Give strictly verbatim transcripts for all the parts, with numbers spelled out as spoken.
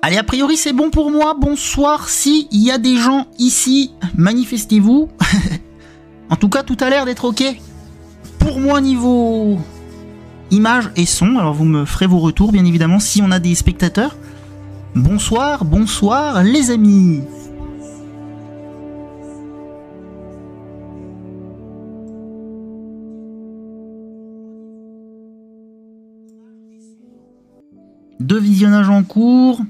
Allez, a priori c'est bon pour moi. Bonsoir, si il y a des gens ici, manifestez-vous. En tout cas, tout a l'air d'être ok. Pour moi, niveau image et son, alors vous me ferez vos retours, bien évidemment, si on a des spectateurs. Bonsoir, bonsoir les amis. Deux visionnages en cours.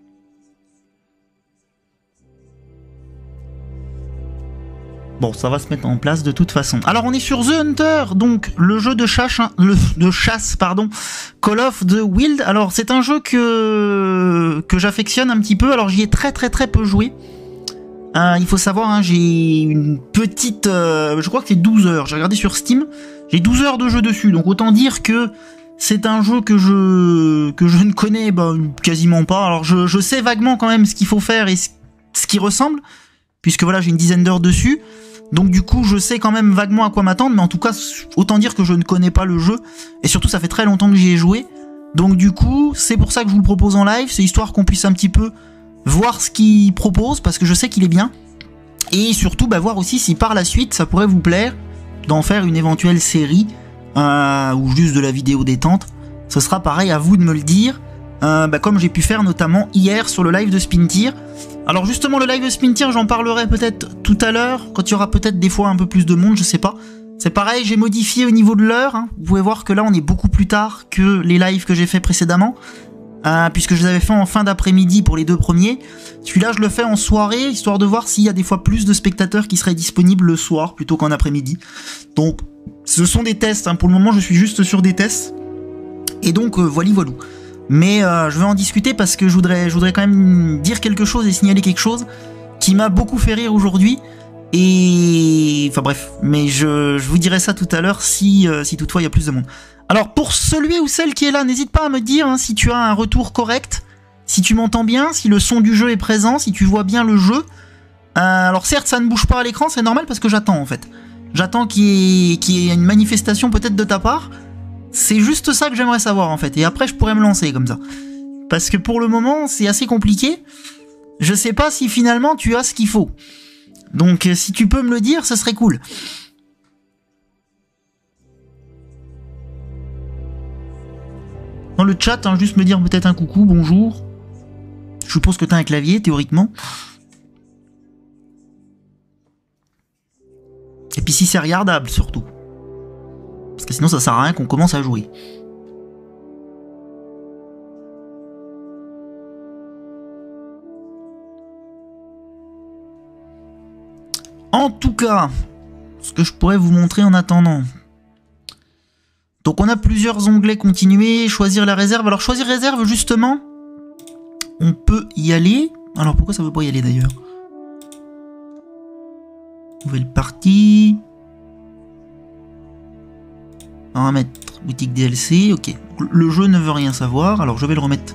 Bon, ça va se mettre en place de toute façon. Alors, on est sur The Hunter, donc le jeu de chasse, hein, le, de chasse, pardon, Call of the Wild. Alors, c'est un jeu que que j'affectionne un petit peu. Alors, j'y ai très très très peu joué. Euh, il faut savoir, hein, j'ai une petite, euh, je crois que c'est douze heures. J'ai regardé sur Steam, j'ai douze heures de jeu dessus. Donc, autant dire que c'est un jeu que je que je ne connais bah, quasiment pas. Alors, je, je sais vaguement quand même ce qu'il faut faire et ce, ce qui ressemble, puisque voilà, j'ai une dizaine d'heures dessus. Donc du coup, je sais quand même vaguement à quoi m'attendre, mais en tout cas, autant dire que je ne connais pas le jeu, et surtout ça fait très longtemps que j'y ai joué. Donc du coup, c'est pour ça que je vous le propose en live, c'est histoire qu'on puisse un petit peu voir ce qu'il propose, parce que je sais qu'il est bien, et surtout bah, voir aussi si par la suite ça pourrait vous plaire d'en faire une éventuelle série, euh, ou juste de la vidéo détente. Ce sera pareil, à vous de me le dire, euh, bah, comme j'ai pu faire notamment hier sur le live de Spintir. Alors justement, le live de Spintir, j'en parlerai peut-être tout à l'heure, quand il y aura peut-être des fois un peu plus de monde, je sais pas. C'est pareil, j'ai modifié au niveau de l'heure, hein. Vous pouvez voir que là on est beaucoup plus tard que les lives que j'ai fait précédemment, euh, puisque je les avais fait en fin d'après-midi pour les deux premiers. Celui-là je le fais en soirée, histoire de voir s'il y a des fois plus de spectateurs qui seraient disponibles le soir plutôt qu'en après-midi. Donc ce sont des tests, hein. Pour le moment je suis juste sur des tests, et donc euh, voilà voilou. Mais euh, je vais en discuter parce que je voudrais, je voudrais quand même dire quelque chose et signaler quelque chose qui m'a beaucoup fait rire aujourd'hui. Et... Enfin bref, mais je, je vous dirai ça tout à l'heure si, euh, si toutefois il y a plus de monde. Alors pour celui ou celle qui est là, n'hésite pas à me dire hein, si tu as un retour correct, si tu m'entends bien, si le son du jeu est présent, si tu vois bien le jeu. Euh, alors certes ça ne bouge pas à l'écran, c'est normal parce que j'attends en fait. J'attends qu'il y ait, qu'il y ait une manifestation peut-être de ta part. C'est juste ça que j'aimerais savoir en fait, et après je pourrais me lancer comme ça. Parce que pour le moment c'est assez compliqué, je sais pas si finalement tu as ce qu'il faut. Donc si tu peux me le dire, ce serait cool. Dans le chat, hein, juste me dire peut-être un coucou, bonjour. Je suppose que t'as un clavier, théoriquement. Et puis si c'est regardable surtout. Parce que sinon ça sert à rien qu'on commence à jouer. En tout cas, ce que je pourrais vous montrer en attendant. Donc on a plusieurs onglets continuer, choisir la réserve. Alors choisir réserve justement, on peut y aller. Alors pourquoi ça veut pas y aller d'ailleurs? Nouvelle partie. On va mettre boutique D L C, ok. Le jeu ne veut rien savoir, alors je vais le remettre.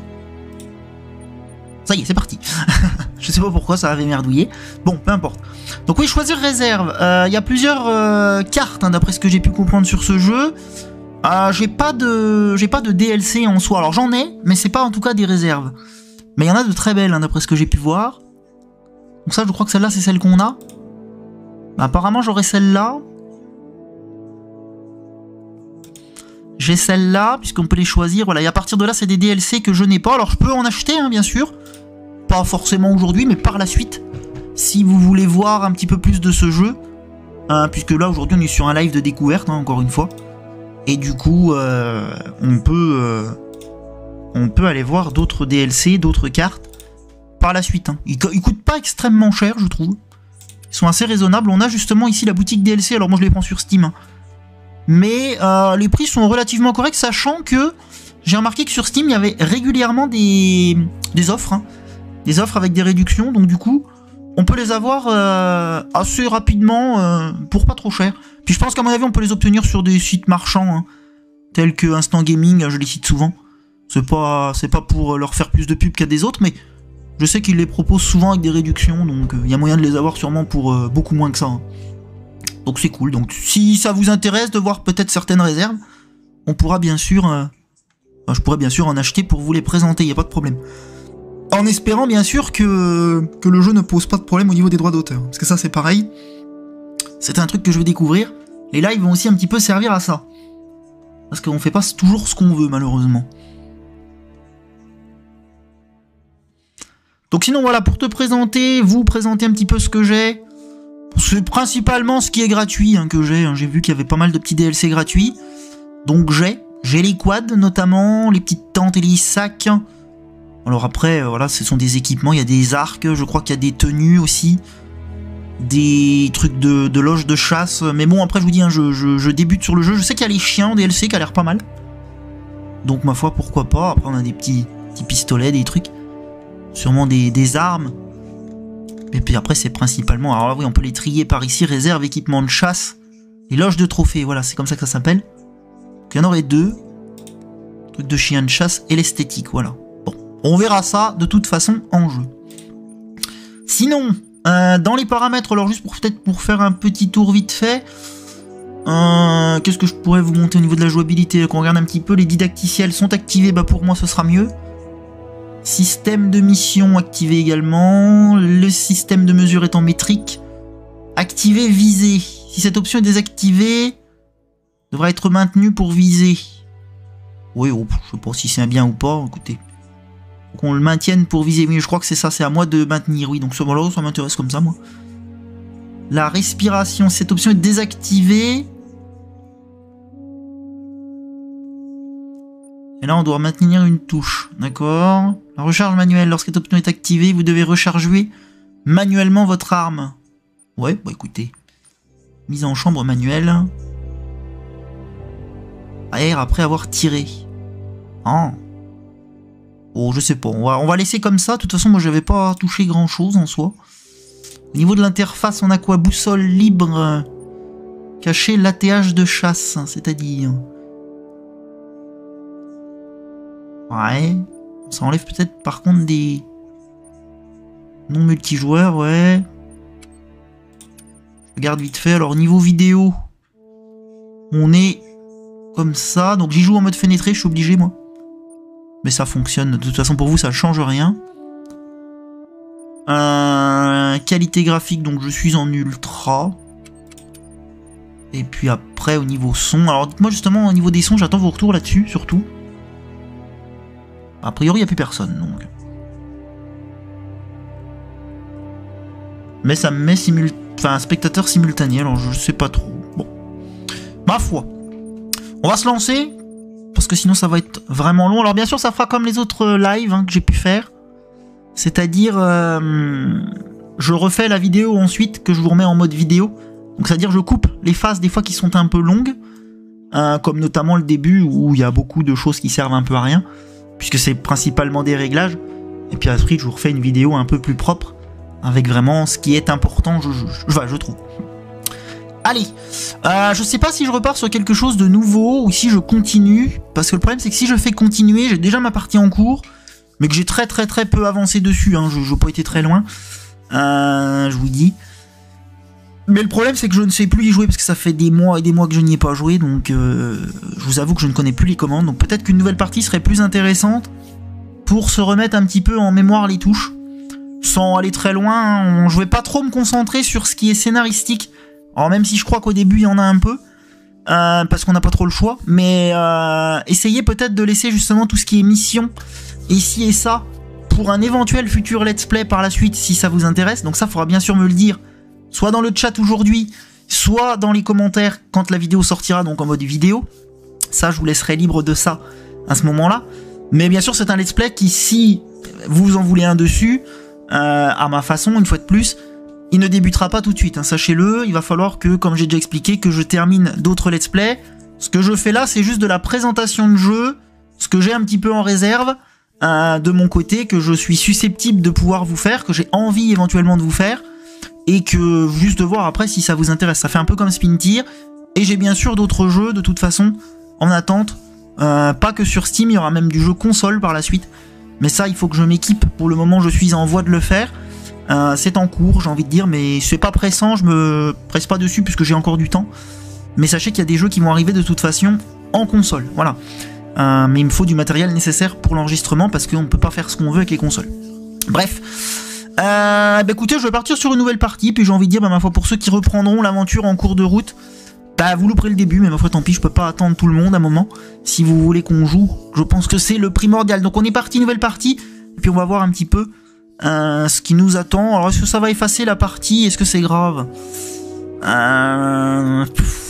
Ça y est, c'est parti. Je sais pas pourquoi ça avait merdouillé. Bon, peu importe. Donc oui, choisir réserve. Il euh, y a plusieurs euh, cartes, hein, d'après ce que j'ai pu comprendre sur ce jeu. Euh, j'ai pas de, j'ai pas de D L C en soi. Alors j'en ai, mais c'est pas en tout cas des réserves. Mais il y en a de très belles, hein, d'après ce que j'ai pu voir. Donc ça, je crois que celle-là, c'est celle qu'on a. Bah, apparemment, j'aurai celle-là. J'ai celle-là, puisqu'on peut les choisir. Voilà, et à partir de là, c'est des D L C que je n'ai pas. Alors, je peux en acheter, hein, bien sûr. Pas forcément aujourd'hui, mais par la suite. Si vous voulez voir un petit peu plus de ce jeu. Hein, puisque là, aujourd'hui, on est sur un live de découverte, hein, encore une fois. Et du coup, euh, on peut... Euh, on peut aller voir d'autres D L C, d'autres cartes. Par la suite. Hein. Ils, ils coûtent pas extrêmement cher, je trouve. Ils sont assez raisonnables. On a justement ici la boutique D L C. Alors, moi, je les prends sur Steam, hein. Mais euh, les prix sont relativement corrects, sachant que j'ai remarqué que sur Steam, il y avait régulièrement des, des offres. Hein, des offres avec des réductions, donc du coup, on peut les avoir euh, assez rapidement euh, pour pas trop cher. Puis je pense qu'à mon avis, on peut les obtenir sur des sites marchands, hein, tels que Instant Gaming, je les cite souvent. C'est pas, c'est pas pour leur faire plus de pub qu'à des autres, mais je sais qu'ils les proposent souvent avec des réductions, donc il euh, y a moyen de les avoir sûrement pour euh, beaucoup moins que ça. Hein. Donc c'est cool. Donc si ça vous intéresse de voir peut-être certaines réserves, on pourra bien sûr, euh, enfin, je pourrais bien sûr en acheter pour vous les présenter, il n'y a pas de problème. En espérant bien sûr que, que le jeu ne pose pas de problème au niveau des droits d'auteur. Parce que ça c'est pareil. C'est un truc que je veux découvrir. Les lives vont aussi un petit peu servir à ça. Parce qu'on fait pas toujours ce qu'on veut malheureusement. Donc sinon voilà, pour te présenter, vous présenter un petit peu ce que j'ai. C'est principalement ce qui est gratuit hein, que j'ai. Hein. J'ai vu qu'il y avait pas mal de petits D L C gratuits. Donc j'ai. J'ai les quads notamment, les petites tentes et les sacs. Alors après, euh, voilà, ce sont des équipements, il y a des arcs, je crois qu'il y a des tenues aussi. Des trucs de, de loge de chasse. Mais bon, après je vous dis, hein, je, je, je débute sur le jeu. Je sais qu'il y a les chiens en D L C qui a l'air pas mal. Donc ma foi, pourquoi pas. Après on a des petits, petits pistolets, des trucs. Sûrement des, des armes. Et puis après c'est principalement... Alors là oui, on peut les trier par ici. Réserve, équipement de chasse. Et loge de trophées, voilà, c'est comme ça que ça s'appelle. Il y en aurait deux. Truc de chien de chasse et l'esthétique, voilà. Bon, on verra ça de toute façon en jeu. Sinon, euh, dans les paramètres, alors juste pour peut-être pour faire un petit tour vite fait, euh, qu'est-ce que je pourrais vous montrer au niveau de la jouabilité? Qu'on regarde un petit peu, les didacticiels sont activés, bah pour moi ce sera mieux. Système de mission activé également. Le système de mesure est en métrique. Activer viser. Si cette option est désactivée, devra être maintenue pour viser. Oui, oh, je sais pas si c'est un bien ou pas. Écoutez, faut qu'on le maintienne pour viser. Oui, je crois que c'est ça, c'est à moi de maintenir. Oui, donc ce voilà, ça m'intéresse comme ça, moi. La respiration, cette option est désactivée. Et là, on doit maintenir une touche, d'accord. La recharge manuelle, lorsque cette option est activée, vous devez recharger manuellement votre arme. Ouais, bah écoutez. Mise en chambre manuelle. Air après avoir tiré. Ah. Oh, je sais pas. On va, on va laisser comme ça. De toute façon, moi, j'avais pas touché grand chose en soi. Au niveau de l'interface, on a quoi? Boussole libre. Cacher l'attelage de chasse, c'est-à-dire. Ouais. Ça enlève peut-être par contre des non multijoueurs, ouais. Je regarde vite fait. Alors, niveau vidéo, on est comme ça. Donc, j'y joue en mode fenêtré, je suis obligé, moi. Mais ça fonctionne. De toute façon, pour vous, ça ne change rien. Euh, qualité graphique, donc je suis en ultra. Et puis après, au niveau son. Alors, dites-moi justement, au niveau des sons, j'attends vos retours là-dessus, surtout. A priori, il n'y a plus personne, donc. Mais ça me met simul... enfin, un spectateur simultané, alors je sais pas trop. Bon. Ma foi. On va se lancer, parce que sinon ça va être vraiment long. Alors bien sûr, ça fera comme les autres lives hein, que j'ai pu faire. C'est-à-dire, euh, je refais la vidéo ensuite, que je vous remets en mode vidéo. Donc c'est-à-dire, je coupe les phases des fois qui sont un peu longues. Euh, comme notamment le début, où il y a beaucoup de choses qui servent un peu à rien. Puisque c'est principalement des réglages. Et puis après, je vous refais une vidéo un peu plus propre. Avec vraiment ce qui est important, je, je, je, je, je trouve. Allez, euh, je sais pas si je repars sur quelque chose de nouveau ou si je continue. Parce que le problème, c'est que si je fais continuer, j'ai déjà ma partie en cours. Mais que j'ai très très très peu avancé dessus. Hein, je n'ai pas été très loin. Euh, je vous dis. Mais le problème, c'est que je ne sais plus y jouer parce que ça fait des mois et des mois que je n'y ai pas joué. Donc, euh, je vous avoue que je ne connais plus les commandes. Donc, peut-être qu'une nouvelle partie serait plus intéressante pour se remettre un petit peu en mémoire les touches. Sans aller très loin, je vais pas trop me concentrer sur ce qui est scénaristique. Alors, même si je crois qu'au début, il y en a un peu. Euh, parce qu'on n'a pas trop le choix. Mais euh, essayez peut-être de laisser justement tout ce qui est mission. Ici et ça. Pour un éventuel futur let's play par la suite, si ça vous intéresse. Donc ça, il faudra bien sûr me le dire. Soit dans le chat aujourd'hui, soit dans les commentaires quand la vidéo sortira, donc en mode vidéo. Ça, je vous laisserai libre de ça à ce moment-là. Mais bien sûr, c'est un let's play qui, si vous en voulez un dessus, euh, à ma façon, une fois de plus, il ne débutera pas tout de suite. Hein, sachez-le, il va falloir que, comme j'ai déjà expliqué, que je termine d'autres let's play. Ce que je fais là, c'est juste de la présentation de jeu, ce que j'ai un petit peu en réserve euh, de mon côté, que je suis susceptible de pouvoir vous faire, que j'ai envie éventuellement de vous faire. Et que juste de voir après si ça vous intéresse. Ça fait un peu comme Spintir. Et j'ai bien sûr d'autres jeux de toute façon en attente. Euh, pas que sur Steam, il y aura même du jeu console par la suite. Mais ça, il faut que je m'équipe. Pour le moment, je suis en voie de le faire. Euh, c'est en cours, j'ai envie de dire. Mais c'est pas pressant, je me presse pas dessus puisque j'ai encore du temps. Mais sachez qu'il y a des jeux qui vont arriver de toute façon en console. Voilà. Euh, mais il me faut du matériel nécessaire pour l'enregistrement parce qu'on ne peut pas faire ce qu'on veut avec les consoles. Bref. Euh, bah écoutez, je vais partir sur une nouvelle partie, puis j'ai envie de dire, bah, ma foi, pour ceux qui reprendront l'aventure en cours de route, bah vous louperez le début, mais ma foi, tant pis, je peux pas attendre tout le monde à un moment. Si vous voulez qu'on joue, je pense que c'est le primordial. Donc on est parti, nouvelle partie, et puis on va voir un petit peu euh, ce qui nous attend. Alors est-ce que ça va effacer la partie? Est-ce que c'est grave? euh...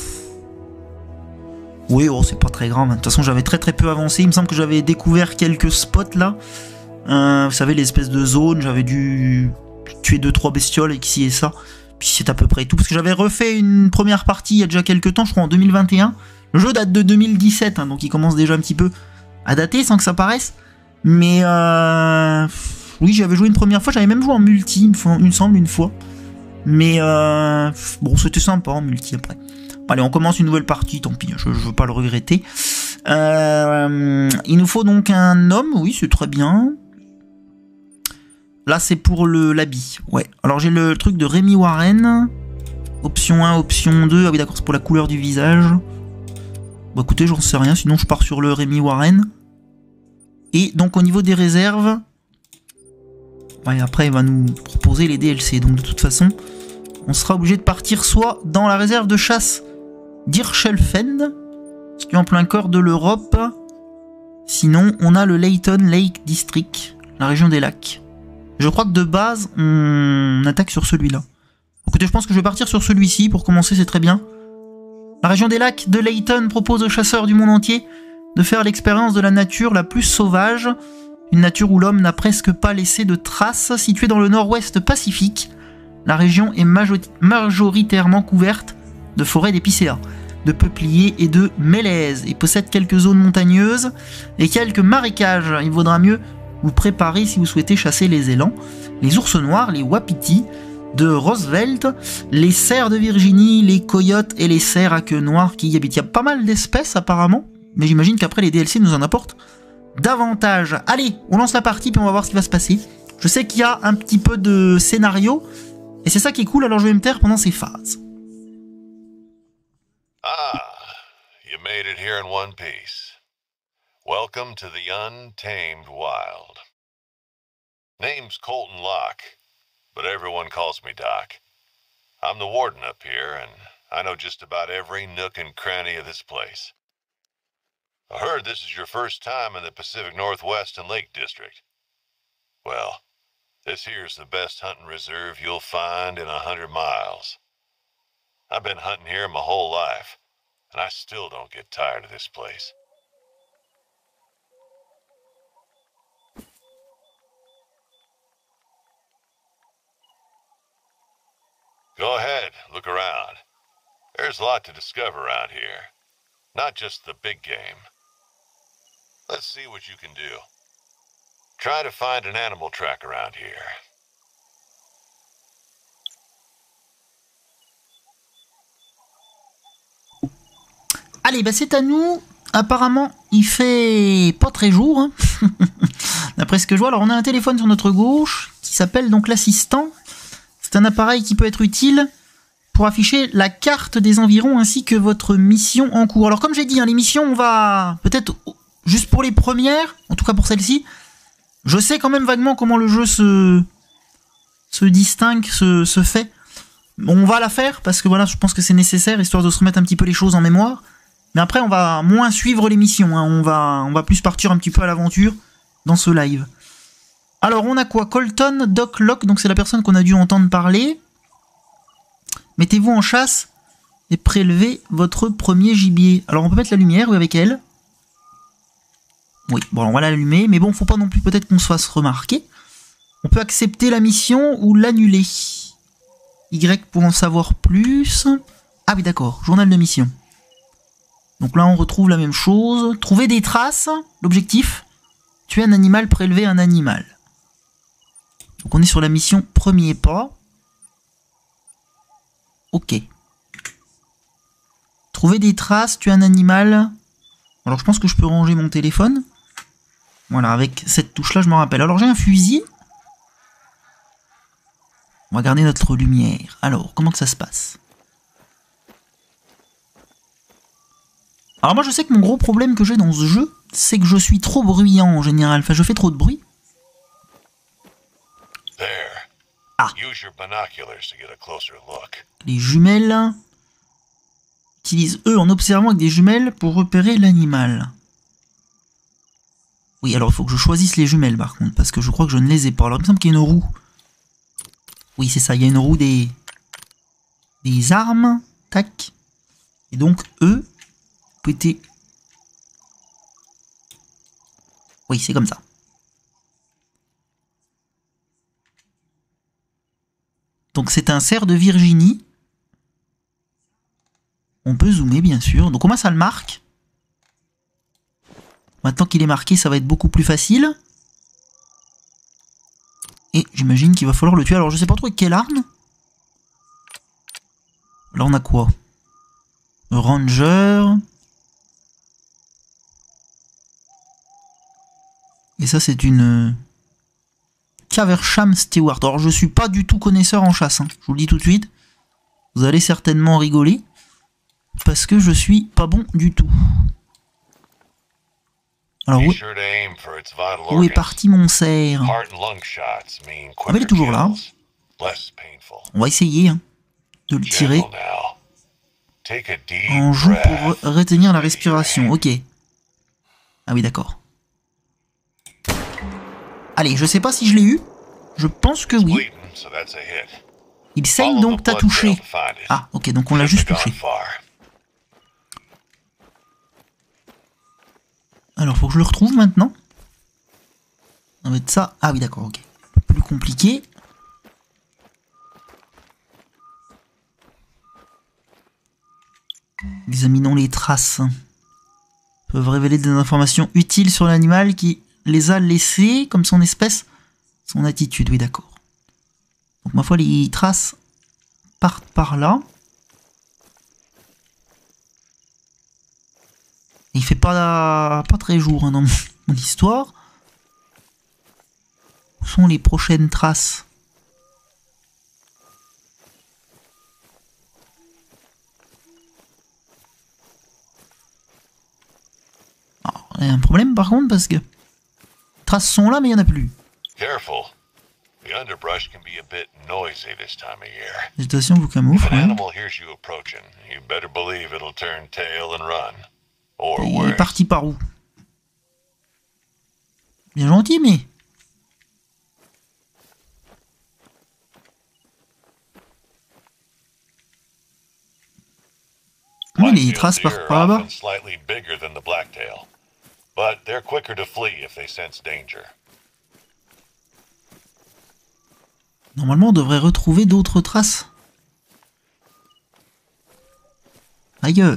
Oui, oh, c'est pas très grave. De toute façon, j'avais très très peu avancé. Il me semble que j'avais découvert quelques spots là. Euh, vous savez, l'espèce de zone, j'avais dû tuer deux trois bestioles et ci et ça. Puis c'est à peu près tout. Parce que j'avais refait une première partie il y a déjà quelques temps, je crois en deux mille vingt et un. Le jeu date de deux mille dix-sept, hein, donc il commence déjà un petit peu à dater sans que ça paraisse. Mais euh... oui, j'avais joué une première fois, j'avais même joué en multi, il me semble, une fois. Mais euh... bon, c'était sympa en multi après. Allez, on commence une nouvelle partie, tant pis, je, je veux pas le regretter. Euh... Il nous faut donc un homme, oui, c'est très bien. Là, c'est pour le l'habit. Ouais. Alors, j'ai le truc de Rémi Warren. Option un, option deux. Ah oui, d'accord, c'est pour la couleur du visage. Bah écoutez, j'en sais rien. Sinon, je pars sur le Rémi Warren. Et donc, au niveau des réserves... Ouais, après, il va nous proposer les D L C. Donc, de toute façon, on sera obligé de partir soit dans la réserve de chasse d'Irschelfeld, ce qui est en plein cœur de l'Europe. Sinon, on a le Layton Lake District, la région des lacs. Je crois que de base, on attaque sur celui-là. Écoutez, je pense que je vais partir sur celui-ci. Pour commencer, c'est très bien. La région des lacs de Layton propose aux chasseurs du monde entier de faire l'expérience de la nature la plus sauvage. Une nature où l'homme n'a presque pas laissé de traces. Située dans le nord-ouest Pacifique, la région est majoritairement couverte de forêts d'épicéas, de peupliers et de mélèzes, et possède quelques zones montagneuses et quelques marécages. Il vaudra mieux vous préparer si vous souhaitez chasser les élans, les ours noirs, les wapitis de Roosevelt, les cerfs de Virginie, les coyotes et les cerfs à queue noire qui y habitent. Il y a pas mal d'espèces apparemment, mais j'imagine qu'après les D L C nous en apportent davantage. Allez, on lance la partie puis on va voir ce qui va se passer. Je sais qu'il y a un petit peu de scénario, et c'est ça qui est cool, alors je vais me taire pendant ces phases. Ah, you made it here in one piece. Welcome to the untamed wild. Name's Colton Locke, but everyone calls me Doc. I'm the warden up here, and I know just about every nook and cranny of this place. I heard this is your first time in the Pacific Northwest and Lake District. Well, this here's the best hunting reserve you'll find in a hundred miles. I've been hunting here my whole life, and I still don't get tired of this place. Go ahead, look around. There's a lot to discover around here. Not just the big game. Let's see what you can do. Try to find an animal track around here. Allez, bah c'est à nous. Apparemment, il fait pas très jour, hein. D'après ce que je vois. Alors, on a un téléphone sur notre gauche qui s'appelle donc l'assistant. C'est un appareil qui peut être utile pour afficher la carte des environs ainsi que votre mission en cours. Alors, comme j'ai dit, hein, les missions, on va peut-être juste pour les premières, en tout cas pour celle-ci. Je sais quand même vaguement comment le jeu se, se distingue, se, se fait. On va la faire parce que voilà, je pense que c'est nécessaire, histoire de se remettre un petit peu les choses en mémoire. Mais après, on va moins suivre les missions, hein. on, va, on va plus partir un petit peu à l'aventure dans ce live. Alors, on a quoi? Colton Doc Locke, donc c'est la personne qu'on a dû entendre parler. Mettez-vous en chasse et prélevez votre premier gibier. Alors, on peut mettre la lumière, oui, avec elle. Oui, bon, on va l'allumer, mais bon, faut pas non plus peut-être qu'on se fasse remarquer. On peut accepter la mission ou l'annuler. Y pour en savoir plus. Ah oui, d'accord, journal de mission. Donc là, on retrouve la même chose. Trouver des traces, l'objectif. Tuer un animal, prélever un animal. Donc on est sur la mission premier pas. Ok. Trouver des traces, tuer un animal. Alors je pense que je peux ranger mon téléphone. Voilà, avec cette touche-là, je me rappelle. Alors j'ai un fusil. On va garder notre lumière. Alors, comment que ça se passe? Alors moi je sais que mon gros problème que j'ai dans ce jeu, c'est que je suis trop bruyant en général. Enfin, je fais trop de bruit. Ah. Use your binoculars to get a closer look. Les jumelles utilisent eux en observant avec des jumelles pour repérer l'animal. Oui, alors il faut que je choisisse les jumelles par contre, parce que je crois que je ne les ai pas. Alors il me semble qu'il y a une roue. Oui, c'est ça, il y a une roue des... des armes. Tac. Et donc, eux, péter. Oui, c'est comme ça. Donc c'est un cerf de Virginie. On peut zoomer, bien sûr. Donc au moins ça le marque. Maintenant qu'il est marqué, ça va être beaucoup plus facile. Et j'imagine qu'il va falloir le tuer. Alors je sais pas trop avec quelle arme. Là on a quoi? Ranger. Et ça c'est une... Caversham Stewart. Alors je suis pas du tout connaisseur en chasse. Hein. Je vous le dis tout de suite. Vous allez certainement rigoler. Parce que je suis pas bon du tout. Alors où, où est parti mon cerf? Ah mais il est toujours là. On va essayer hein, de le tirer. En joue pour retenir la respiration. Ok. Ah oui d'accord. Allez, je sais pas si je l'ai eu. Je pense que oui. Il saigne donc, t'as touché. Ah ok, donc on l'a juste touché. Alors, faut que je le retrouve maintenant. Ça va être ça. Ah oui, d'accord, ok. Plus compliqué. Examinons les traces. Peuvent révéler des informations utiles sur l'animal qui les a laissées, comme son espèce, son attitude. Oui, d'accord. Donc, ma foi, les traces partent par là. Il fait pas, pas très jour hein, dans mon histoire. Où sont les prochaines traces? Alors, il y a un problème par contre parce que les traces sont là mais il n'y en a plus. La végétation vous camoufle. Hein. Il est parti par où? Bien gentil, mais... Oui, les traces partent par là-bas. Normalement, on devrait retrouver d'autres traces. Ailleurs.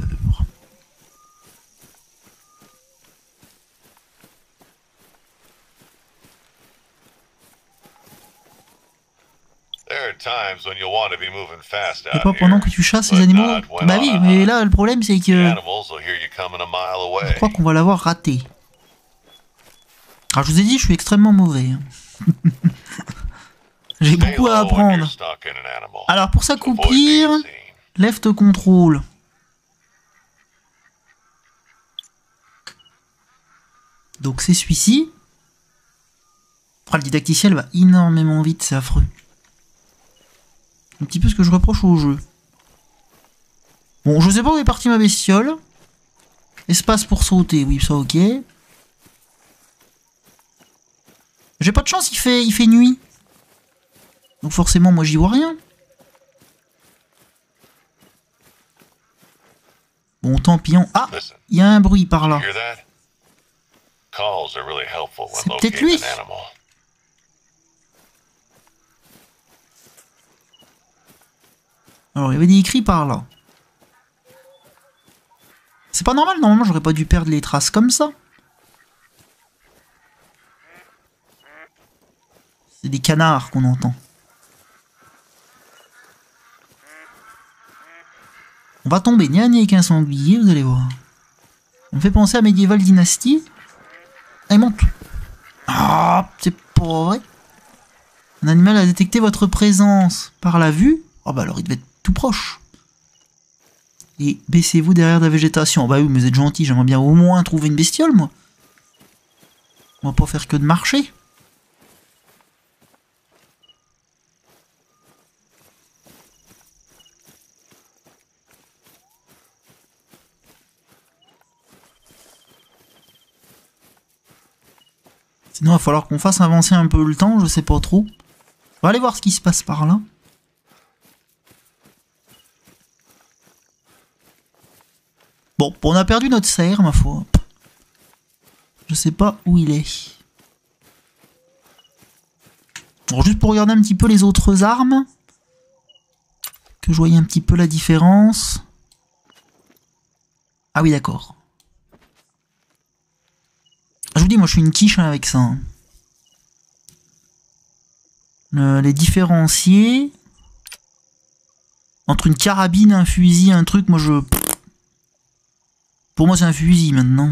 Et pas pendant que tu chasses les animaux. Bah oui, mais là le problème c'est que je crois qu'on va l'avoir raté. Alors je vous ai dit, je suis extrêmement mauvais. J'ai beaucoup à apprendre. Alors pour s'accomplir, left control. Donc c'est celui-ci. Oh, le didacticiel va énormément vite, c'est affreux. Un petit peu ce que je reproche au jeu. Bon, je sais pas où est partie ma bestiole. Espace pour sauter, oui, ça ok. J'ai pas de chance, il fait, il fait nuit. Donc forcément, moi j'y vois rien. Bon, tant pis. On... Ah, il y a un bruit par là. C'est peut-être lui. Alors, il y avait des écrits par là. C'est pas normal, normalement, j'aurais pas dû perdre les traces comme ça. C'est des canards qu'on entend. On va tomber ni un ni avec un sanglier, vous allez voir. Ça me fait penser à Medieval Dynasty. Ah, il monte. Ah, c'est pas vrai. Un animal a détecté votre présence par la vue. Ah, oh, bah alors il devait être tout proche. Et baissez-vous derrière la végétation. Bah oui, mais vous êtes gentil, j'aimerais bien au moins trouver une bestiole, moi. On va pas faire que de marcher. Sinon, il va falloir qu'on fasse avancer un peu le temps, je sais pas trop. On va aller voir ce qui se passe par là. Bon, on a perdu notre cerf, ma foi. Je sais pas où il est. Bon, juste pour regarder un petit peu les autres armes. Que je voyais un petit peu la différence. Ah oui, d'accord. Je vous dis, moi je suis une quiche hein, avec ça. Hein. Euh, les différencier entre une carabine, un fusil, un truc, moi je... Pour moi c'est un fusil maintenant.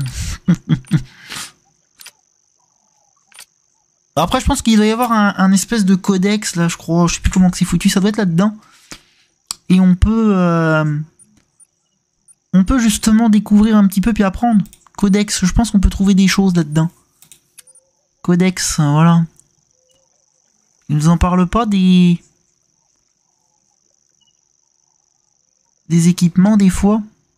Après je pense qu'il doit y avoir un, un espèce de codex là, je crois, je sais plus comment c'est foutu, ça doit être là-dedans. Et on peut... Euh, on peut justement découvrir un petit peu puis apprendre. Codex, je pense qu'on peut trouver des choses là-dedans. Codex, voilà. Ils nous en parlent pas des... Des équipements des fois.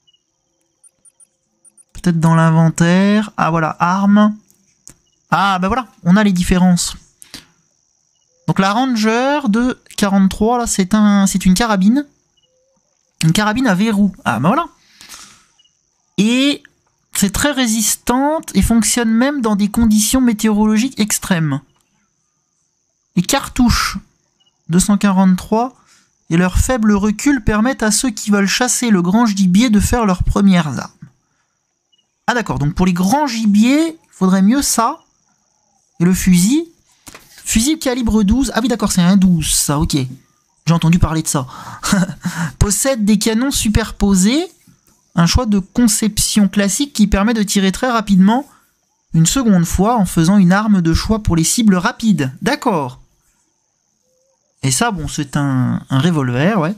Peut-être dans l'inventaire. Ah voilà, armes. Ah bah voilà, on a les différences. Donc la Ranger de quarante-trois, là, c'est un, c'est une carabine. Une carabine à verrou. Ah bah voilà. Et c'est très résistante et fonctionne même dans des conditions météorologiques extrêmes. Les cartouches deux cent quarante-trois et leur faible recul permettent à ceux qui veulent chasser le grand gibier de faire leurs premières armes. Ah d'accord, donc pour les grands gibiers, il faudrait mieux ça. Et le fusil. Fusil calibre douze. Ah oui d'accord, c'est un douze ça, ok. J'ai entendu parler de ça. Possède des canons superposés. Un choix de conception classique qui permet de tirer très rapidement une seconde fois en faisant une arme de choix pour les cibles rapides. D'accord. Et ça, bon, c'est un, un revolver, ouais.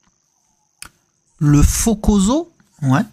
Le Focoso, ouais.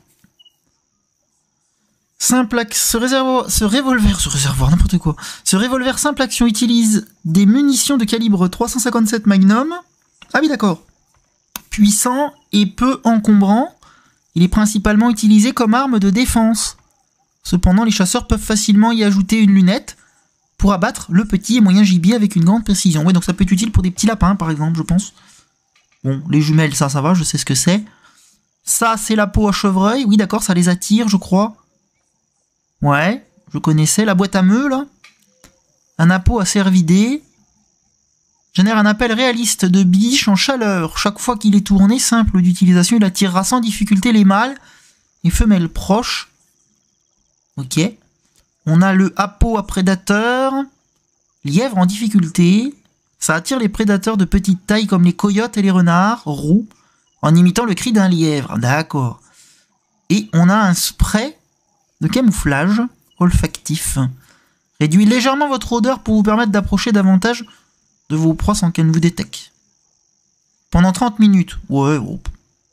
Simple action, ce, réservoir, ce revolver, ce réservoir, n'importe quoi. Ce revolver simple action utilise des munitions de calibre trois cent cinquante-sept Magnum. Ah oui, d'accord. Puissant et peu encombrant. Il est principalement utilisé comme arme de défense. Cependant, les chasseurs peuvent facilement y ajouter une lunette pour abattre le petit et moyen gibier avec une grande précision. Oui, donc ça peut être utile pour des petits lapins, par exemple, je pense. Bon, les jumelles, ça, ça va, je sais ce que c'est. Ça, c'est la peau à chevreuil. Oui, d'accord, ça les attire, je crois. Ouais, je connaissais. La boîte à meux, là. Un appôt à cervidés. Génère un appel réaliste de biche en chaleur. Chaque fois qu'il est tourné, simple d'utilisation, il attirera sans difficulté les mâles et femelles proches. Ok. On a le appôt à prédateur. Lièvre en difficulté. Ça attire les prédateurs de petite taille comme les coyotes et les renards roux en imitant le cri d'un lièvre. D'accord. Et on a un spray de camouflage olfactif. Réduit légèrement votre odeur pour vous permettre d'approcher davantage de vos proies sans qu'elles ne vous détectent. Pendant trente minutes. Ouais, bon.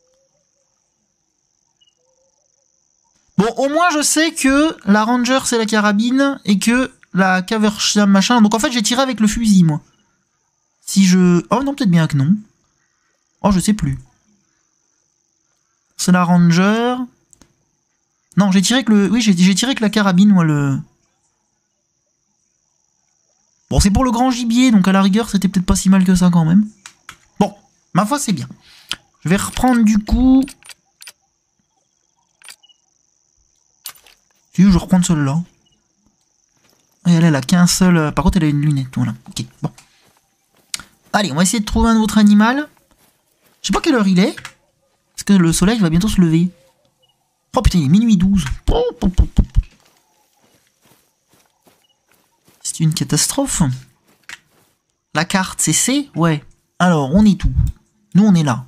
Bon, au moins je sais que la Ranger c'est la carabine et que la Caversham machin. Donc en fait j'ai tiré avec le fusil moi. Si je... Oh non, peut-être bien que non. Oh, je sais plus. C'est la Ranger. Non, j'ai tiré avec le... Oui, j'ai tiré avec la carabine moi le... Bon, c'est pour le grand gibier, donc à la rigueur, c'était peut-être pas si mal que ça quand même. Bon, ma foi, c'est bien. Je vais reprendre du coup... Si, je vais reprendre celle-là. Et elle, elle a qu'un seul... Par contre, elle a une lunette, voilà. Ok, bon. Allez, on va essayer de trouver un autre animal. Je sais pas quelle heure il est. Parce que le soleil va bientôt se lever. Oh putain, il est minuit douze. C'est une catastrophe. La carte, c'est C? Ouais. Alors, on est où? Nous, on est là.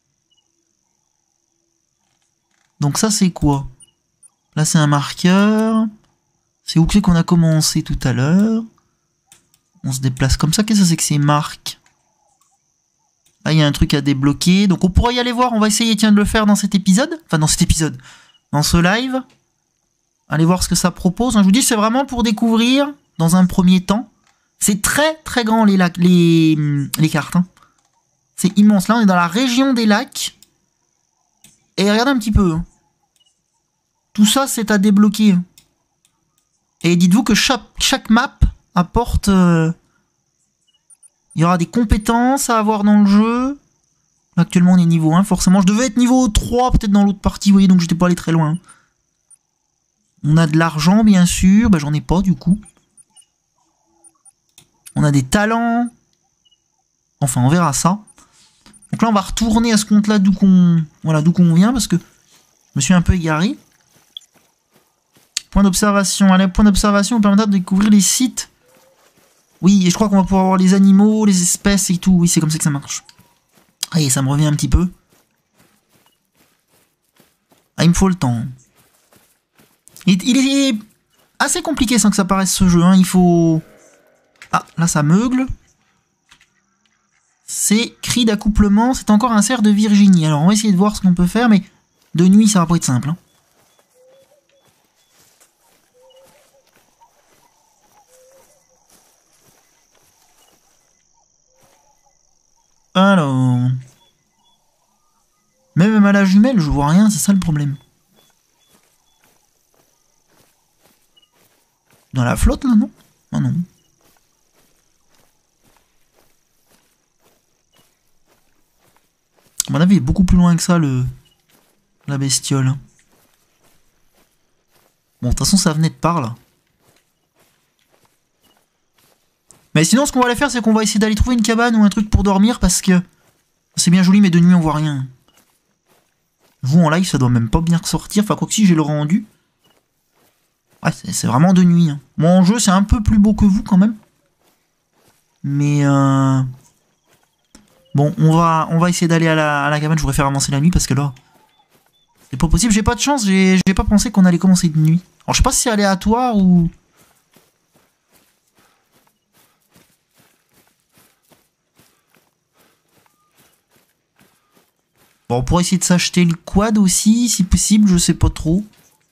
Donc ça, c'est quoi? Là, c'est un marqueur. C'est où que c'est qu'on a commencé tout à l'heure? On se déplace comme ça. Qu'est-ce que c'est que ces marques? Là, il y a un truc à débloquer. Donc, on pourra y aller voir. On va essayer, tiens, de le faire dans cet épisode. Enfin, dans cet épisode. Dans ce live. Allez voir ce que ça propose. Je vous dis, c'est vraiment pour découvrir... Dans un premier temps, c'est très très grand les lacs, les, les cartes. Hein. C'est immense. Là, on est dans la région des lacs. Et regardez un petit peu. Hein. Tout ça, c'est à débloquer. Et dites-vous que chaque, chaque map apporte... Euh... Il y aura des compétences à avoir dans le jeu. Actuellement, on est niveau un, forcément. Je devais être niveau trois, peut-être dans l'autre partie, vous voyez, donc j'étais pas allé très loin. On a de l'argent, bien sûr. Bah, j'en ai pas, du coup. On a des talents. Enfin, on verra ça. Donc là, on va retourner à ce compte-là d'où qu'on voilà, d'où qu'on vient, parce que je me suis un peu égaré. Point d'observation. Allez, point d'observation permettra de découvrir les sites. Oui, et je crois qu'on va pouvoir voir les animaux, les espèces et tout. Oui, c'est comme ça que ça marche. Allez, ça me revient un petit peu. Ah, il me faut le temps. Il, il est assez compliqué sans que ça paraisse ce jeu. Hein. Il faut... Ah, là, ça meugle. C'est cri d'accouplement. C'est encore un cerf de Virginie. Alors, on va essayer de voir ce qu'on peut faire, mais de nuit, ça va pas être simple. Hein. Alors... Même à la jumelle, je vois rien, c'est ça le problème. Dans la flotte, là, non? Ah non. À mon avis, il est beaucoup plus loin que ça, le... la bestiole. Bon, de toute façon, ça venait de par, là. Mais sinon, ce qu'on va aller faire, c'est qu'on va essayer d'aller trouver une cabane ou un truc pour dormir, parce que... C'est bien joli, mais de nuit, on voit rien. Vous, en live, ça doit même pas bien ressortir. Enfin, quoi que si, j'ai le rendu. Ouais, c'est vraiment de nuit. Hein. Moi, en jeu, c'est un peu plus beau que vous, quand même. Mais, euh... Bon, on va, on va essayer d'aller à la, à la cabane. Je voudrais faire avancer la nuit, parce que là... C'est pas possible. J'ai pas de chance. J'ai pas pensé qu'on allait commencer de nuit. Alors, je sais pas si c'est aléatoire ou... Bon, on pourrait essayer de s'acheter le quad aussi, si possible, je sais pas trop.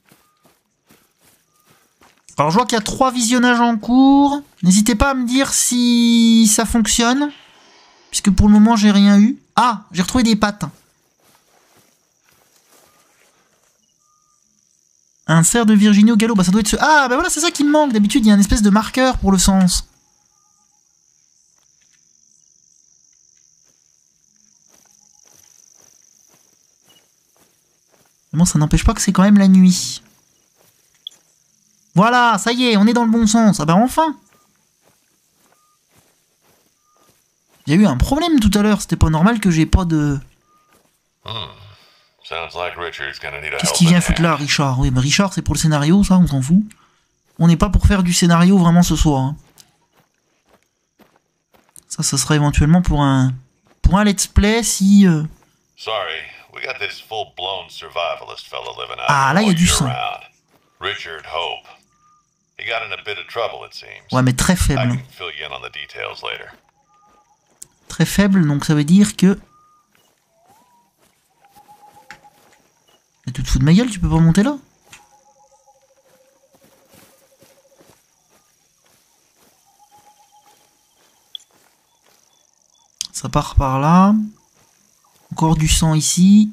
Alors, je vois qu'il y a trois visionnages en cours. N'hésitez pas à me dire si ça fonctionne. Puisque pour le moment, j'ai rien eu. Ah, j'ai retrouvé des pattes. Un cerf de Virginie au galop. Bah, ça doit être ce... Ah, bah voilà, c'est ça qui me manque. D'habitude, il y a une espèce de marqueur pour le sens. Mais bon, ça n'empêche pas que c'est quand même la nuit. Voilà, ça y est, on est dans le bon sens. Ah bah enfin. Il y a eu un problème tout à l'heure. C'était pas normal que j'ai pas de... Hmm. Qu'est-ce qu'il vient foutre là, Richard? Oui, mais Richard, c'est pour le scénario, ça, on s'en fout. On n'est pas pour faire du scénario vraiment ce soir. Hein. Ça, ça sera éventuellement pour un... Pour un let's play si... Euh... Ah, là, il y a du sang. Richard Hope. He got in a bit of trouble, it seems. Ouais, mais très faible. I can fill you in on the details later. Très faible, donc ça veut dire que... Mais tu te fous de ma gueule, tu peux pas monter là? Ça part par là. Encore du sang ici.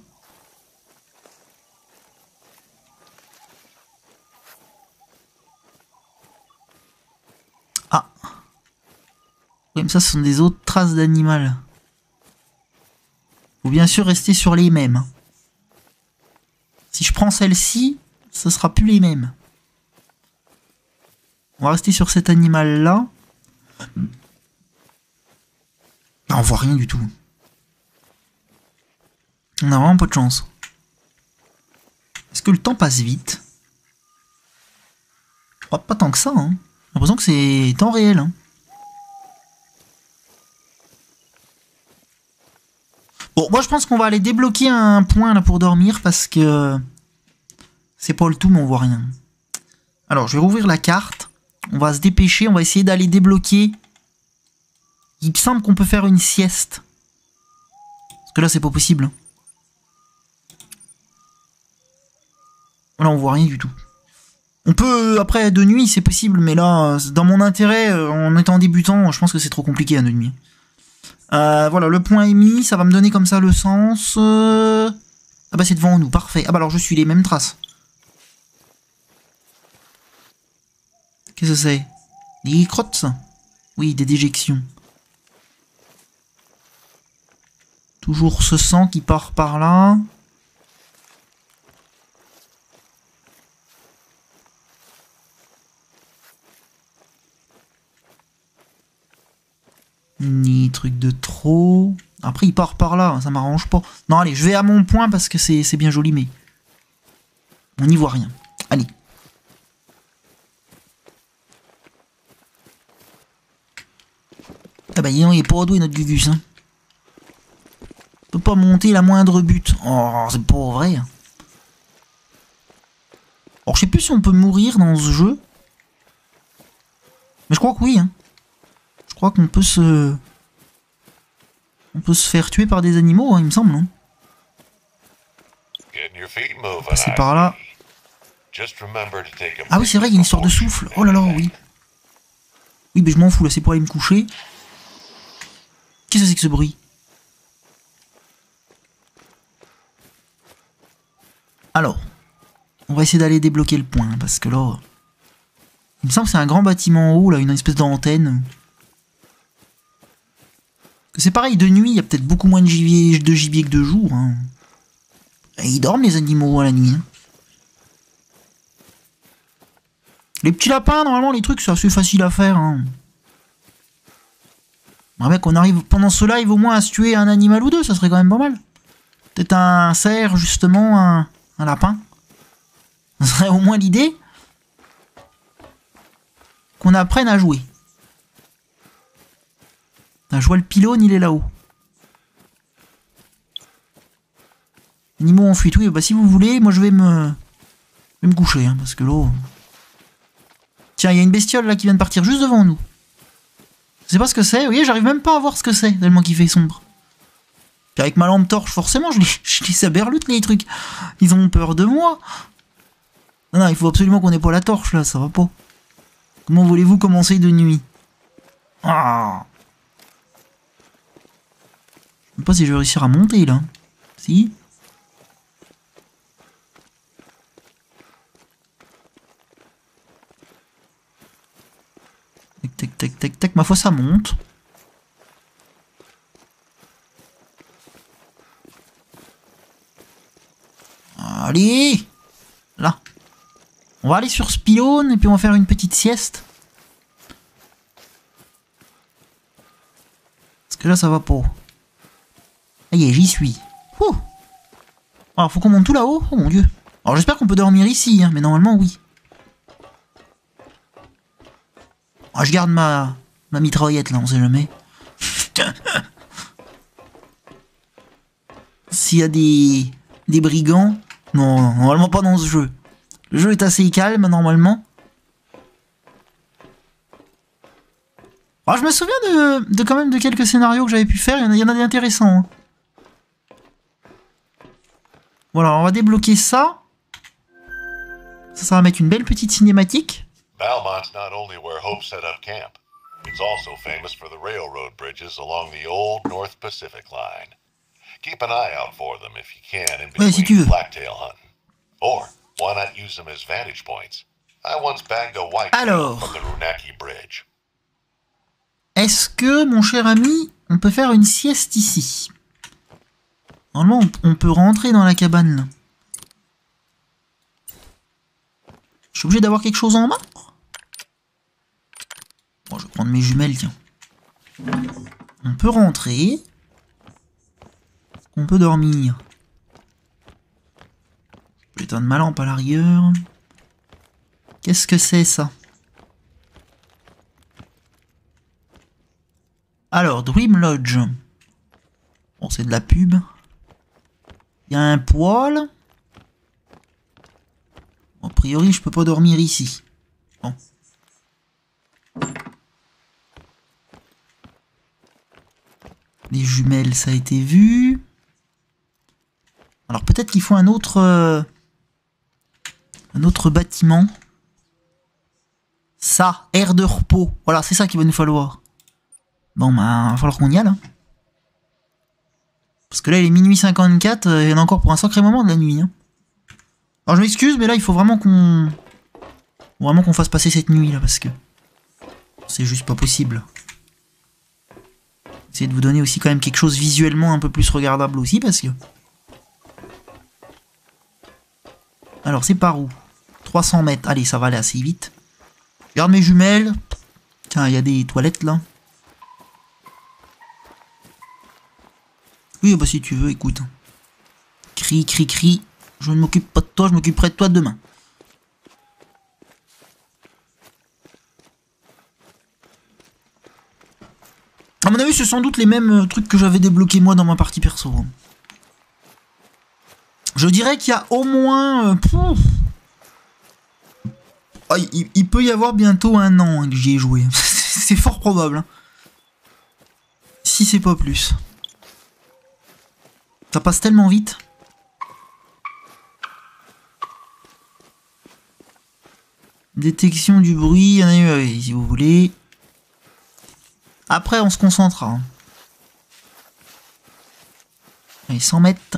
Ah. Oui, mais ça, ce sont des autres traces d'animal. Faut bien sûr rester sur les mêmes. Si je prends celle-ci, ce sera plus les mêmes. On va rester sur cet animal-là. On voit rien du tout. On a vraiment pas de chance. Est-ce que le temps passe vite? Oh, pas tant que ça. Hein. J'ai l'impression que c'est temps réel. Hein. Bon, moi je pense qu'on va aller débloquer un point là pour dormir parce que c'est pas le tout, mais on voit rien. Alors, je vais rouvrir la carte. On va se dépêcher. On va essayer d'aller débloquer. Il me semble qu'on peut faire une sieste. Parce que là, c'est pas possible. Là, on voit rien du tout. On peut, après, de nuit, c'est possible, mais là, dans mon intérêt, en étant débutant, je pense que c'est trop compliqué à de nuit. Euh, voilà, le point est mis, ça va me donner comme ça le sens. Euh... Ah bah, c'est devant nous, parfait. Ah bah alors, je suis les mêmes traces. Qu'est-ce que c'est? Des crottes, ça. Oui, des déjections. Toujours ce sang qui part par là. Ni truc de trop. Après, il part par là, ça m'arrange pas. Non, allez, je vais à mon point parce que c'est bien joli, mais on n'y voit rien. Allez. Ah bah, dis donc, il est pas doué, notre Gugus, hein. Il peut pas monter la moindre butte. Oh, c'est pas vrai. Alors, je sais plus si on peut mourir dans ce jeu. Mais je crois que oui, hein. Je crois qu'on peut se... On peut se faire tuer par des animaux, hein, il me semble, non? C'est par là. Ah oui, c'est vrai, il y a une histoire de souffle. Oh là là, oui. Oui, mais je m'en fous, là, c'est pour aller me coucher. Qu'est-ce que c'est que ce bruit? Alors, on va essayer d'aller débloquer le point, parce que là... Il me semble que c'est un grand bâtiment en haut, là, une espèce d'antenne. C'est pareil, de nuit, il y a peut-être beaucoup moins de gibier, de gibier que de jour. Hein. Et ils dorment, les animaux, à la nuit. Hein. Les petits lapins, normalement, les trucs, c'est assez facile à faire. Hein. J'aimerais qu'on arrive pendant ce live au moins à se tuer un animal ou deux, ça serait quand même pas mal. Peut-être un cerf, justement, un, un lapin. Ça serait au moins l'idée qu'on apprenne à jouer. Je vois le pylône, il est là-haut. Animaux en fuite, oui, bah si vous voulez, moi je vais me, je vais me coucher, hein, parce que là... Tiens, il y a une bestiole là qui vient de partir juste devant nous. Je sais pas ce que c'est, vous voyez, j'arrive même pas à voir ce que c'est, tellement qu'il fait sombre. Puis avec ma lampe torche, forcément, je les, je les saberlute les trucs. Ils ont peur de moi. Non, non, il faut absolument qu'on ait pas la torche là, ça va pas. Comment voulez-vous commencer de nuit? Ah. Je sais pas si je vais réussir à monter là. Si. Tac tac tac tac tac. Ma foi ça monte. Allez. Là. On va aller sur ce pylône et puis on va faire une petite sieste. Parce que là ça va pas. Ça y est, j'y suis. Ouh. Alors, faut qu'on monte tout là-haut. Oh mon dieu. Alors, j'espère qu'on peut dormir ici, hein, mais normalement, oui. Oh, je garde ma, ma mitraillette, là, on sait jamais. S'il y a des, des brigands... Non, normalement pas dans ce jeu. Le jeu est assez calme, normalement. Alors, je me souviens de, de quand même de quelques scénarios que j'avais pu faire. Il y en a, il y en a des intéressants, hein. Voilà, on va débloquer ça. Ça, ça va mettre une belle petite cinématique. Valmont's not only where Hope set up camp. It's also famous for the railroad bridges along the old North Pacific line. Keep an eye out for them if you can in between ouais, si tu veux. blacktail hunting. Or, why not use them as vantage points? I once bagged a whitetail Alors, from the Runaki Bridge. Est-ce que, mon cher ami, on peut faire une sieste ici? Normalement, on peut rentrer dans la cabane, là. Je suis obligé d'avoir quelque chose en main? Bon, je vais prendre mes jumelles, tiens. On peut rentrer. On peut dormir. Je vais éteindre ma lampe à l'arrière. Qu'est-ce que c'est, ça? Alors, Dream Lodge. Bon, c'est de la pub. Il y a un poêle. A priori, je peux pas dormir ici. Bon. Les jumelles, ça a été vu. Alors peut-être qu'il faut un autre... Euh, un autre bâtiment. Ça, aire de repos. Voilà, c'est ça qu'il va nous falloir. Bon, bah, il va falloir qu'on y aille. Hein. Parce que là, il est minuit cinquante-quatre, il y en a encore pour un sacré moment de la nuit. Hein. Alors je m'excuse, mais là, il faut vraiment qu'on... Vraiment qu'on fasse passer cette nuit, là, parce que... C'est juste pas possible. Essayez de vous donner aussi quand même quelque chose visuellement un peu plus regardable aussi parce que... Alors c'est par où? trois cents mètres. Allez, ça va aller assez vite. Regarde mes jumelles. Tiens, il y a des toilettes là. Oui, bah si tu veux, écoute. Cri, cri, cri. Je ne m'occupe pas de toi, je m'occuperai de toi demain. À mon avis, c'est sans doute les mêmes trucs que j'avais débloqués moi dans ma partie perso. Je dirais qu'il y a au moins... Euh, ah, il, il peut y avoir bientôt un an hein, que j'y ai joué. C'est fort probable. Hein. Si c'est pas plus. Ça passe tellement vite. Détection du bruit, si vous voulez. Après, on se concentrera. Hein. Allez, cent mètres.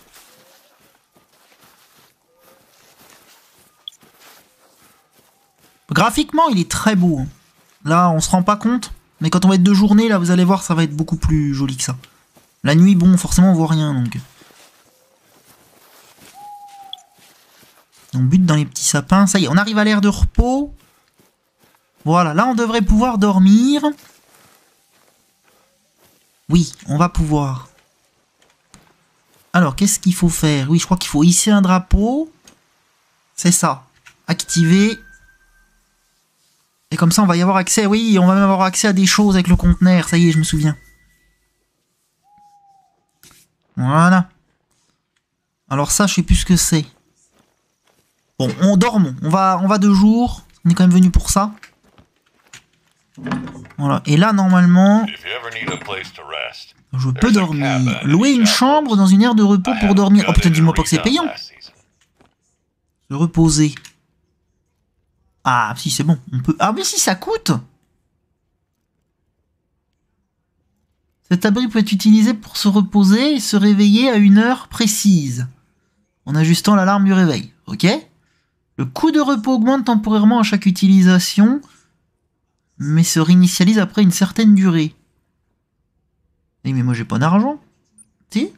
Graphiquement, il est très beau. Hein. Là, on se rend pas compte. Mais quand on va être de journée, là, vous allez voir, ça va être beaucoup plus joli que ça. La nuit, bon, forcément, on voit rien, donc... On bute dans les petits sapins. Ça y est, on arrive à l'ère de repos. Voilà, là, on devrait pouvoir dormir. Oui, on va pouvoir. Alors, qu'est-ce qu'il faut faire? Oui, je crois qu'il faut hisser un drapeau. C'est ça. Activer. Et comme ça, on va y avoir accès. Oui, on va même avoir accès à des choses avec le conteneur. Ça y est, je me souviens. Voilà. Alors ça, je sais plus ce que c'est. Bon, on dormons. On va, on va de jour. On est quand même venu pour ça. Voilà. Et là, normalement... Je peux dormir. Louer une chambre dans une aire de repos pour dormir. Oh putain, dis-moi pas que c'est payant. Se reposer. Ah, si, c'est bon. On peut... Ah, mais si, ça coûte. Cet abri peut être utilisé pour se reposer et se réveiller à une heure précise. En ajustant l'alarme du réveil. Ok. Le coût de repos augmente temporairement à chaque utilisation, mais se réinitialise après une certaine durée. Eh, mais moi j'ai pas d'argent. Si.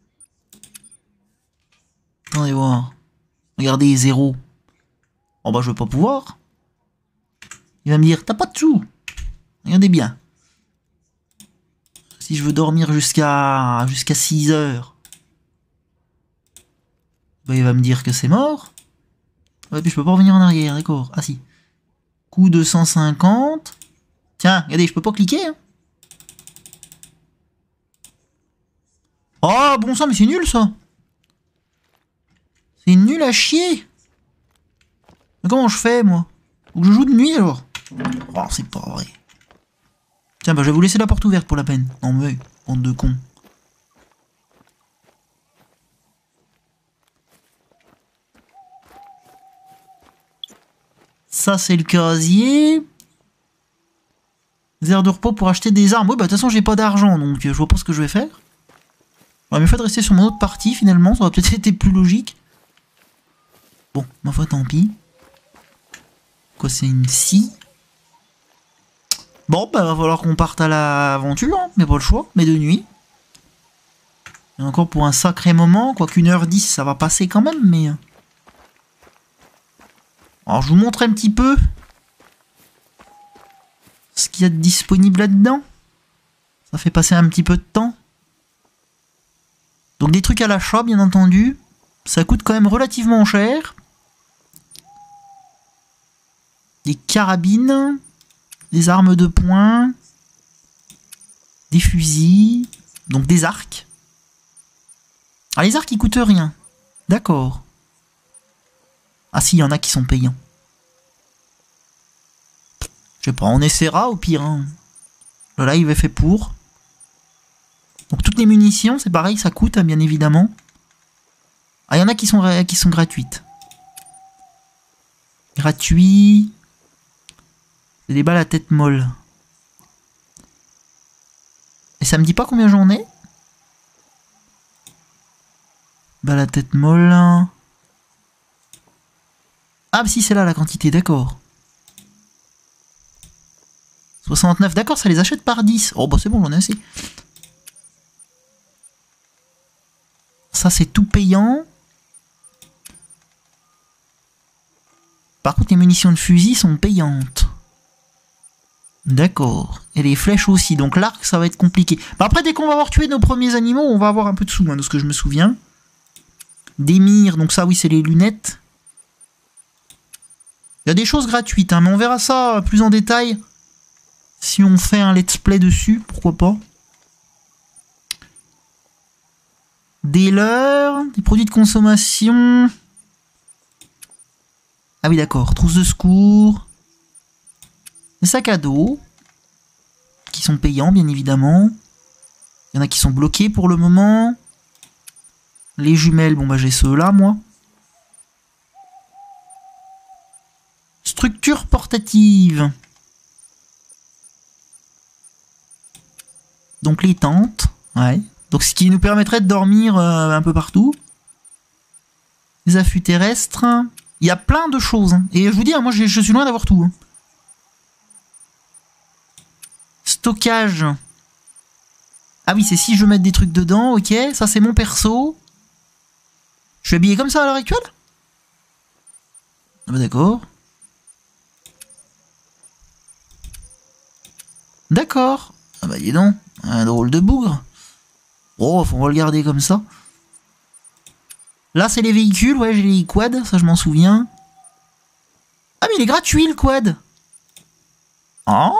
Attendez voir. Regardez, zéro. Oh bah je vais pas pouvoir. Il va me dire, t'as pas de sous. Regardez bien. Si je veux dormir jusqu'à jusqu'à six heures, bah il va me dire que c'est mort. Ouais, puis je peux pas revenir en arrière, d'accord. Ah si. Coût deux cent cinquante. Tiens, regardez, je peux pas cliquer. Hein. Oh, bon sang, mais c'est nul ça. C'est nul à chier. Mais comment je fais, moi? Faut que je joue de nuit, alors? Oh, c'est pas vrai. Tiens, bah je vais vous laisser la porte ouverte pour la peine. Non mais, bande de cons. Ça, c'est le casier. Des aires de repos pour acheter des armes. Oui, bah de toute façon, j'ai pas d'argent, donc je vois pas ce que je vais faire. J'aurais mieux fait de rester sur mon autre partie, finalement. Ça aurait peut-être été plus logique. Bon, ma foi, tant pis. Quoi, c'est une scie? Bon, bah va falloir qu'on parte à l'aventure, hein, mais pas le choix, mais de nuit. Et encore pour un sacré moment, quoi qu'une heure dix, ça va passer quand même, mais... Alors je vous montre un petit peu ce qu'il y a de disponible là-dedans. Ça fait passer un petit peu de temps. Donc des trucs à l'achat, bien entendu. Ça coûte quand même relativement cher. Des carabines. Des armes de poing, des fusils, donc des arcs. Ah, les arcs ils coûtent rien. D'accord. Ah si, il y en a qui sont payants. Je sais pas, on essaiera au pire. Hein. Le live est fait pour. Donc toutes les munitions, c'est pareil, ça coûte, hein, bien évidemment. Ah, il y en a qui sont, qui sont gratuites. Gratuit. C'est des balles à tête molle. Et ça me dit pas combien j'en ai? Balles à tête molle. Ah, bah si, c'est là la quantité, d'accord. soixante-neuf, d'accord, ça les achète par dix. Oh bah c'est bon, j'en ai assez. Ça c'est tout payant. Par contre les munitions de fusil sont payantes. D'accord. Et les flèches aussi, donc l'arc ça va être compliqué. Bah après dès qu'on va avoir tué nos premiers animaux, on va avoir un peu de sous, hein, de ce que je me souviens. Des mires, donc ça oui c'est les lunettes. Il y a des choses gratuites, hein, mais on verra ça plus en détail. Si on fait un let's play dessus, pourquoi pas. Des leurres, des produits de consommation. Ah oui d'accord, trousse de secours. Des sacs à dos. Qui sont payants bien évidemment. Il y en a qui sont bloqués pour le moment. Les jumelles, bon bah j'ai ceux-là moi. Structure portative. Donc les tentes, ouais. Donc ce qui nous permettrait de dormir euh, un peu partout. Les affûts terrestres. Il y a plein de choses. Hein. Et je vous dis, hein, moi je suis loin d'avoir tout. Hein. Stockage. Ah oui, c'est si je veux mettre des trucs dedans, ok. Ça c'est mon perso. Je suis habillé comme ça à l'heure actuelle? Ah bah d'accord. D'accord. Ah bah dis donc, un drôle de bougre. Oh, on va le garder comme ça. Là c'est les véhicules, ouais j'ai les quads, ça je m'en souviens. Ah mais il est gratuit le quad. Oh.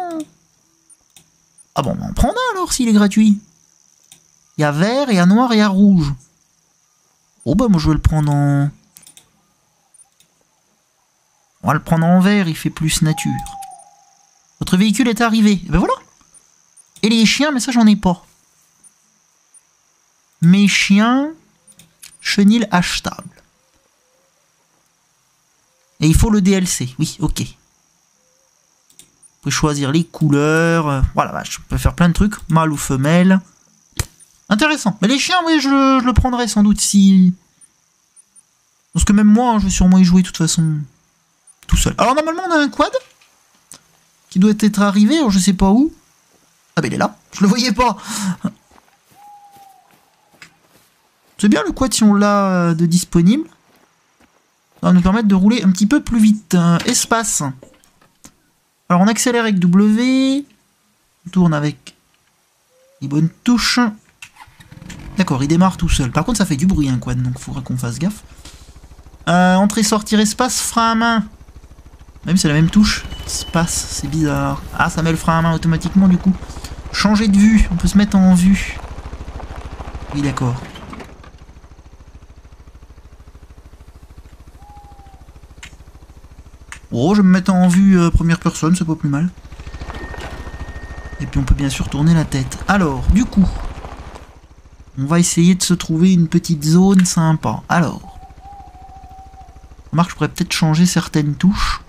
Ah bon, on va en prendre un alors s'il est gratuit. Il y a vert, il y a noir et il y a rouge. Oh bah moi je vais le prendre en... On va le prendre en vert, il fait plus nature. Votre véhicule est arrivé. Et ben voilà. Et les chiens, mais ça j'en ai pas. Mes chiens, chenil achetable. Et il faut le D L C. Oui, ok. Vous pouvez choisir les couleurs. Voilà, je peux faire plein de trucs. Mâle ou femelle. Intéressant. Mais les chiens, oui, je, je le prendrai sans doute si... Parce que même moi, hein, je vais sûrement y jouer de toute façon tout seul. Alors normalement, on a un quad qui doit être arrivé, alors je sais pas où. Ah ben il est là, je le voyais pas. C'est bien le quad si on l'a de disponible. Ça va nous permettre de rouler un petit peu plus vite. Euh, espace. Alors on accélère avec W. On tourne avec les bonnes touches. D'accord, il démarre tout seul. Par contre ça fait du bruit un quad, donc il faudra qu'on fasse gaffe. Euh, entrée, sortir, espace, frein à main. Même c'est la même touche. Espace, c'est bizarre. Ah, ça met le frein à main automatiquement du coup. Changer de vue, on peut se mettre en vue. Oui, d'accord. Oh, je vais me mettre en vue euh, première personne, c'est pas plus mal. Et puis on peut bien sûr tourner la tête. Alors, du coup, on va essayer de se trouver une petite zone sympa. Alors, remarque, je pourrais peut-être changer certaines touches.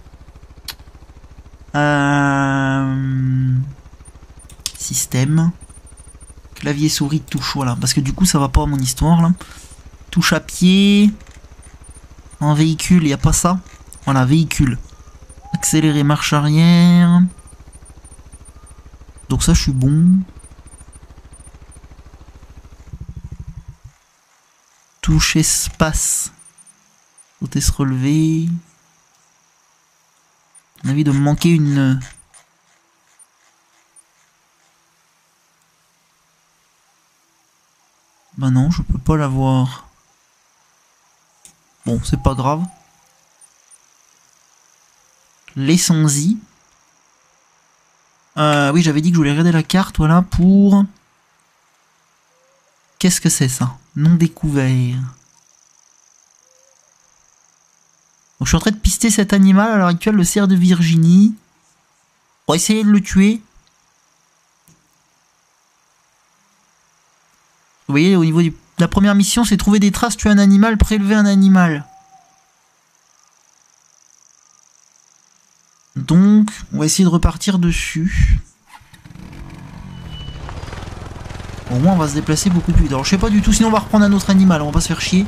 Euh... Système. Clavier, souris, touche, voilà. Parce que du coup, ça va pas à mon histoire, là. Touche à pied. En véhicule, il n'y a pas ça. Voilà, véhicule. Accélérer, marche arrière. Donc ça, je suis bon. Touche espace. Sauter, se relever. On a envie de me manquer une... Bah non, je peux pas l'avoir. Bon, c'est pas grave. Laissons-y. Euh, oui, j'avais dit que je voulais regarder la carte, voilà, pour... Qu'est-ce que c'est ça? Non découvert. Donc, je suis en train de pister cet animal, à l'heure actuelle, le cerf de Virginie. On va essayer de le tuer. Vous voyez, au niveau de la première mission, c'est trouver des traces, tuer un animal, prélever un animal. Donc, on va essayer de repartir dessus. Au moins, on va se déplacer beaucoup plus vite. Alors, je sais pas du tout, sinon on va reprendre un autre animal, on va pas se faire chier.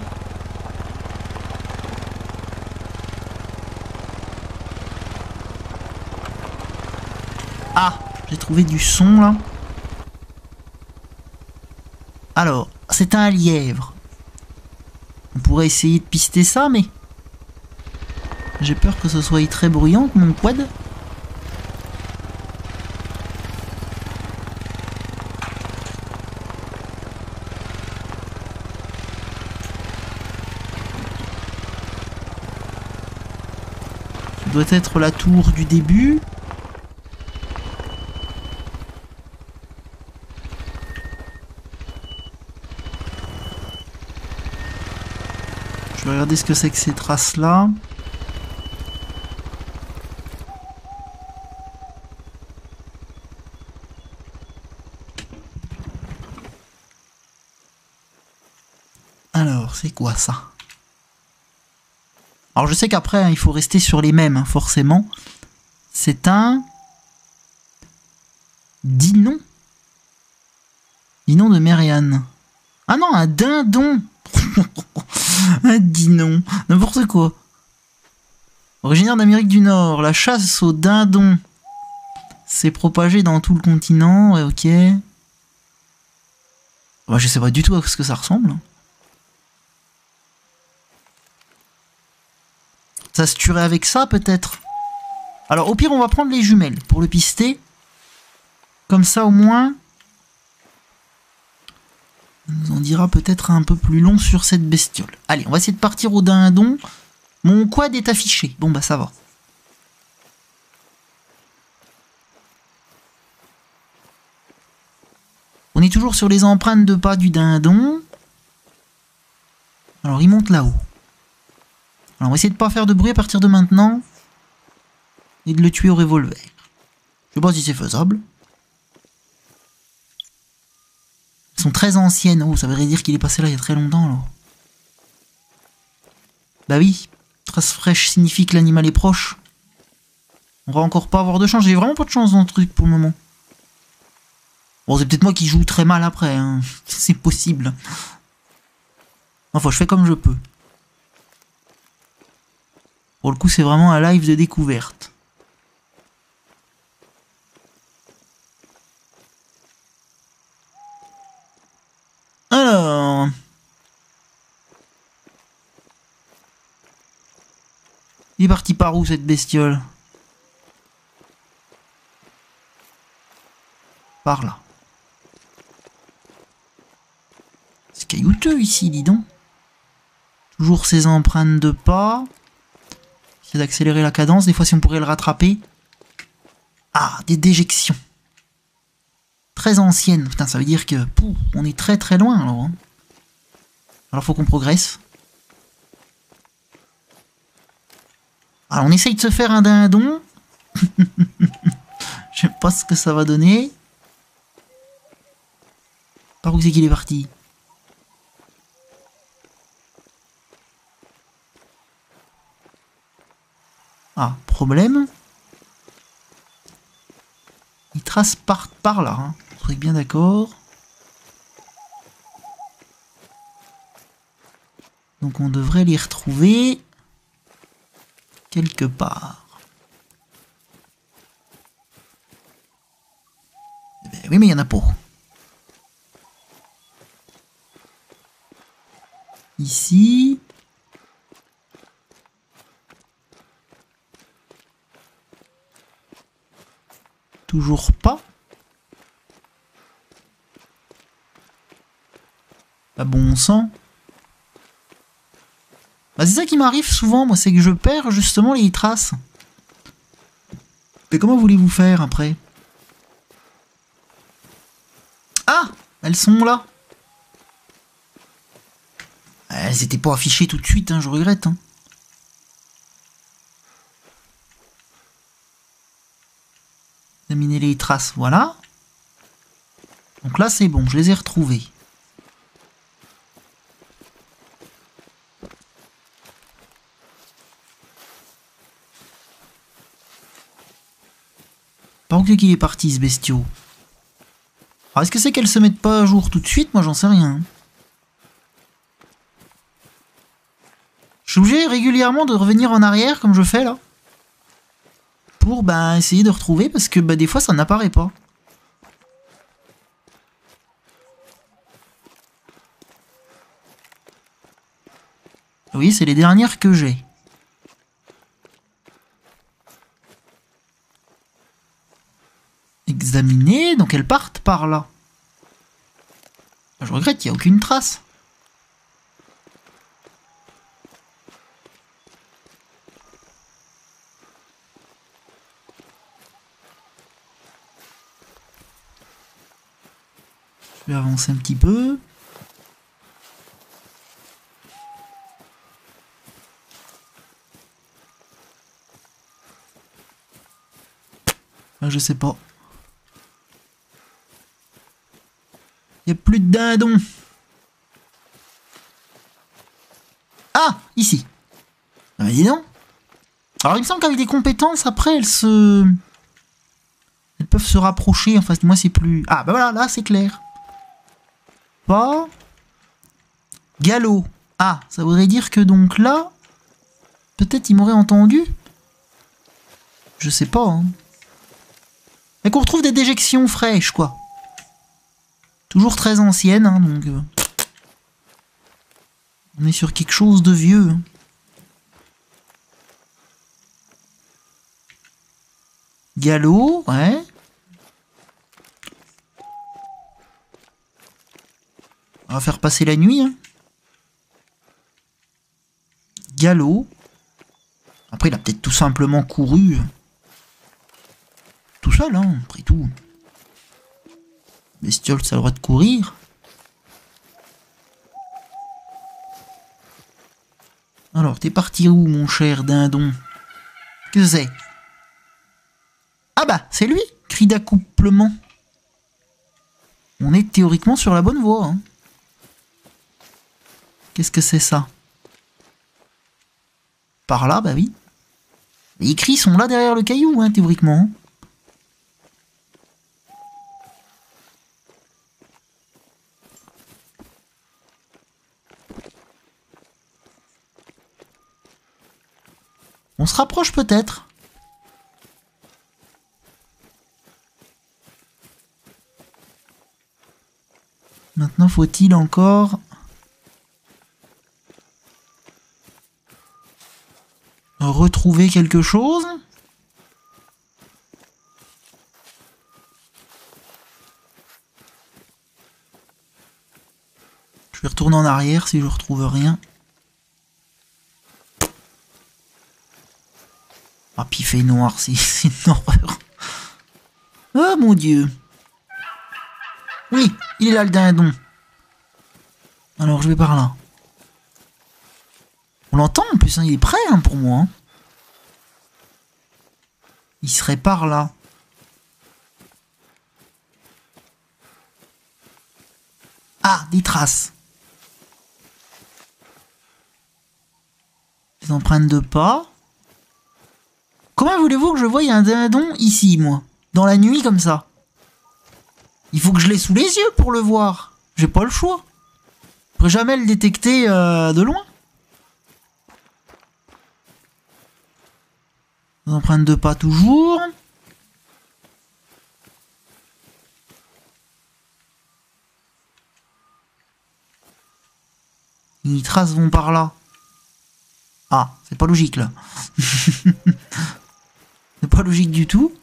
Ah, trouver du son là. Alors, c'est un lièvre. On pourrait essayer de pister ça, mais j'ai peur que ce soit très bruyant, mon quad. Ça doit être la tour du début. Je vais regarder ce que c'est que ces traces-là. Alors, c'est quoi ça? Alors, je sais qu'après, hein, il faut rester sur les mêmes, hein, forcément. C'est un... Dinon. Dinon de Mériane. Ah non, un dindon. Un dinon. N'importe quoi. Originaire d'Amérique du Nord, la chasse au dindon s'est propagée dans tout le continent. Ouais, ok. Ouais, je sais pas du tout à ce que ça ressemble. Ça se tuerait avec ça, peut-être. Alors, au pire, on va prendre les jumelles pour le pister. Comme ça, au moins... on nous en dira peut-être un peu plus long sur cette bestiole. Allez, on va essayer de partir au dindon. Mon quad est affiché. Bon, bah ça va. On est toujours sur les empreintes de pas du dindon. Alors, il monte là-haut. Alors, on va essayer de ne pas faire de bruit à partir de maintenant. Et de le tuer au revolver. Je sais pas si c'est faisable. Elles sont très anciennes. Oh, ça voudrait dire qu'il est passé là il y a très longtemps, alors. Bah oui. Trace fraîche signifie que l'animal est proche. On va encore pas avoir de chance. J'ai vraiment pas de chance dans le truc pour le moment. Bon, c'est peut-être moi qui joue très mal après. Hein. C'est possible. Enfin, je fais comme je peux. Pour le coup, c'est vraiment un live de découverte. Alors... il est parti par où, cette bestiole? Par là. C'est caillouteux ici, dis donc. Toujours ces empreintes de pas... c'est d'accélérer la cadence, des fois si on pourrait le rattraper. Ah, des déjections. Très anciennes. Putain, ça veut dire que pouf, on est très très loin alors. Hein. Alors faut qu'on progresse. Alors on essaye de se faire un dindon. Je sais pas ce que ça va donner. Par où c'est qu'il est parti? Ah, problème. Il trace par, par là. Hein. On serait bien d'accord. Donc on devrait les retrouver quelque part. Eh bien, oui, mais il y en a pas. Ici. Toujours pas. Ah bon sang. Bah c'est ça qui m'arrive souvent, moi, c'est que je perds justement les traces. Mais comment voulez-vous faire après? Ah, elles sont là. Elles étaient pas affichées tout de suite, hein, je regrette. Hein. Examiner les traces, voilà. Donc là, c'est bon, je les ai retrouvées. Par où c'est qu'il est parti, ce bestiau? Alors, est-ce que c'est qu'elles se mettent pas à jour tout de suite? Moi, j'en sais rien. Je suis obligé régulièrement de revenir en arrière, comme je fais là. Pour bah, essayer de retrouver, parce que bah, des fois, ça n'apparaît pas. Oui, c'est les dernières que j'ai. Examiner, donc elles partent par là. Je regrette, il n'y a aucune trace. Je vais avancer un petit peu. Ah, je sais pas. Il n'y a plus de dindons. Ah, ici. Ah bah dis donc. Alors il me semble qu'avec des compétences, après, elles se... Elles peuvent se rapprocher. Enfin, moi, c'est plus... Ah, bah voilà, là, c'est clair. Pas... Galop. Ah, ça voudrait dire que donc là... Peut-être il m'aurait entendu. Je sais pas, hein. Mais qu'on retrouve des déjections fraîches, quoi. Toujours très anciennes, hein, donc... Euh... On est sur quelque chose de vieux. Hein. Galop, ouais. On va faire passer la nuit. Hein. Galop. Après, il a peut-être tout simplement couru. Tout seul, hein, après tout. Bestiole, ça a le droit de courir. Alors, t'es parti où, mon cher dindon? Que c'est? Ah bah, c'est lui, cri d'accouplement. On est théoriquement sur la bonne voie. Hein. Qu'est-ce que c'est ça? Par là, bah oui. Les cris sont là derrière le caillou, hein, théoriquement. On se rapproche peut-être. Maintenant, faut-il encore... retrouver quelque chose? Je vais retourner en arrière si je retrouve rien. Ah, puis il fait noir, c'est une horreur. Oh mon dieu. Oui, il est là le dindon. Alors je vais par là. On l'entend en plus, hein, il est prêt hein, pour moi. Hein. Il serait par là. Ah, des traces. Des empreintes de pas. Comment voulez-vous que je voie un dindon ici, moi? Dans la nuit comme ça? Il faut que je l'ai sous les yeux pour le voir. J'ai pas le choix. Je pourrais jamais le détecter euh, de loin. Des empreintes de pas toujours. Les traces vont par là. Ah, c'est pas logique là. C'est pas logique du tout.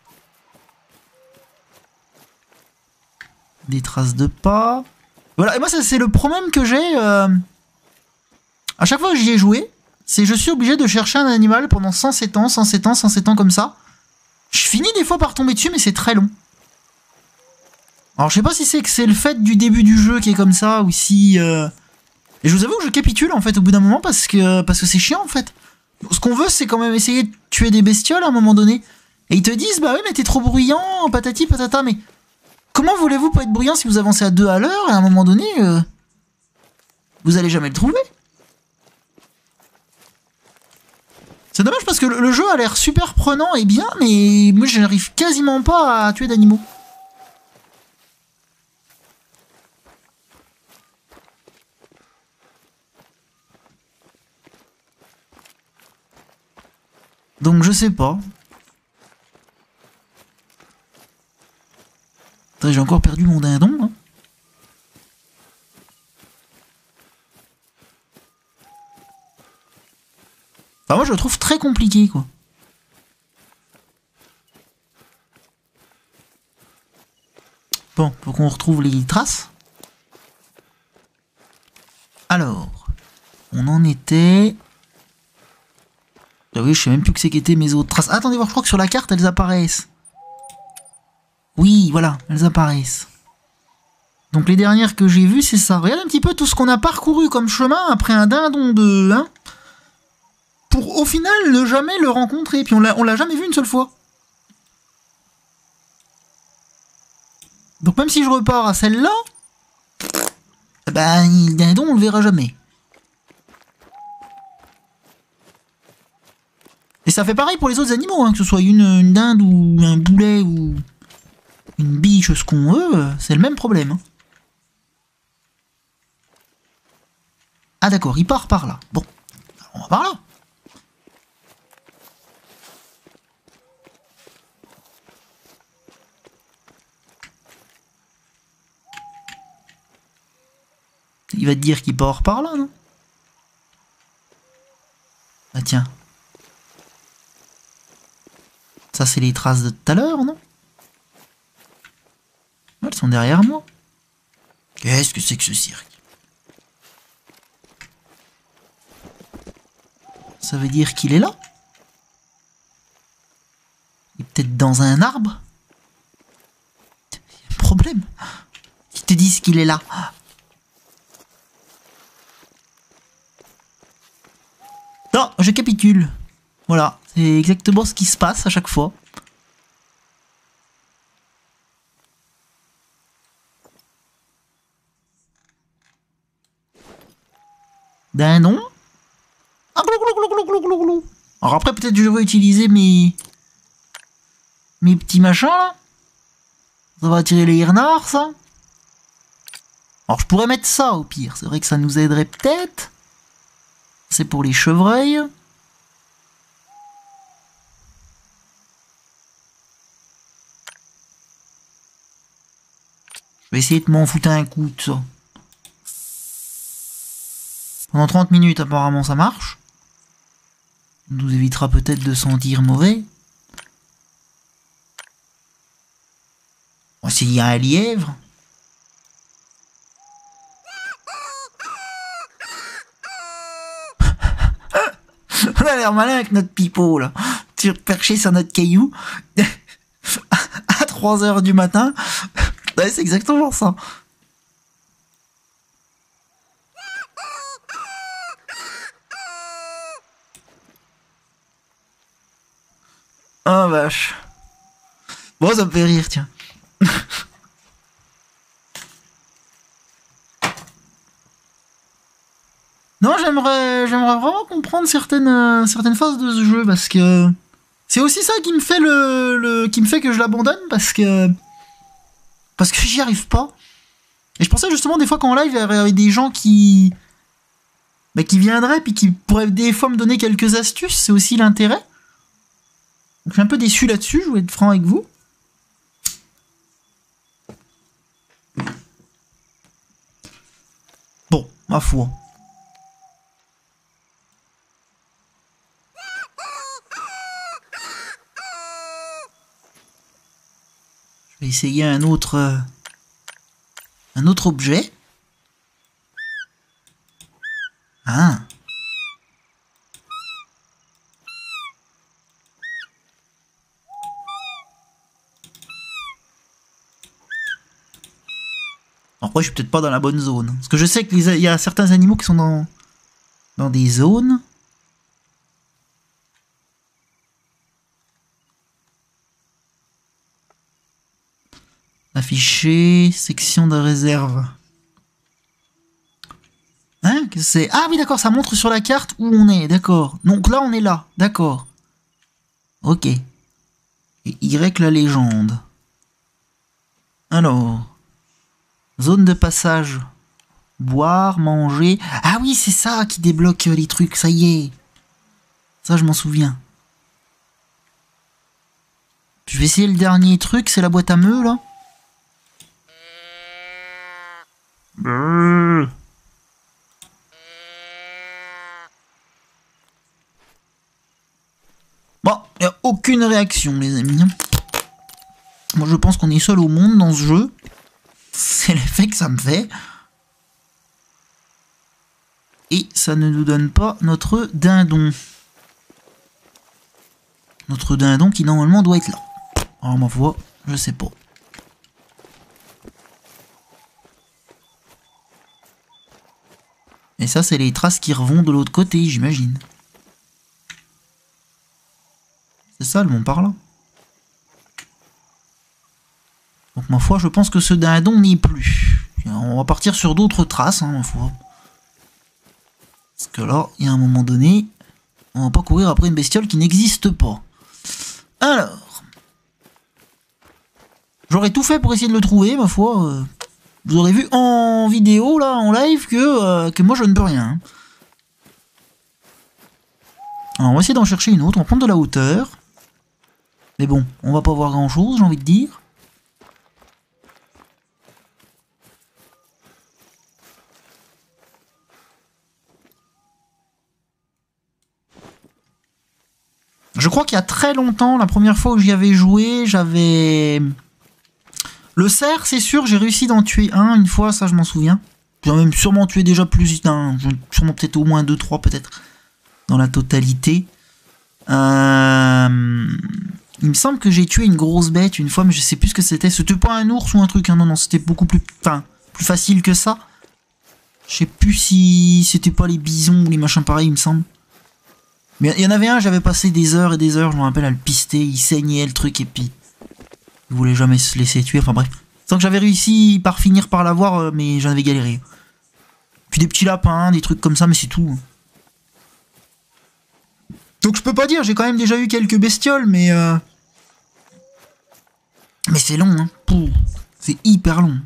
Des traces de pas. Voilà, et moi ça c'est le problème que j'ai. Euh... À chaque fois que j'y ai joué, c'est je suis obligé de chercher un animal pendant cent sept ans, cent sept ans, cent sept ans comme ça. Je finis des fois par tomber dessus, mais c'est très long. Alors je sais pas si c'est que c'est le fait du début du jeu qui est comme ça, ou si... Euh... Et je vous avoue que je capitule en fait au bout d'un moment parce que parce que c'est chiant en fait. Ce qu'on veut c'est quand même essayer de tuer des bestioles à un moment donné. Et ils te disent bah oui mais t'es trop bruyant, patati patata, mais comment voulez-vous pas être bruyant si vous avancez à deux à l'heure et à un moment donné euh, vous allez jamais le trouver. C'est dommage parce que le, le jeu a l'air super prenant et bien, mais moi je n'arrive quasiment pas à tuer d'animaux. Donc je sais pas. J'ai encore perdu mon dindon. Hein. je le trouve très compliqué, quoi. Bon, faut qu'on retrouve les traces. Alors, on en était... Ah oui, je sais même plus que c'est qu'étaient mes autres traces. Ah, attendez voir, je crois que sur la carte, elles apparaissent. Oui, voilà, elles apparaissent. Donc les dernières que j'ai vues, c'est ça. Regarde un petit peu tout ce qu'on a parcouru comme chemin après un dindon de... Hein, pour au final ne jamais le rencontrer. Puis on l'a on l'a jamais vu une seule fois. Donc même si je repars à celle-là, ben le dindon on le verra jamais. Et ça fait pareil pour les autres animaux, hein, que ce soit une, une dinde ou un boulet ou une biche, ce qu'on veut, c'est le même problème. Hein. Ah d'accord, il part par là. Bon, alors on va par là. Il va te dire qu'il part par là, non? Ah tiens. Ça, c'est les traces de tout à l'heure, non? Elles sont derrière moi. Qu'est-ce que c'est que ce cirque? Ça veut dire qu'il est là? Il est peut-être dans un arbre? Il y a un problème. Ils te disent qu'il est là. Non, je capitule. Voilà, c'est exactement ce qui se passe à chaque fois. Dindon. Ah, glou, glou, glou, glou, glou, glou. Alors après, peut-être que je vais utiliser mes... mes petits machins, là. Ça va attirer les hirnards, ça. Alors je pourrais mettre ça, au pire. C'est vrai que ça nous aiderait peut-être. C'est pour les chevreuils. Je vais essayer de m'en foutre un coup de ça. Pendant trente minutes, apparemment, ça marche. Ça nous évitera peut-être de sentir mauvais. Bon, s'il y a un lièvre. On a l'air malin avec notre pipeau, là. Perché sur notre caillou. À trois heures du matin. Ouais, c'est exactement ça. Oh vache. Bon, ça me fait rire, tiens. Non, j'aimerais j'aimerais vraiment comprendre certaines, euh, certaines phases de ce jeu, parce que c'est aussi ça qui me fait le, le qui me fait que je l'abandonne, parce que parce que j'y arrive pas. Et je pensais justement des fois qu'en live il y avait des gens qui bah, qui viendraient puis qui pourraient des fois me donner quelques astuces, c'est aussi l'intérêt. Donc je suis un peu déçu là-dessus, je vais être franc avec vous. Bon, ma foi. Je vais essayer un autre euh, un autre objet. Ah. Après, je suis peut-être pas dans la bonne zone. Parce que je sais qu'il y a certains animaux qui sont dans, dans des zones. Afficher, section de réserve. Hein? Qu'est-ce que c'est? Ah oui, d'accord, ça montre sur la carte où on est, d'accord. Donc là, on est là, d'accord. Ok. Et Y la légende. Alors. Zone de passage. Boire, manger. Ah oui, c'est ça qui débloque les trucs, ça y est. Ça, je m'en souviens. Je vais essayer le dernier truc, c'est la boîte à meux, là. Brrr. aucune réaction, les amis. Moi, je pense qu'on est seul au monde dans ce jeu. C'est l'effet que ça me fait. Et ça ne nous donne pas notre dindon. Notre dindon qui, normalement, doit être là. Alors, ma foi, je sais pas. Et ça, c'est les traces qui revont de l'autre côté, j'imagine. C'est ça, le mont par là. Donc, ma foi, je pense que ce dindon n'y est plus. On va partir sur d'autres traces, hein, ma foi. Parce que là, il y a un moment donné, on va pas courir après une bestiole qui n'existe pas. Alors. J'aurais tout fait pour essayer de le trouver, ma foi. Vous aurez vu en vidéo, là, en live, que, euh, que moi, je ne peux rien. Alors, on va essayer d'en chercher une autre. On va prendre de la hauteur. Mais bon, on va pas voir grand-chose, j'ai envie de dire. Je crois qu'il y a très longtemps, la première fois où j'y avais joué, j'avais... Le cerf, c'est sûr, j'ai réussi d'en tuer un une fois, ça je m'en souviens. J'ai même sûrement tué déjà plus d'un, sûrement peut-être au moins deux, trois peut-être, dans la totalité. Euh... Il me semble que j'ai tué une grosse bête une fois, mais je sais plus ce que c'était. C'était pas un ours ou un truc, hein, non, non, c'était beaucoup plus, enfin, plus facile que ça. Je sais plus si c'était pas les bisons ou les machins pareils, il me semble. Mais il y en avait un, j'avais passé des heures et des heures, je me rappelle, à le pister, il saignait le truc et puis il voulait jamais se laisser tuer, enfin bref. Sans que j'avais réussi par finir par l'avoir, euh, mais j'en avais galéré. Puis des petits lapins, des trucs comme ça, mais c'est tout. Donc je peux pas dire, j'ai quand même déjà eu quelques bestioles, mais... Euh... Mais c'est long, hein. C'est hyper long.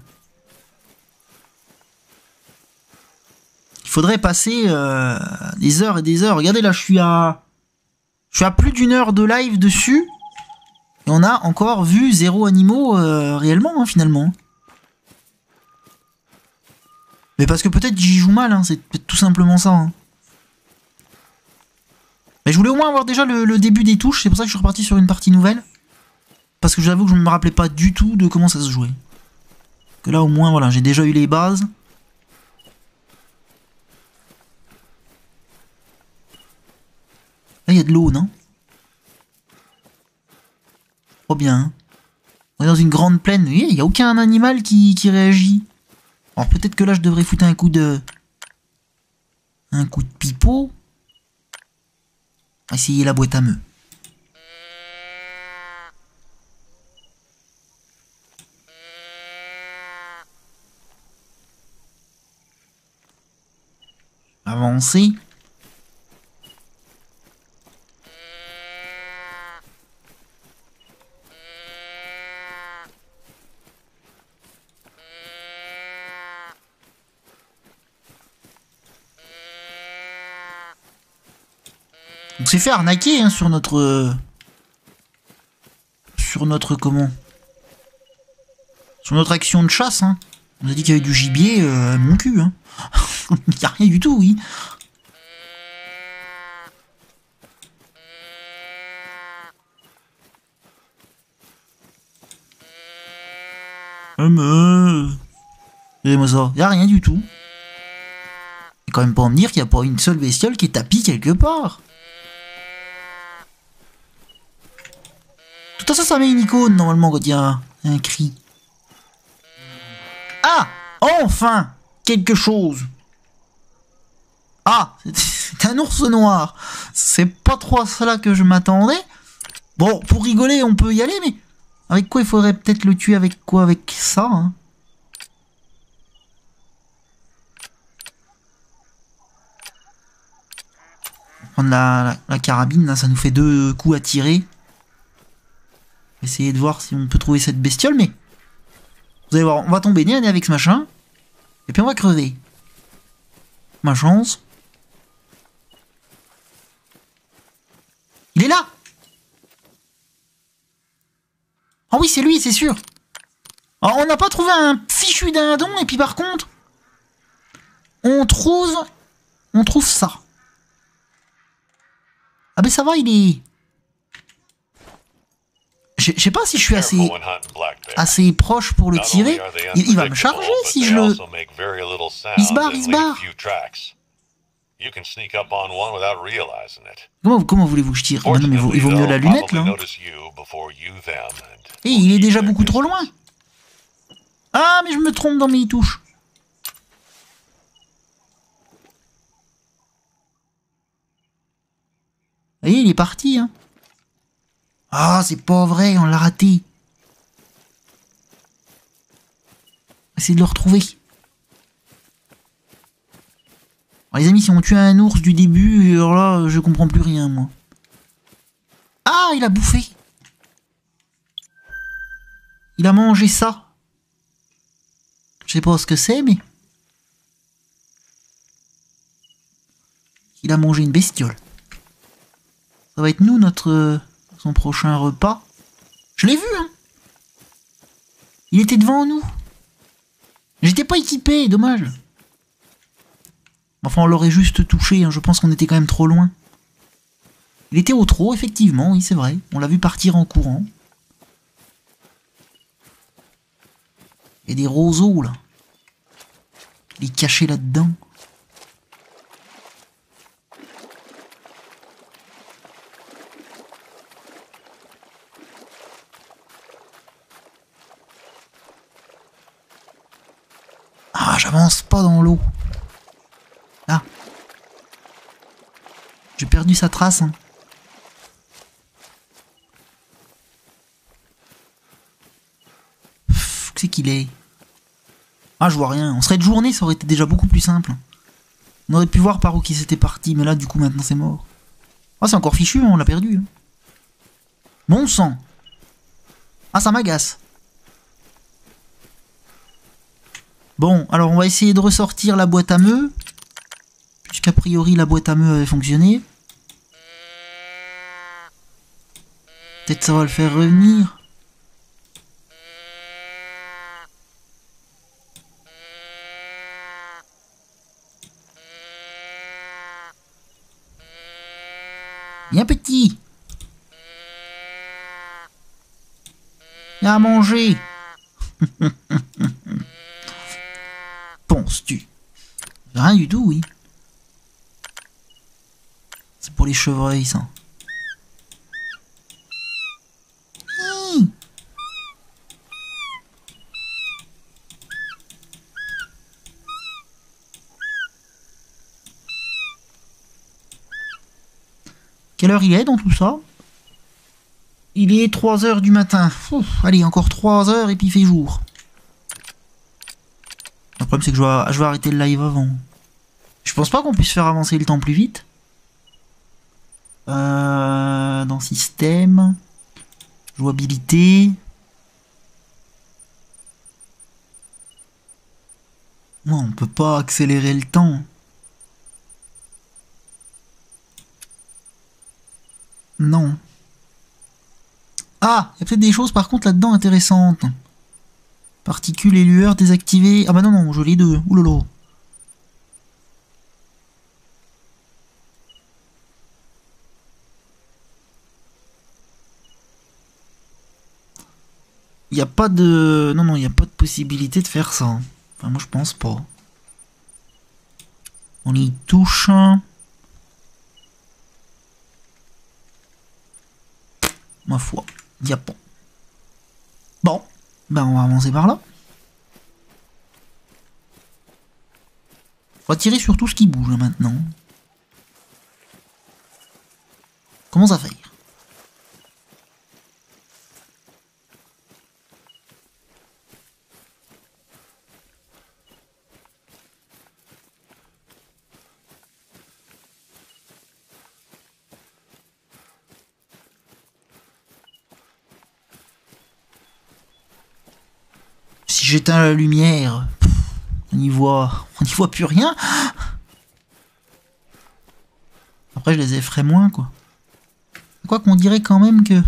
Il faudrait passer euh, des heures et des heures. Regardez là, je suis à... Je suis à plus d'une heure de live dessus. Et on a encore vu zéro animaux euh, réellement, hein, finalement. Mais parce que peut-être j'y joue mal, hein, c'est peut-être tout simplement ça. Hein. Mais je voulais au moins avoir déjà le, le début des touches, c'est pour ça que je suis reparti sur une partie nouvelle. Parce que j'avoue que je ne me rappelais pas du tout de comment ça se jouait. Que là au moins, voilà, j'ai déjà eu les bases. Là, il y a de l'eau, non? Trop bien. Hein. On est dans une grande plaine. Il n'y a aucun animal qui, qui réagit. Alors peut-être que là, je devrais foutre un coup de... Un coup de pipeau. Essayer la boîte à meux. Avancer. On s'est fait arnaquer hein, sur notre... Euh, sur notre comment Sur notre action de chasse. Hein. On nous a dit qu'il y avait du gibier euh, à mon cul. Hein. Il n'y a rien du tout, oui. Euh, Regardez-moi ça. Il n'y a rien du tout. Et quand même pas en me dire qu'il n'y a pas une seule bestiole qui est tapie quelque part. Tout ça, ça met une icône normalement quand il y a un cri. Ah! Enfin! Quelque chose! Ah! C'est un ours noir! C'est pas trop à cela que je m'attendais. Bon, pour rigoler, on peut y aller, mais avec quoi il faudrait peut-être le tuer? Avec quoi? Avec ça, hein? On va prendre la, la, la carabine, là, ça nous fait deux coups à tirer. Essayer de voir si on peut trouver cette bestiole, mais vous allez voir, on va tomber nez à nez avec ce machin, et puis on va crever. Ma chance. Il est là! Ah oui, c'est lui, c'est sûr. Alors, on n'a pas trouvé un fichu dindon, et puis par contre, on trouve, on trouve ça. Ah ben ça va, il est... Je sais pas si je suis assez, assez proche pour le tirer. Il, il va me charger si je le... Il se barre, il se barre. Comment, comment voulez-vous que je tire? Ah, non, mais il vaut, il vaut mieux la lunette, là. Et il est déjà beaucoup trop loin. Ah, mais je me trompe dans mes touches. Vous voyez, il est parti, hein. Ah, c'est pas vrai, on l'a raté. Essayez de le retrouver. Alors, les amis, si on tue un ours du début, alors là, je comprends plus rien, moi. Ah, il a bouffé. Il a mangé ça. Je sais pas ce que c'est, mais... Il a mangé une bestiole. Ça va être nous, notre... son prochain repas. Je l'ai vu, hein. Il était devant nous. J'étais pas équipé, dommage. Enfin, on l'aurait juste touché, hein. Je pense qu'on était quand même trop loin. Il était au trot, effectivement, oui, c'est vrai. On l'a vu partir en courant. Il y a des roseaux, là. Il est caché là-dedans. Ah, j'avance pas dans l'eau. Là. J'ai perdu sa trace. Hein. Pff, où c'est qu'il est? Ah, je vois rien. On serait de journée, ça aurait été déjà beaucoup plus simple. On aurait pu voir par où qui s'était parti, mais là, du coup, maintenant, c'est mort. Ah, c'est encore fichu, hein, on l'a perdu. Hein. Bon sang. Ah, ça m'agace. Bon, alors on va essayer de ressortir la boîte à meux. Puisqu'a priori la boîte à meux avait fonctionné. Peut-être ça va le faire revenir. Viens petit. Viens à manger. Penses-tu? Rien du tout, oui. C'est pour les chevreuils, ça. Mmh. Quelle heure il est dans tout ça? Il est trois heures du matin. Ouf, allez, encore trois heures et puis il fait jour. Le problème, c'est que je vais, je vais arrêter le live avant. Je pense pas qu'on puisse faire avancer le temps plus vite. Euh, dans système. Jouabilité. Non, on peut pas accélérer le temps. Non. Ah, il y a peut-être des choses par contre là-dedans intéressantes. Particules et lueurs désactivées. Ah bah non, non, je les deux. Oulolo. Il n'y a pas de... Non, non, il n'y a pas de possibilité de faire ça. Enfin, moi je pense pas. On y touche. Ma foi, il n'y a pas. Bon. Ben on va avancer par là. On va tirer sur tout ce qui bouge là, maintenant. Comment ça faire? Si j'éteins la lumière, pff, on n'y voit, on n'y voit plus rien. Après, je les effraie moins, quoi. Quoi qu'on dirait quand même que...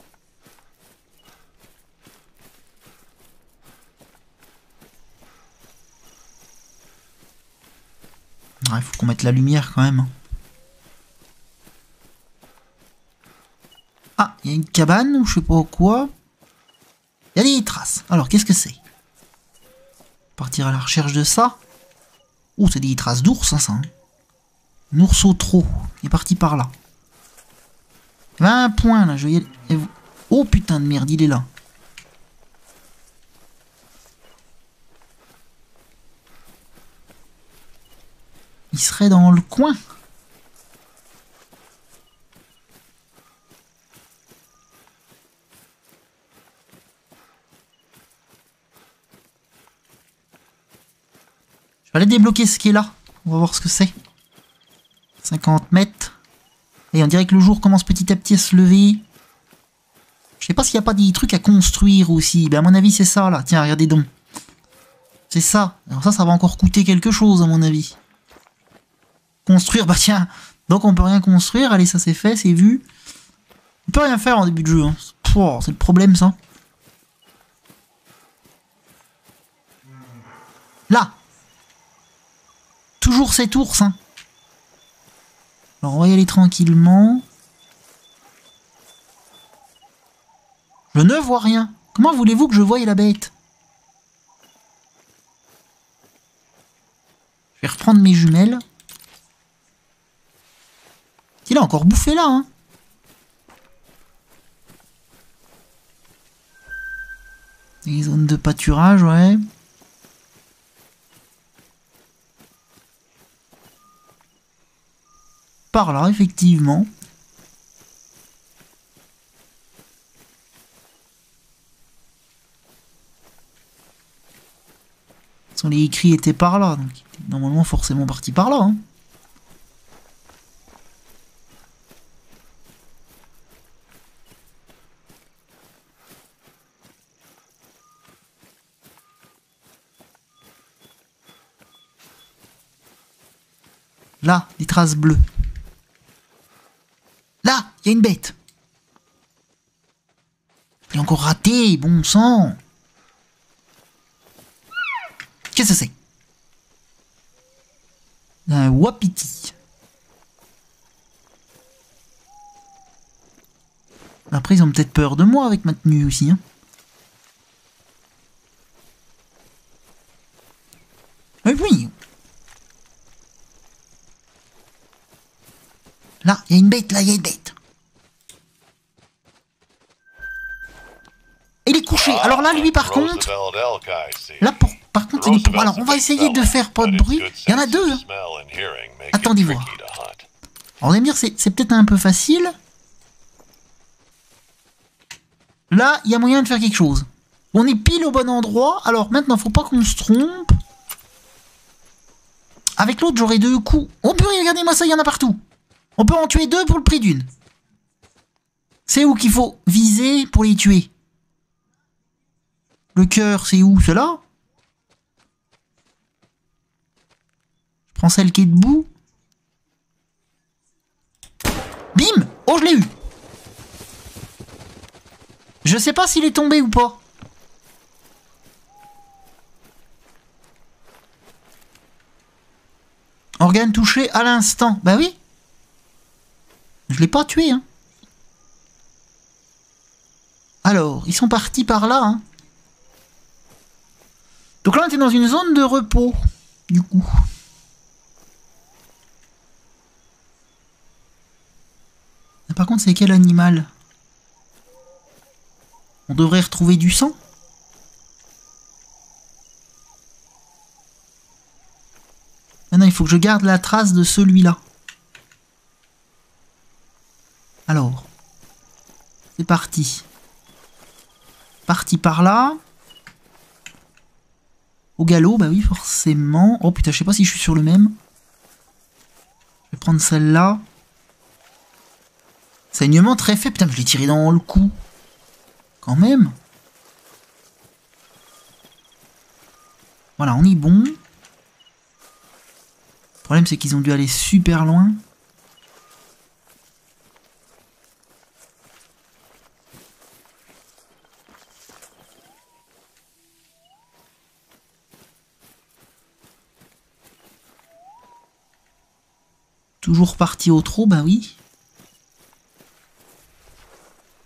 Il faut qu'on mette la lumière quand même. Ah, il y a une cabane ou je sais pas quoi. Il y a des traces. Alors, qu'est-ce que c'est? Partir à la recherche de ça. Oh, c'est des traces d'ours, hein, ça. Hein. Un ours au trot. Il est parti par là. Il y a un point, là. Je vais y aller. Oh, putain de merde, il est là. Il serait dans le coin. Je vais aller débloquer ce qui est là. On va voir ce que c'est. cinquante mètres. Et on dirait que le jour commence petit à petit à se lever. Je sais pas s'il n'y a pas des trucs à construire aussi. Ben à mon avis c'est ça là. Tiens, regardez donc. C'est ça. Alors ça, ça va encore coûter quelque chose à mon avis. Construire, bah tiens. Donc on peut rien construire. Allez, ça c'est fait, c'est vu. On peut rien faire en début de jeu. Hein. Oh, c'est le problème ça. Là. Toujours cet ours, hein. Alors, on va y aller tranquillement. Je ne vois rien. Comment voulez-vous que je voie la bête? Je vais reprendre mes jumelles. Il a encore bouffé là, hein. Les zones de pâturage, ouais. Par là, effectivement. Les écrits étaient par là, donc normalement forcément parti par là. Hein. Là, des traces bleues. Là, il y a une bête. Il est encore raté, bon sang. Qu'est-ce que c'est? Un wapiti. Après, ils ont peut-être peur de moi avec ma tenue aussi. Hein. Mais oui. Là, il y a une bête, là, il y a une bête. Il est couché. Alors là, lui, par contre... Là, pour... par contre, il est pour... Alors, on va essayer de faire pas de bruit. Il y en a deux. Hein. Attendez voir. Alors, vous allez me dire, c'est peut-être un peu facile. Là, il y a moyen de faire quelque chose. On est pile au bon endroit. Alors, maintenant, faut pas qu'on se trompe. Avec l'autre, j'aurai deux coups. Oh purée, regardez-moi ça, il y en a partout. On peut en tuer deux pour le prix d'une. C'est où qu'il faut viser pour les tuer. Le cœur, c'est où? C'est là? Je prends celle qui est debout. Bim! Oh, je l'ai eu! Je sais pas s'il est tombé ou pas. Organe touché à l'instant. Bah oui. Je l'ai pas tué, hein. Alors, ils sont partis par là, hein. Donc là, on était dans une zone de repos, du coup. Mais par contre, c'est quel animal? On devrait retrouver du sang? Maintenant, il faut que je garde la trace de celui-là. Alors, c'est parti. Parti par là. Au galop, bah oui, forcément. Oh putain, je sais pas si je suis sur le même. Je vais prendre celle-là. Saignement très fait. Putain, je l'ai tiré dans le cou. Quand même. Voilà, on est bon. Le problème, c'est qu'ils ont dû aller super loin. Toujours parti au trot, bah oui.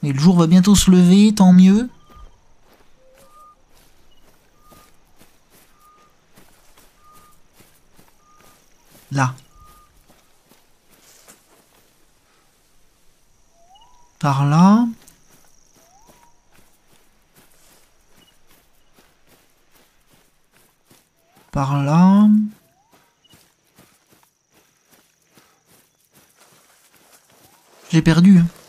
Et le jour va bientôt se lever, tant mieux. Là. Par là. Par là. J'ai perdu. Hein.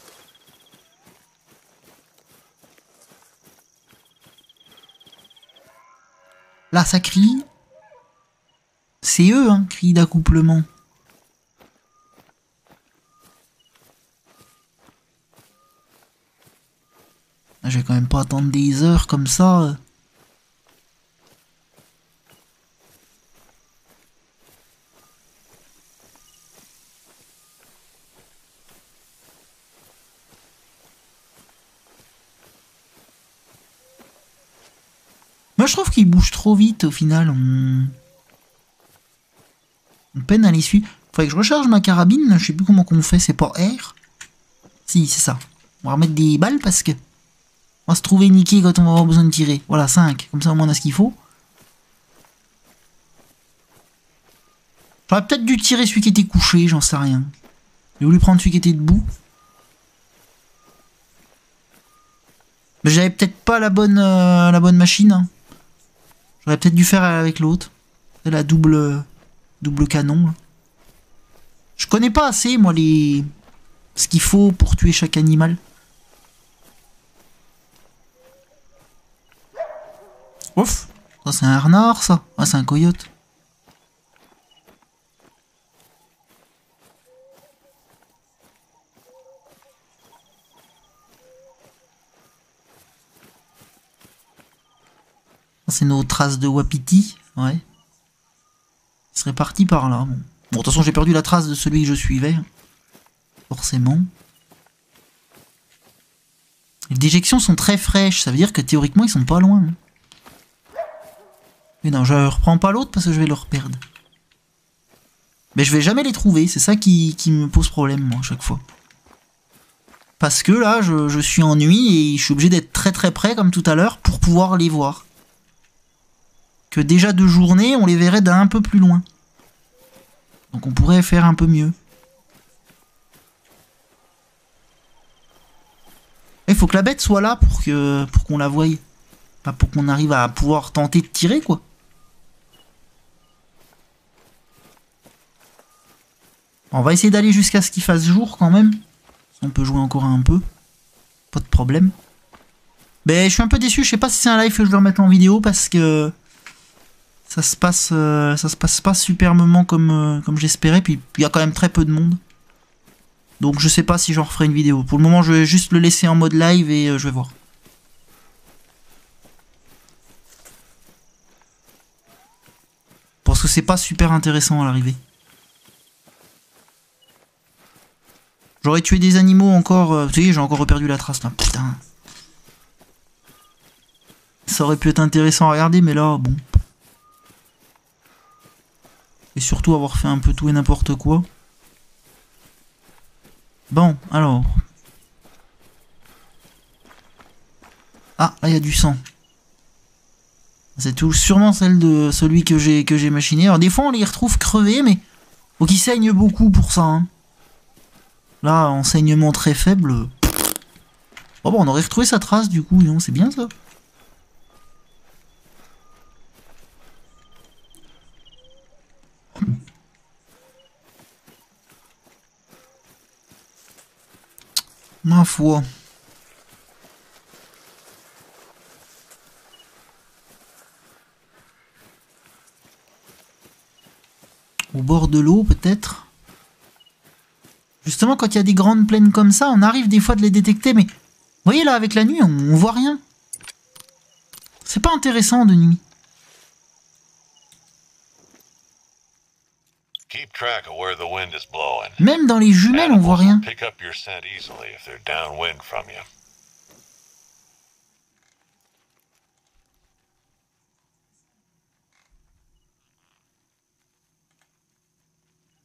Là, ça crie. C'est eux, hein, cri d'accouplement. Je vais quand même pas attendre des heures comme ça. Moi, je trouve qu'il bouge trop vite au final. On... on peine à les suivre. Faudrait que je recharge ma carabine. Là. Je sais plus comment qu'on fait. C'est pas R. Si, c'est ça. On va remettre des balles parce que on va se trouver niqué quand on va avoir besoin de tirer. Voilà, cinq. Comme ça, au moins, on a ce qu'il faut. J'aurais peut-être dû tirer celui qui était couché. J'en sais rien. J'ai voulu prendre celui qui était debout. Mais j'avais peut-être pas la bonne, euh, la bonne machine. Hein. J'aurais peut-être dû faire avec l'autre. C'est la double, double canon. Je connais pas assez, moi, les... ce qu'il faut pour tuer chaque animal. Ouf. Ça, c'est un renard, ça. Ah, c'est un coyote. C'est nos traces de wapiti, ouais. Il serait parti par là. Bon, bon de toute façon, j'ai perdu la trace de celui que je suivais. Forcément. Les déjections sont très fraîches, ça veut dire que théoriquement, ils sont pas loin. Mais non, je reprends pas l'autre parce que je vais le reperdre. Mais je vais jamais les trouver, c'est ça qui, qui me pose problème, moi, à chaque fois. Parce que là, je, je suis en nuit et je suis obligé d'être très très près, comme tout à l'heure, pour pouvoir les voir. Que déjà de journée, on les verrait d'un peu plus loin. Donc on pourrait faire un peu mieux. Il faut que la bête soit là pour que pour qu'on la voie. Pas pour qu'on arrive à pouvoir tenter de tirer, quoi. On va essayer d'aller jusqu'à ce qu'il fasse jour, quand même. On peut jouer encore un peu. Pas de problème. Mais je suis un peu déçu, je sais pas si c'est un live que je vais remettre en vidéo, parce que... Ça se passe, euh, ça se passe pas superbement comme, euh, comme j'espérais. Puis il y a quand même très peu de monde. Donc je sais pas si j'en referai une vidéo. Pour le moment, je vais juste le laisser en mode live et euh, je vais voir. Parce que c'est pas super intéressant à l'arrivée. J'aurais tué des animaux encore. Euh, vous voyez, j'ai encore perdu la trace là. Putain. Ça aurait pu être intéressant à regarder, mais là, bon. Et surtout avoir fait un peu tout et n'importe quoi. Bon, alors. Ah, là il y a du sang. C'est tout sûrement celle de celui que j'ai que j'ai machiné. Alors des fois on les retrouve crevés, mais faut qu'ils saignent beaucoup pour ça. Hein. Là, enseignement très faible. Oh bon, on aurait retrouvé sa trace du coup, c'est bien ça. Ma foi. Au bord de l'eau, peut-être. Justement, quand il y a des grandes plaines comme ça, on arrive des fois de les détecter, mais... Vous voyez, là, avec la nuit, on, on voit rien. C'est pas intéressant de nuit. Même dans les jumelles, on voit rien.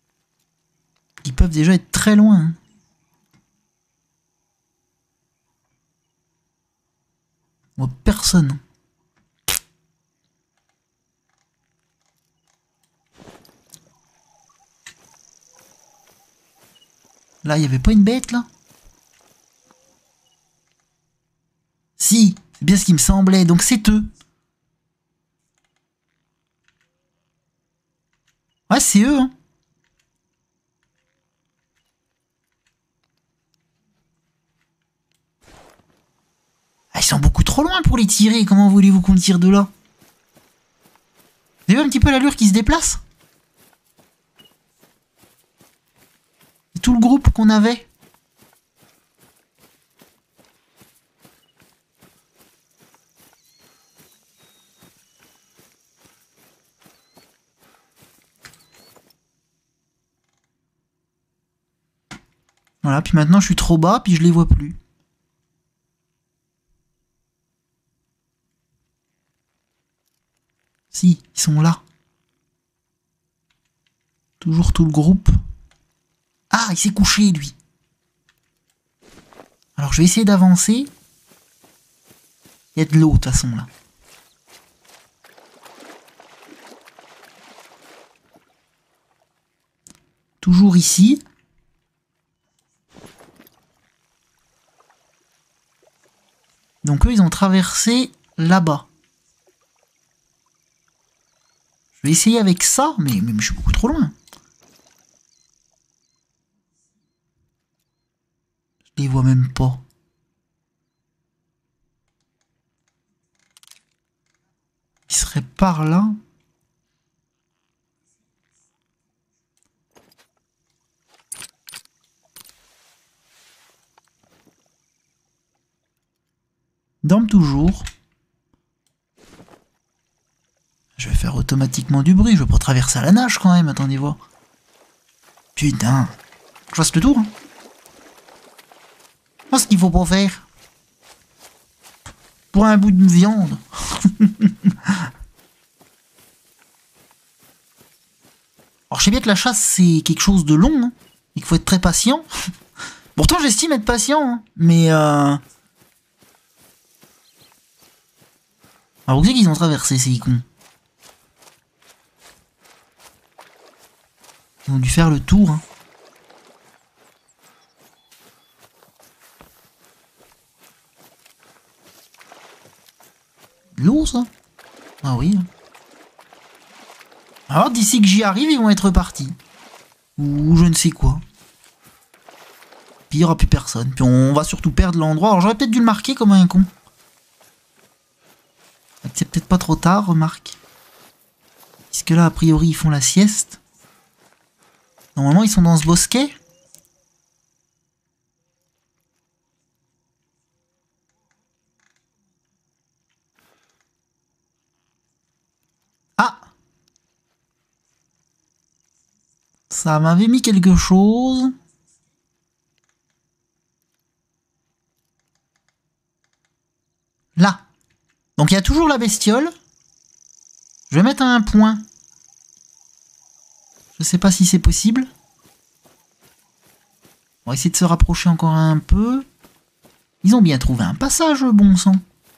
Ils peuvent déjà être très loin. Hein. On voit personne. Là, il n'y avait pas une bête, là? Si, c'est bien ce qui me semblait. Donc c'est eux. Ouais, c'est eux, hein. Ah, ils sont beaucoup trop loin pour les tirer. Comment voulez-vous qu'on tire de là? Vous avez vu un petit peu l'allure qui se déplace? C'est tout le groupe qu'on avait. Voilà, puis maintenant je suis trop bas, puis je les vois plus. Si, ils sont là. Toujours tout le groupe. Ah, il s'est couché, lui. Alors je vais essayer d'avancer. Il y a de l'eau, de toute façon, là. Toujours ici. Donc eux, ils ont traversé là-bas. Je vais essayer avec ça, mais, mais je suis beaucoup trop loin. Je les vois même pas. Ils seraient par là. Ils dorment toujours. Je vais faire automatiquement du bruit. Je vais pas traverser à la nage quand même. Attendez voir. Putain. Je fasse le tour. Hein. Oh, ce qu'il faut pas faire. Pour un bout de viande. Alors je sais bien que la chasse c'est quelque chose de long. Hein, et qu'il faut être très patient. Pourtant j'estime être patient. Hein, mais euh... alors où c'est qu'ils ont traversé ces cons? Ils ont dû faire le tour. Hein. L'eau, ça? Ah oui. Alors, d'ici que j'y arrive, ils vont être partis. Ou je ne sais quoi. Puis il n'y aura plus personne. Puis on va surtout perdre l'endroit. Alors, j'aurais peut-être dû le marquer comme un con. C'est peut-être pas trop tard, remarque. Puisque là, a priori, ils font la sieste. Normalement, ils sont dans ce bosquet. Ah! Ça m'avait mis quelque chose. Là. Donc il y a toujours la bestiole. Je vais mettre un point. Je sais pas si c'est possible. On va essayer de se rapprocher encore un peu. Ils ont bien trouvé un passage, bon sang.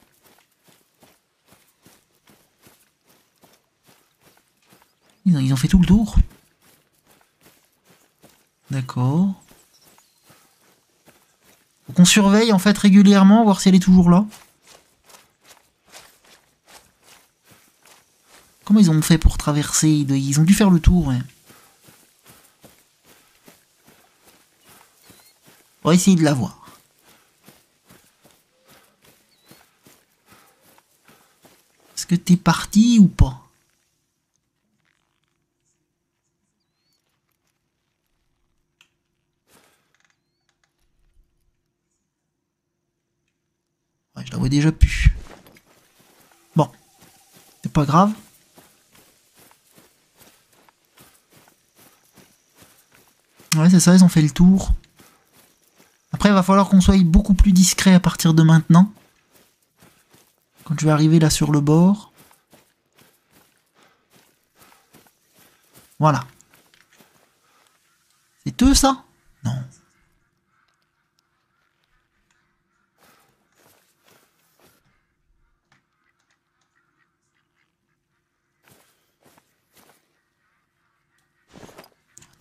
Ils ont, ils ont fait tout le tour. D'accord. Faut qu'on surveille en fait régulièrement, voir si elle est toujours là. Comment ils ont fait pour traverser? Ils ont dû faire le tour, ouais. On va essayer de la voir. Est-ce que t'es parti ou pas? Ouais, je la vois déjà plus. Bon. C'est pas grave. Ouais, c'est ça, ils ont fait le tour. Après, il va falloir qu'on soit beaucoup plus discret à partir de maintenant. Quand je vais arriver là sur le bord. Voilà. C'est eux, ça? Non.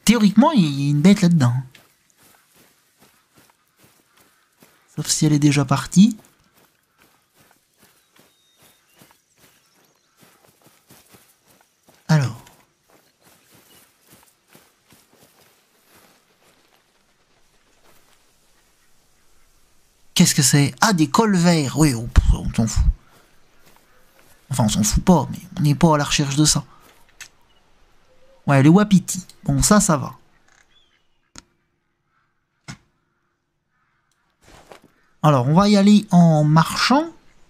Théoriquement, il y a une bête là-dedans. Sauf si elle est déjà partie. Alors. Qu'est-ce que c'est? Ah, des cols verts. Oui, oh, on s'en fout. Enfin, on s'en fout pas, mais on n'est pas à la recherche de ça. Ouais, les wapitis. Bon, ça, ça va. Alors, on va y aller en marchant.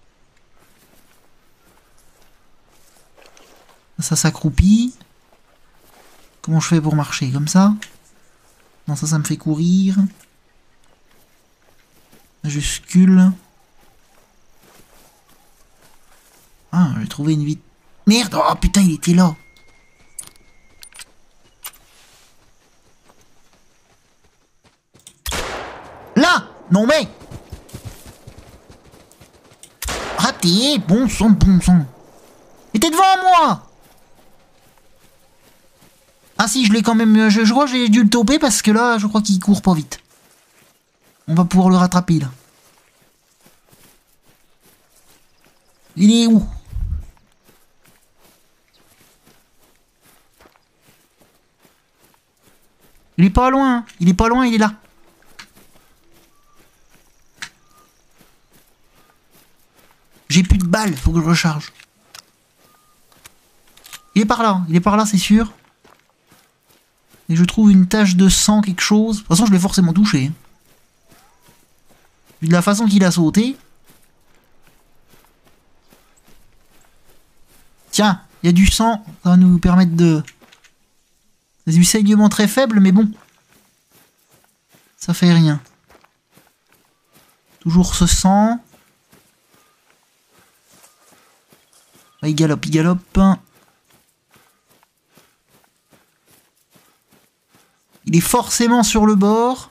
Ça s'accroupit. Comment je fais pour marcher? Comme ça? Non, ça, ça me fait courir. Majuscule. Ah, j'ai trouvé une vite. Merde! Oh putain, il était là! Là! Non mais! Raté! Bon sang, bon sang! Il était devant moi! Ah si, je l'ai quand même... Je, je crois que j'ai dû le toper parce que là, je crois qu'il court pas vite. On va pouvoir le rattraper, là. Il est où? Il est pas loin, il est pas loin, il est là. J'ai plus de balles, faut que je recharge. Il est par là, il est par là, c'est sûr. Et je trouve une tache de sang, quelque chose. De toute façon, je l'ai forcément touché. Vu de la façon qu'il a sauté. Tiens, il y a du sang, ça va nous permettre de... C'est du saignement très faible, mais bon. Ça fait rien. Toujours ce sang. Ah, il galope, il galope. Il est forcément sur le bord.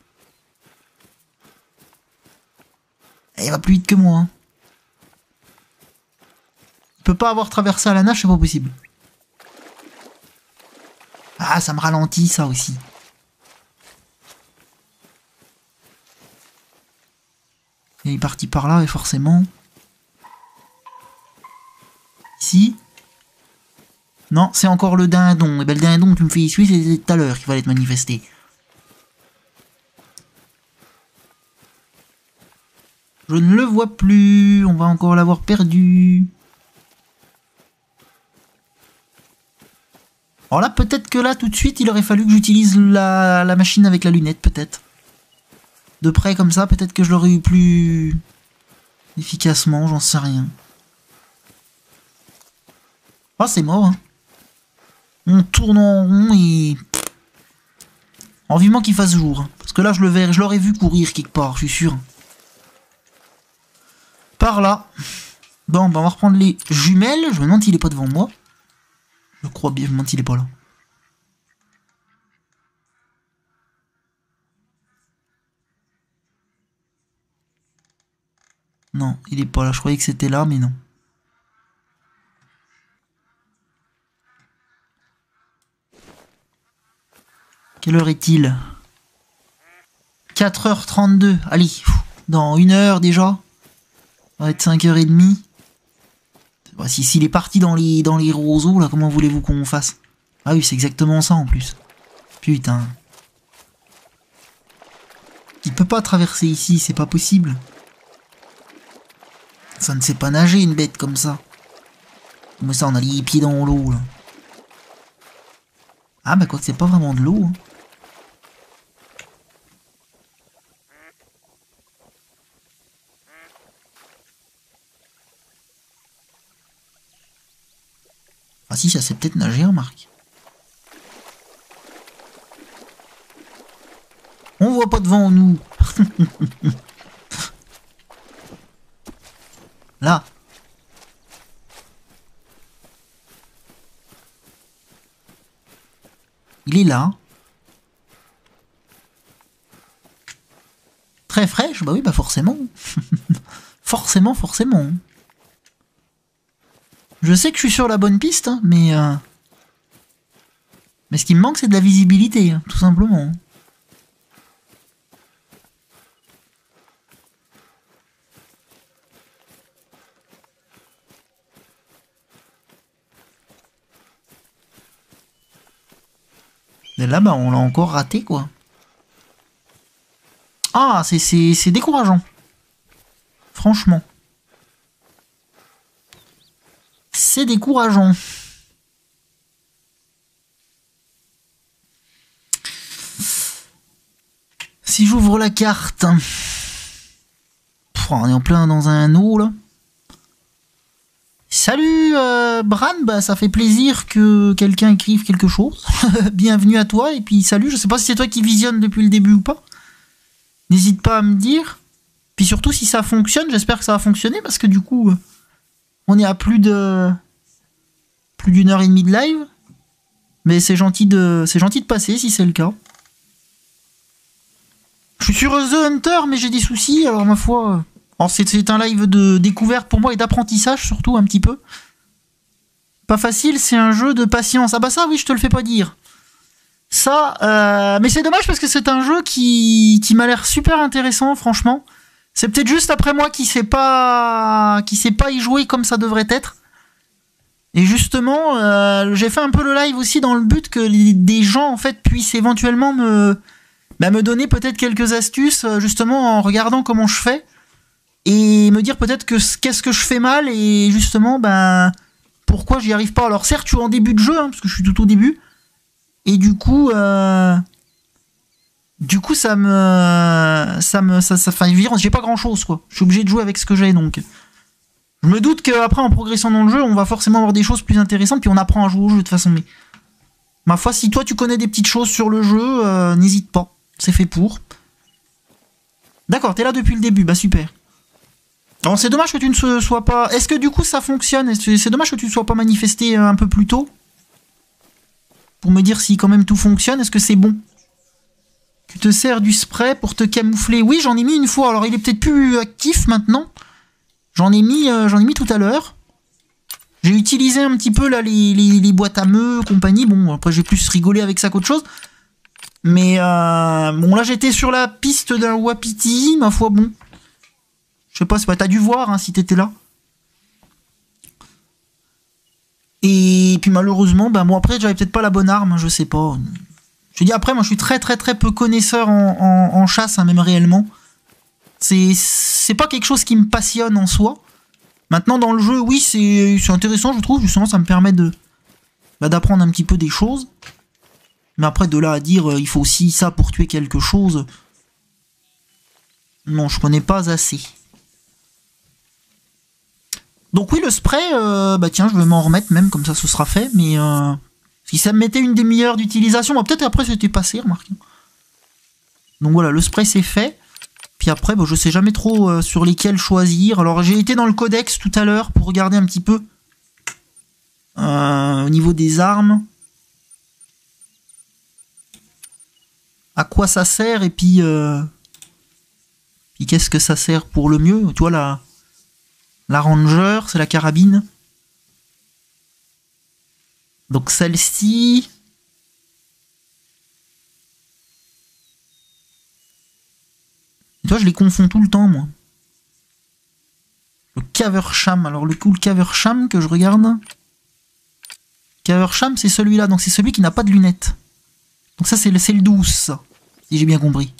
Et il va plus vite que moi. Hein. Il peut pas avoir traversé à la nage, c'est pas possible. Ah, ça me ralentit, ça aussi. Et il est parti par là, et forcément... Ici. Non, c'est encore le dindon. Et ben le dindon que tu me fais essuyer, c'était tout à l'heure qu'il fallait te manifester. Je ne le vois plus. On va encore l'avoir perdu. Alors là, peut-être que là, tout de suite, il aurait fallu que j'utilise la, la machine avec la lunette, peut-être. De près, comme ça, peut-être que je l'aurais eu plus efficacement, j'en sais rien. Ah, c'est mort, hein. On tourne en rond et... En vivement qu'il fasse jour. Hein. Parce que là, je le verrai, je l'aurais vu courir quelque part, je suis sûr. Par là. Bon, ben on va reprendre les jumelles. Je me demande s'il est pas devant moi. Je crois bien, je me demande s'il est pas là. Non, il est pas là. Je croyais que c'était là, mais non. Quelle heure est-il? quatre heures trente-deux. Allez, dans une heure déjà. Ça va être cinq heures trente. Bah, si s'il est parti dans les, dans les roseaux, là, comment voulez-vous qu'on fasse? Ah oui, c'est exactement ça en plus. Putain. Il peut pas traverser ici, c'est pas possible. Ça ne sait pas nager une bête comme ça. Mais ça, on a les pieds dans l'eau là. Ah bah quoi que c'est pas vraiment de l'eau. Hein. Ah si, ça sait peut-être nager, remarque. On voit pas devant nous. Là. Il est là. Très fraîche, bah oui, bah forcément. forcément, forcément. Je sais que je suis sur la bonne piste, hein, mais... Euh... Mais ce qui me manque, c'est de la visibilité, hein, tout simplement. Et là, bah, on l'a encore raté, quoi. Ah, c'est décourageant. Franchement. C'est décourageant. Si j'ouvre la carte... Pff, on est en plein dans un eau, là. Salut, euh, Bran, bah, ça fait plaisir que quelqu'un écrive quelque chose. Bienvenue à toi, et puis salut, je sais pas si c'est toi qui visionne depuis le début ou pas. N'hésite pas à me dire. Puis surtout, si ça fonctionne, j'espère que ça va fonctionner, parce que du coup, euh, on est à plus de... plus d'une heure et demie de live. Mais c'est gentil de, c'est gentil de passer, si c'est le cas. Je suis sur The Hunter, mais j'ai des soucis, alors ma foi... Euh... C'est un live de découverte pour moi et d'apprentissage surtout un petit peu. Pas facile, c'est un jeu de patience. Ah bah ça oui, je te le fais pas dire. Ça, euh... mais c'est dommage parce que c'est un jeu qui, qui m'a l'air super intéressant, franchement. C'est peut-être juste après moi qui sait pas qui sait pas y jouer comme ça devrait être. Et justement, euh, j'ai fait un peu le live aussi dans le but que les, des gens en fait puissent éventuellement me, bah, me donner peut-être quelques astuces justement en regardant comment je fais. Et me dire peut-être que qu'est-ce que je fais mal et justement ben pourquoi j'y arrive pas. Alors certes je suis en début de jeu hein, parce que je suis tout au début et du coup euh, du coup ça me ça me ça ça fait évident, j'ai pas grand chose quoi. Je suis obligé de jouer avec ce que j'ai donc. Je me doute qu'après en progressant dans le jeu on va forcément avoir des choses plus intéressantes puis on apprend à jouer au jeu de toute façon mais ma foi si toi tu connais des petites choses sur le jeu euh, n'hésite pas, c'est fait pour. D'accord, t'es là depuis le début, bah super. Alors c'est dommage que tu ne se sois pas... Est-ce que du coup ça fonctionne? C'est dommage que tu ne sois pas manifesté un peu plus tôt? Pour me dire si quand même tout fonctionne, est-ce que c'est bon? Tu te sers du spray pour te camoufler? Oui, j'en ai mis une fois, alors il est peut-être plus actif maintenant. J'en ai mis euh, j'en ai mis tout à l'heure. J'ai utilisé un petit peu là les, les, les boîtes à meux, compagnie. Bon, après j'ai plus rigolé avec ça qu'autre chose. Mais euh, bon là j'étais sur la piste d'un Wapiti, ma foi bon. Je sais pas, c'est pas, t'as dû voir hein, si t'étais là. Et puis malheureusement, bah bon après j'avais peut-être pas la bonne arme, je sais pas. Je dis après, moi je suis très très très peu connaisseur en, en, en chasse, hein, même réellement. C'est c'est pas quelque chose qui me passionne en soi. Maintenant dans le jeu, oui c'est intéressant je trouve, justement ça me permet de bah, d'apprendre un petit peu des choses. Mais après de là à dire euh, il faut aussi ça pour tuer quelque chose. Non, je connais pas assez. Donc oui, le spray, euh, bah tiens, je vais m'en remettre même, comme ça ce sera fait, mais euh, si ça me mettait une demi-heure d'utilisation, bah peut-être après c'était passé, remarquez. Donc voilà, le spray c'est fait, puis après, bah, je sais jamais trop euh, sur lesquels choisir. Alors j'ai été dans le codex tout à l'heure pour regarder un petit peu euh, au niveau des armes, à quoi ça sert, et puis, euh, puis qu'est-ce que ça sert pour le mieux, tu vois là. La Ranger, c'est la carabine. Donc celle-ci... Toi, je les confonds tout le temps, moi. Le Caversham. Alors le coup, le Caversham que je regarde... Caversham, c'est celui-là. Donc c'est celui qui n'a pas de lunettes. Donc ça, c'est le, le douce, si j'ai bien compris.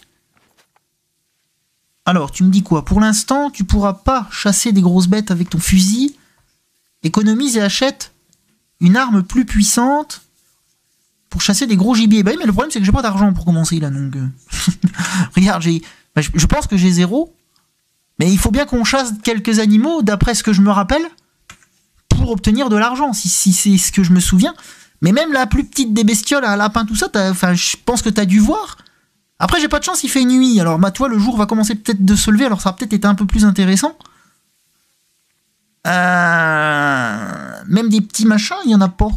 Alors, tu me dis quoi? Pour l'instant, tu pourras pas chasser des grosses bêtes avec ton fusil. Économise et achète une arme plus puissante pour chasser des gros gibiers. Bah oui, mais le problème, c'est que j'ai pas d'argent pour commencer, là, donc... Euh... Regarde, j'ai... Bah, je, je pense que j'ai zéro. Mais il faut bien qu'on chasse quelques animaux, d'après ce que je me rappelle, pour obtenir de l'argent, si, si c'est ce que je me souviens. Mais même la plus petite des bestioles, un lapin, tout ça, enfin, je pense que t'as dû voir... Après, j'ai pas de chance, il fait nuit. Alors, bah, toi, le jour va commencer peut-être de se lever, alors ça va peut-être être un peu plus intéressant. Euh... Même des petits machins, il y en a pas.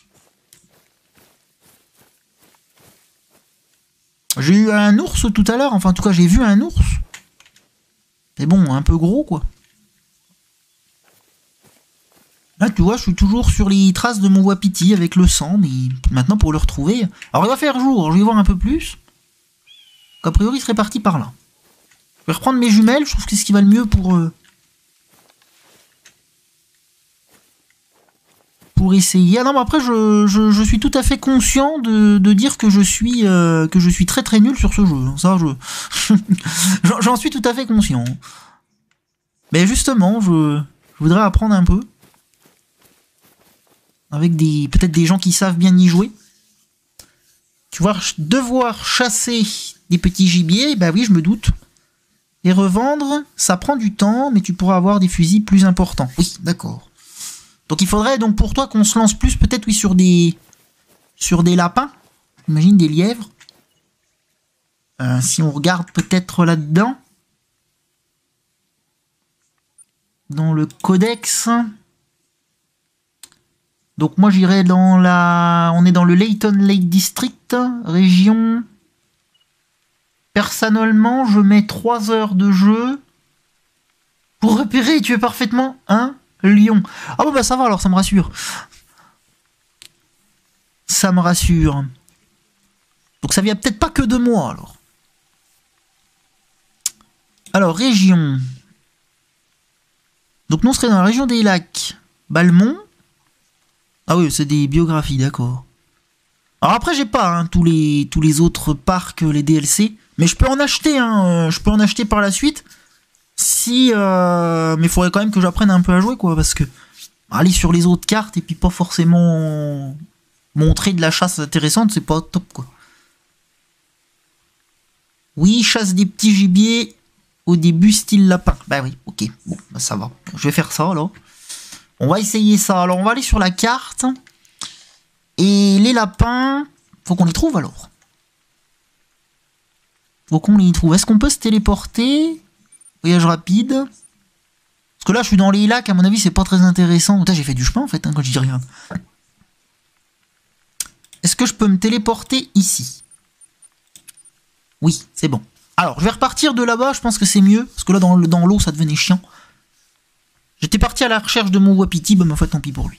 J'ai eu un ours tout à l'heure, enfin, en tout cas, j'ai vu un ours. Mais bon, un peu gros, quoi. Là, tu vois, je suis toujours sur les traces de mon wapiti avec le sang, mais maintenant pour le retrouver... Alors il va faire jour, je vais voir un peu plus. A priori, il serait parti par là. Je vais reprendre mes jumelles, je trouve que c'est ce qui va le mieux pour... Euh, pour essayer. Ah non, mais après, je, je, je suis tout à fait conscient de, de dire que je suis euh, que je suis très très nul sur ce jeu. Ça, je... J'en suis tout à fait conscient. Mais justement, je, je voudrais apprendre un peu. Avec des peut-être des gens qui savent bien y jouer. Tu vois, devoir chasser des petits gibiers, bah oui, je me doute. Et revendre, ça prend du temps, mais tu pourras avoir des fusils plus importants. Oui, d'accord. Donc il faudrait donc pour toi qu'on se lance plus peut-être oui sur des sur des lapins, imagine des lièvres. Euh, si on regarde peut-être là-dedans dans le codex. Donc moi j'irais dans la on est dans le Layton Lake District, région. Personnellement, je mets trois heures de jeu pour repérer et tuer parfaitement un lion. Ah bon bah ça va alors, ça me rassure. Ça me rassure. Donc ça vient peut-être pas que de moi alors. Alors, région. Donc nous on serait dans la région des lacs Balmont. Ah oui, c'est des biographies, d'accord. Alors après j'ai pas hein, tous, les, tous les autres parcs, les D L C. Mais je peux en acheter, hein. Je peux en acheter par la suite. Si, euh, mais il faudrait quand même que j'apprenne un peu à jouer, quoi, parce que aller sur les autres cartes et puis pas forcément montrer de la chasse intéressante, c'est pas top, quoi. Oui, chasse des petits gibiers au début style lapin. Bah oui, ok, bon, bah ça va. Je vais faire ça, alors. On va essayer ça. Alors, on va aller sur la carte. Et les lapins, faut qu'on les trouve, alors. Faut qu'on les trouve. Est-ce qu'on peut se téléporter ? Voyage rapide. Parce que là, je suis dans les lacs, à mon avis, c'est pas très intéressant. Putain, j'ai fait du chemin, en fait, hein, quand j'y regarde. Est-ce que je peux me téléporter ici ? Oui, c'est bon. Alors, je vais repartir de là-bas, je pense que c'est mieux. Parce que là, dans, dans l'eau, ça devenait chiant. J'étais parti à la recherche de mon wapiti, bah, ma foi, tant pis pour lui.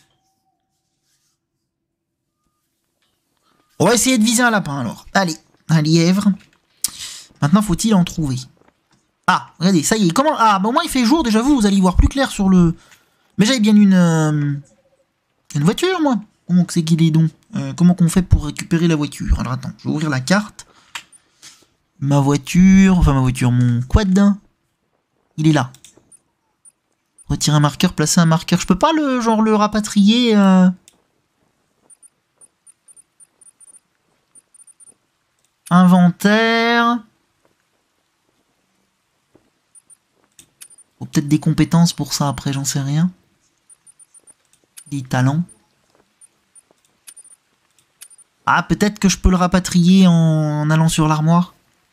On va essayer de viser un lapin, alors. Allez, un lièvre. Maintenant, faut-il en trouver ? Ah, regardez, ça y est, comment... Ah, bah au moins il fait jour, déjà vous, vous allez y voir plus clair sur le... Mais j'avais bien une... Euh... Une voiture, moi. Comment c'est qu'il est donc euh, Comment qu'on fait pour récupérer la voiture? Alors attends, je vais ouvrir la carte. Ma voiture... Enfin, ma voiture, mon quad. Il est là. Retirer un marqueur, placer un marqueur. Je peux pas, le genre, le rapatrier... Euh... Inventaire... Faut peut-être des compétences pour ça après, j'en sais rien. Des talents. Ah, peut-être que je peux le rapatrier en, en allant sur l'armoire.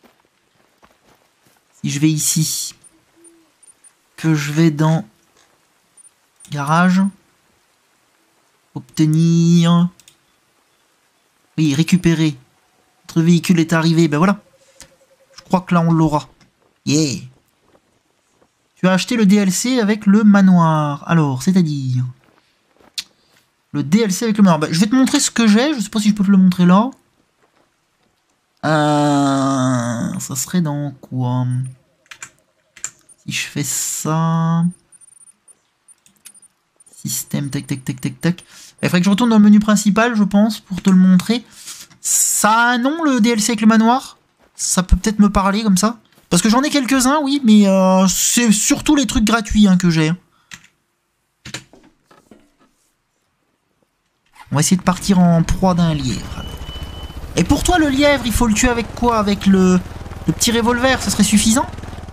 Si je vais ici. Que je vais dans... Garage. Obtenir... Oui, récupérer. Notre véhicule est arrivé, ben voilà. Je crois que là on l'aura. Yeah. Tu as acheté le D L C avec le manoir. Alors, c'est-à-dire... Le D L C avec le manoir. Bah, je vais te montrer ce que j'ai. Je sais pas si je peux te le montrer là. Euh... Ça serait dans quoi? Si je fais ça... Système, tac, tac, tac, tac, tac. Il faudrait que je retourne dans le menu principal, je pense, pour te le montrer. Ça a un nom, le D L C avec le manoir? Ça peut peut-être me parler comme ça? Parce que j'en ai quelques-uns, oui, mais euh, c'est surtout les trucs gratuits hein, que j'ai. On va essayer de partir en proie d'un lièvre. Et pour toi, le lièvre, il faut le tuer avec quoi? Avec le, le petit revolver, ça serait suffisant?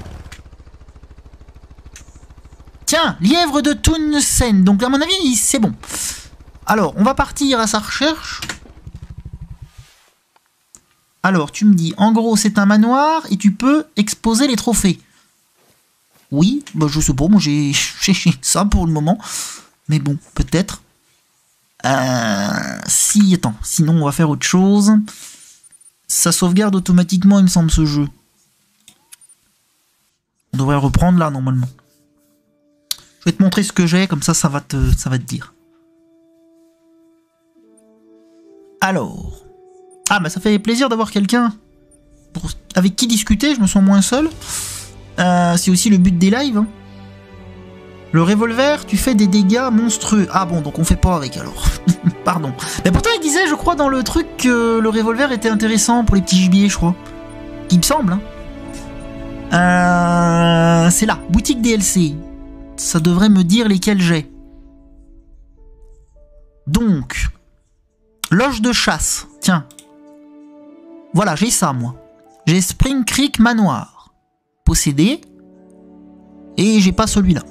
Tiens, lièvre de Tounsen. Donc à mon avis, c'est bon. Alors, on va partir à sa recherche. Alors, tu me dis, en gros, c'est un manoir et tu peux exposer les trophées. Oui, bah je sais pas, moi j'ai cherché ça pour le moment. Mais bon, peut-être. Euh, si, attends, sinon on va faire autre chose. Ça sauvegarde automatiquement, il me semble, ce jeu. On devrait reprendre là, normalement. Je vais te montrer ce que j'ai, comme ça, ça va te, ça va te dire. Alors. Ah, bah ça fait plaisir d'avoir quelqu'un avec qui discuter, je me sens moins seul. Euh, c'est aussi le but des lives. Hein. Le revolver, tu fais des dégâts monstrueux. Ah bon, donc on fait pas avec alors. Pardon. Mais pourtant, il disait, je crois, dans le truc que le revolver était intéressant pour les petits gibiers, je crois. Il me semble. Hein. Euh, c'est là, boutique D L C. Ça devrait me dire lesquels j'ai. Donc, loge de chasse. Tiens. Voilà, j'ai ça, moi. J'ai Spring Creek Manoir. Possédé. Et j'ai pas celui-là.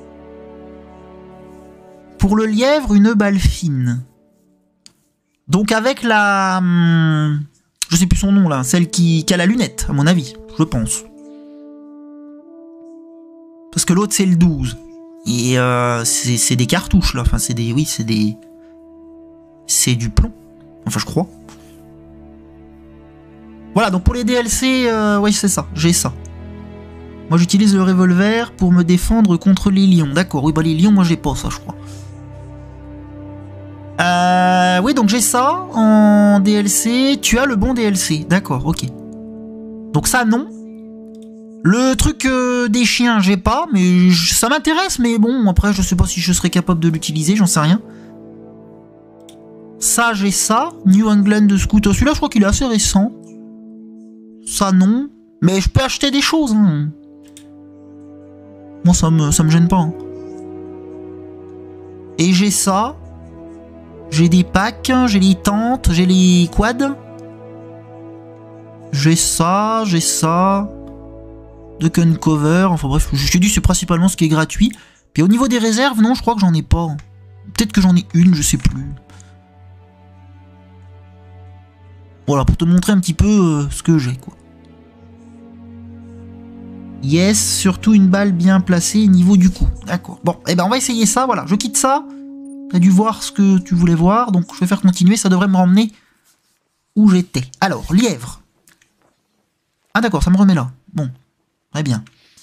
Pour le lièvre, une balle fine. Donc avec la... Hum, je sais plus son nom, là. Celle qui, qui a la lunette, à mon avis. Je pense. Parce que l'autre, c'est le douze. Et euh, c'est des cartouches, là. Enfin, c'est des... Oui, c'est des... C'est du plomb. Enfin, je crois. Voilà, donc pour les D L C, euh, oui, c'est ça. J'ai ça. Moi, j'utilise le revolver pour me défendre contre les lions. D'accord, oui, bah les lions, moi, j'ai pas ça, je crois. Euh, oui, donc j'ai ça en D L C. Tu as le bon D L C. D'accord, ok. Donc ça, non. Le truc euh, des chiens, j'ai pas, mais ça m'intéresse, mais bon, après, je sais pas si je serais capable de l'utiliser, j'en sais rien. Ça, j'ai ça. New England Scooter. Celui-là, je crois qu'il est assez récent. Ça, non. Mais je peux acheter des choses. Hein. Moi, ça me, ça me gêne pas. Hein. Et j'ai ça. J'ai des packs, j'ai les tentes, j'ai les quads. J'ai ça, j'ai ça. Duck and cover. Enfin bref, je t'ai dit, c'est principalement ce qui est gratuit. Puis au niveau des réserves, non, je crois que j'en ai pas. Peut-être que j'en ai une, je sais plus. Voilà, pour te montrer un petit peu euh, ce que j'ai, quoi. Yes, surtout une balle bien placée au niveau du cou. D'accord. Bon, et eh ben on va essayer ça, voilà. Je quitte ça. T'as dû voir ce que tu voulais voir, donc je vais faire continuer. Ça devrait me ramener où j'étais. Alors, lièvre. Ah d'accord, ça me remet là. Bon, très bien.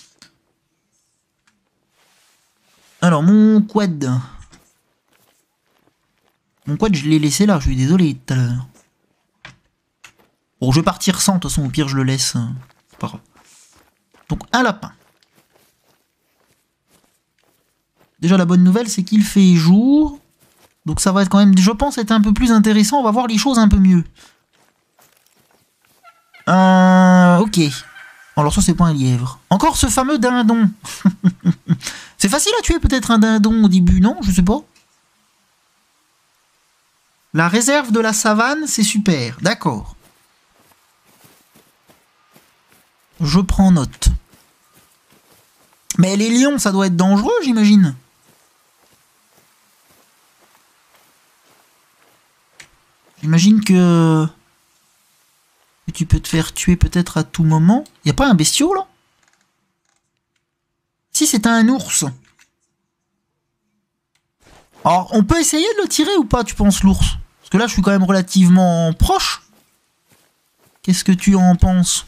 Alors, mon quad. Mon quad, je l'ai laissé là, je suis désolé tout à l'heure. Bon, je vais partir sans, de toute façon, au pire, je le laisse. C'est pas grave. Donc, un lapin. Déjà, la bonne nouvelle, c'est qu'il fait jour. Donc, ça va être quand même, je pense, être un peu plus intéressant. On va voir les choses un peu mieux. Euh, ok. Alors, ça, c'est pas un lièvre. Encore ce fameux dindon. C'est facile à tuer, peut-être, un dindon au début, non? Je sais pas. La réserve de la savane, c'est super. D'accord. Je prends note. Mais les lions, ça doit être dangereux, j'imagine. J'imagine que... que tu peux te faire tuer peut-être à tout moment. Y a pas un bestiau, là? Si, c'est un ours. Alors, on peut essayer de le tirer ou pas, tu penses, l'ours? Parce que là, je suis quand même relativement proche. Qu'est-ce que tu en penses?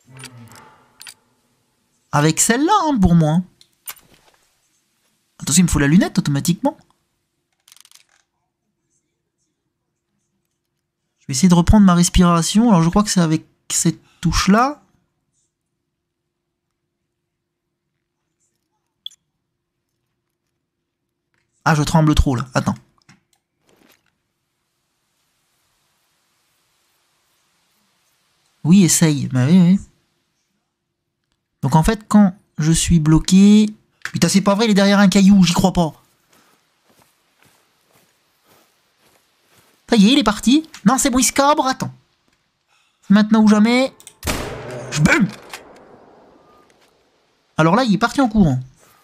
Avec celle-là, hein, pour moi. Attention, il me faut la lunette automatiquement. Je vais essayer de reprendre ma respiration. Alors, je crois que c'est avec cette touche-là. Ah, je tremble trop, là. Attends. Oui, essaye. Bah oui, oui. Donc en fait, quand je suis bloqué... Putain, c'est pas vrai, il est derrière un caillou, j'y crois pas. Ça y est, il est parti. Non, c'est Briscabre, attends. Maintenant ou jamais... Je bum. Alors là, il est parti en courant.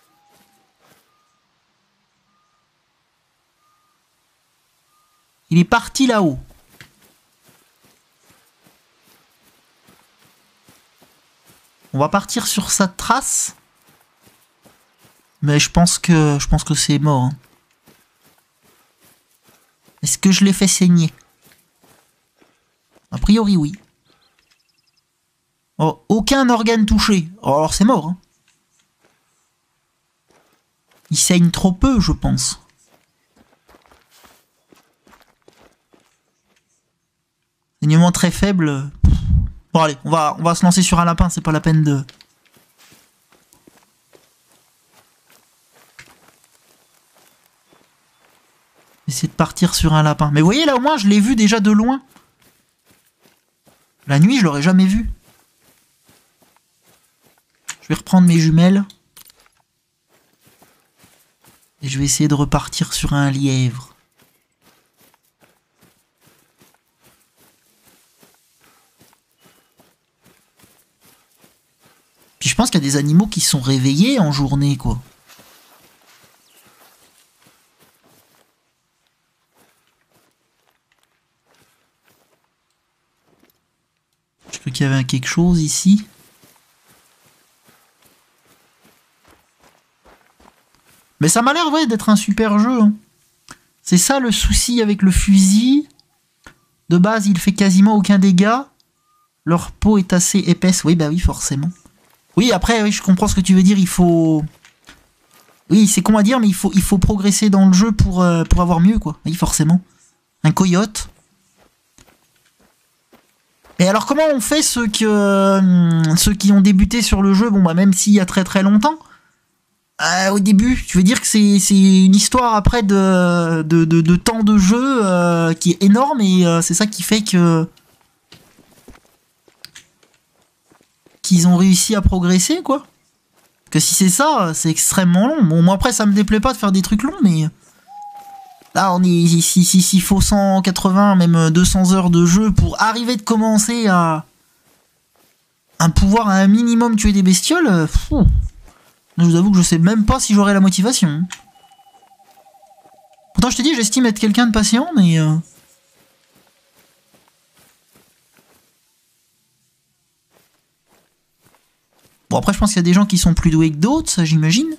Il est parti là-haut. On va partir sur sa trace. Mais je pense que je pense que c'est mort. Hein. Est-ce que je l'ai fait saigner? A priori, oui. Oh, aucun organe touché. Oh, alors c'est mort. Hein. Il saigne trop peu, je pense. Saignement très faible. Bon allez, on va, on va se lancer sur un lapin, c'est pas la peine de... Essayer de partir sur un lapin. Mais vous voyez là au moins je l'ai vu déjà de loin. La nuit je l'aurais jamais vu. Je vais reprendre mes jumelles. Et je vais essayer de repartir sur un lièvre. Puis je pense qu'il y a des animaux qui sont réveillés en journée, quoi. Je crois qu'il y avait quelque chose ici. Mais ça m'a l'air, ouais, d'être un super jeu. Hein. C'est ça le souci avec le fusil. De base, il fait quasiment aucun dégât. Leur peau est assez épaisse. Oui, bah oui, forcément. Oui, après, oui, je comprends ce que tu veux dire. Il faut... Oui, c'est con à dire, mais il faut, il faut progresser dans le jeu pour, euh, pour avoir mieux, quoi. Oui, forcément. Un coyote. Et alors, comment on fait ceux, que, euh, ceux qui ont débuté sur le jeu, bon, bah, même s'il y a très très longtemps euh, au début, tu veux dire que c'est une histoire après de, de, de, de temps de jeu euh, qui est énorme et euh, c'est ça qui fait que qu'ils ont réussi à progresser, quoi. Que si c'est ça, c'est extrêmement long. Bon, moi après, ça me déplaît pas de faire des trucs longs, mais là, on est ici, si, s'il faut cent quatre-vingts, même deux cents heures de jeu pour arriver de commencer à un pouvoir à un minimum tuer des bestioles. Pfff. Je vous avoue que je sais même pas si j'aurai la motivation. Pourtant, je te dis, j'estime être quelqu'un de patient, mais... Euh... Bon, après, je pense qu'il y a des gens qui sont plus doués que d'autres, ça, j'imagine.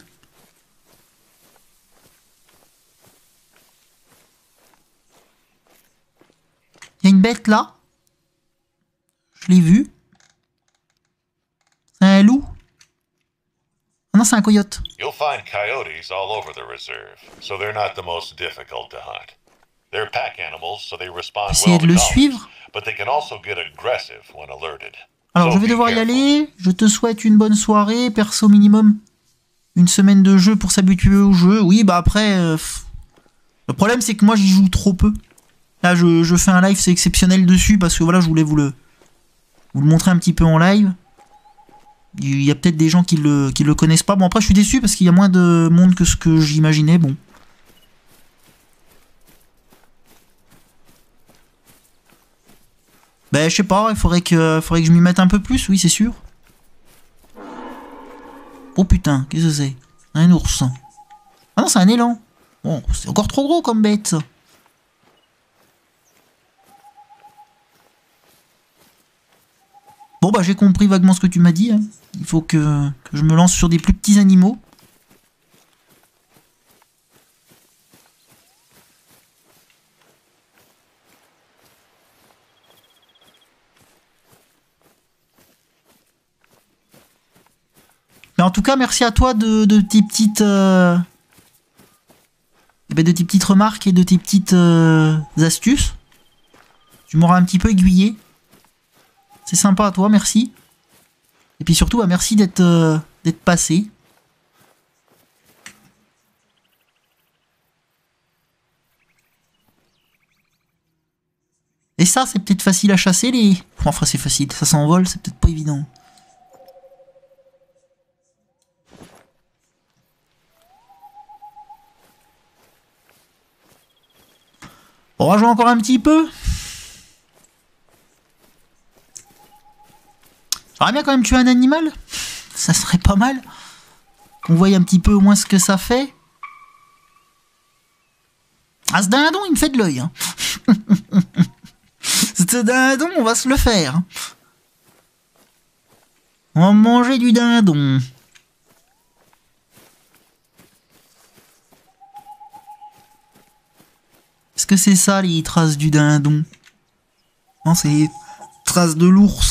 Il y a une bête, là. Je l'ai vue. C'est un loup. Non, c'est un coyote. You'll find coyotes all over the reserve, so they're not the most difficult to hunt. They're pack animals, so they respond Essayez well de to le calls, suivre. but they can also get aggressive when alerted. Alors, je vais devoir y aller. Je te souhaite une bonne soirée. Perso minimum. Une semaine de jeu pour s'habituer au jeu. Oui, bah après... Euh, le problème, c'est que moi, j'y joue trop peu. Là, je, je fais un live, c'est exceptionnel dessus, parce que voilà, je voulais vous le, vous le montrer un petit peu en live. Il y a peut-être des gens qui le, qui le connaissent pas. Bon, après, je suis déçu parce qu'il y a moins de monde que ce que j'imaginais. Bon. Ben, je sais pas, il faudrait que, faudrait que je m'y mette un peu plus, oui, c'est sûr. Oh putain, qu'est-ce que c'est? Un ours. Ah non, c'est un élan. Bon, c'est encore trop gros comme bête, ça. Bon, bah, j'ai compris vaguement ce que tu m'as dit. Hein. Il faut que, que je me lance sur des plus petits animaux. Mais en tout cas, merci à toi de, de tes petites... Euh, de tes petites remarques et de tes petites euh, astuces. Tu m'auras un petit peu aiguillé. C'est sympa à toi, merci. Et puis surtout, bah, merci d'être euh, d'être passé. Et ça, c'est peut-être facile à chasser, les... Enfin, c'est facile, ça s'envole, c'est peut-être pas évident. On va jouer encore un petit peu. J'aimerais bien quand même tuer un animal. Ça serait pas mal. Qu'on voie un petit peu au moins ce que ça fait. Ah, ce dindon, il me fait de l'œil. Hein. Ce dindon, on va se le faire. On va manger du dindon. Est-ce que c'est ça, les traces du dindon? Non, c'est les traces de l'ours.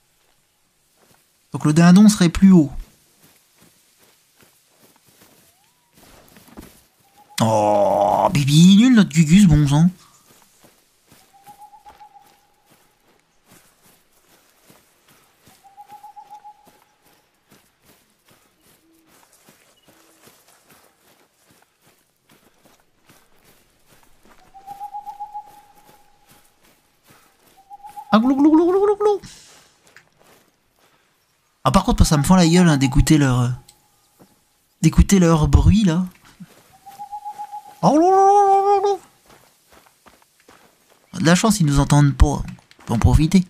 Donc le dindon serait plus haut. Oh, Bibi, nul notre Gugus, bon sang. Ah, glou glou glou glou glou glou. Ah, par contre, ça me fend la gueule hein, d'écouter leur... euh, d'écouter leur bruit, là. Oh, glou, glou, glou, glou. De la chance, ils nous entendent pas. On peut en profiter.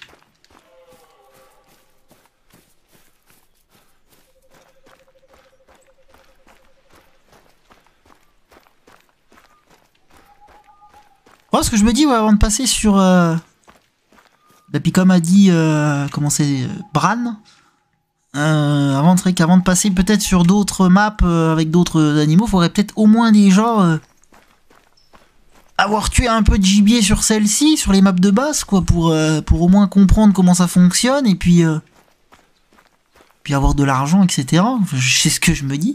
Moi, ce que je me dis, ouais, avant de passer sur... Euh... Et puis comme a dit, euh, comment c'est, euh, Bran, euh, avant, de, qu'avant de passer peut-être sur d'autres maps euh, avec d'autres animaux, il faudrait peut-être au moins déjà euh, avoir tué un peu de gibier sur celle-ci, sur les maps de base, quoi, pour, euh, pour au moins comprendre comment ça fonctionne, et puis, euh, puis avoir de l'argent, et cetera. Enfin, c'est ce que je me dis.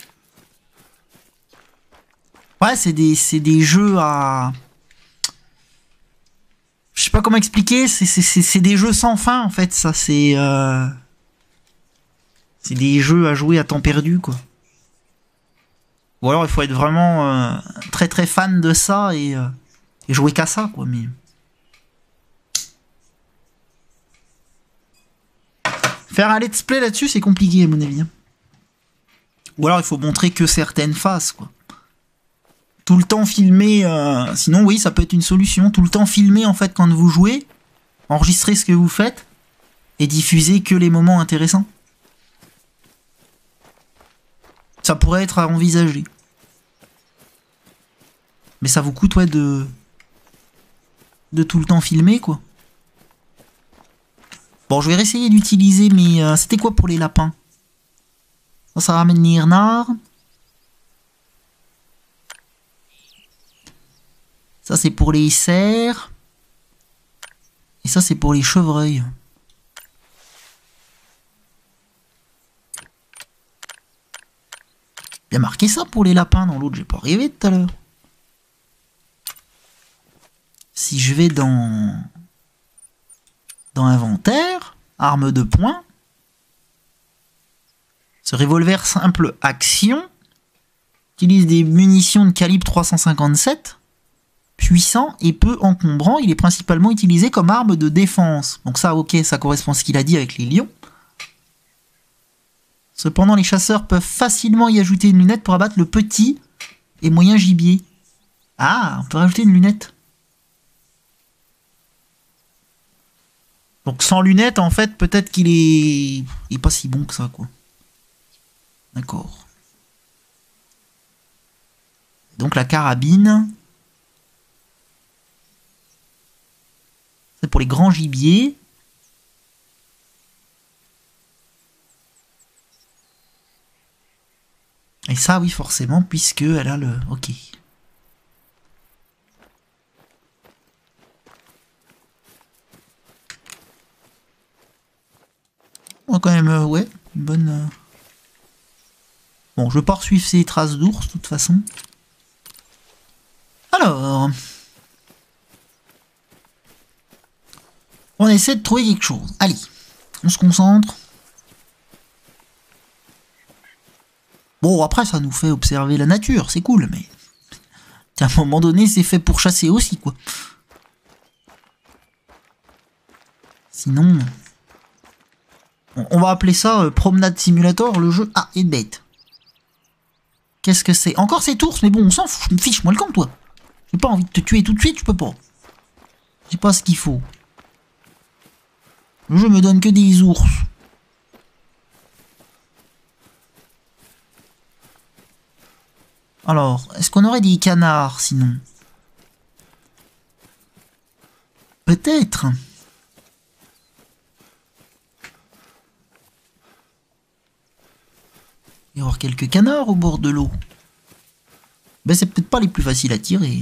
Ouais, c'est des, c'est des jeux à... Je sais pas comment expliquer, c'est des jeux sans fin en fait, ça c'est... Euh... C'est des jeux à jouer à temps perdu quoi. Ou alors il faut être vraiment euh, très très fan de ça et, euh, et jouer qu'à ça quoi, mais... Faire un let's play là-dessus c'est compliqué à mon avis. Ou alors il faut montrer que certaines phases quoi. Tout le temps filmer, euh, sinon oui ça peut être une solution, tout le temps filmer en fait quand vous jouez, enregistrer ce que vous faites et diffuser que les moments intéressants. Ça pourrait être à envisager. Mais ça vous coûte ouais de, de tout le temps filmer quoi. Bon je vais essayer d'utiliser mes... Euh, c'était quoi pour les lapins? Ça, ça ramène les renards. Ça c'est pour les cerfs. Et ça c'est pour les chevreuils. Il y a marqué ça pour les lapins dans l'autre, j'ai pas rêvé tout à l'heure. Si je vais dans... Dans inventaire, arme de poing. Ce revolver simple action. Utilise des munitions de calibre trois cent cinquante-sept. Puissant et peu encombrant, il est principalement utilisé comme arme de défense. Donc ça, ok, ça correspond à ce qu'il a dit avec les lions. Cependant, les chasseurs peuvent facilement y ajouter une lunette pour abattre le petit et moyen gibier. Ah, on peut rajouter une lunette. Donc sans lunette, en fait, peut-être qu'il est... Il est pas si bon que ça, quoi. D'accord. Donc la carabine... C'est pour les grands gibiers. Et ça, oui, forcément, puisque elle a le... Ok. Bon, quand même, euh, ouais, une bonne... Euh... Bon, je vais pas suivre ces traces d'ours, de toute façon. Alors... On essaie de trouver quelque chose. Allez, on se concentre. Bon, après, ça nous fait observer la nature, c'est cool, mais... À un moment donné, c'est fait pour chasser aussi, quoi. Sinon... On va appeler ça euh, Promenade Simulator, le jeu. Ah, et de bête. Qu'est-ce que c'est? Encore cet ours, mais bon, on s'en fout, je me fiche, moi le camp, toi. J'ai pas envie de te tuer tout de suite, je peux pas. J'ai pas ce qu'il faut. Le jeu me donne que des ours. Alors, est-ce qu'on aurait des canards, sinon? Peut-être. Il y avoir quelques canards au bord de l'eau. Ben, c'est peut-être pas les plus faciles à tirer.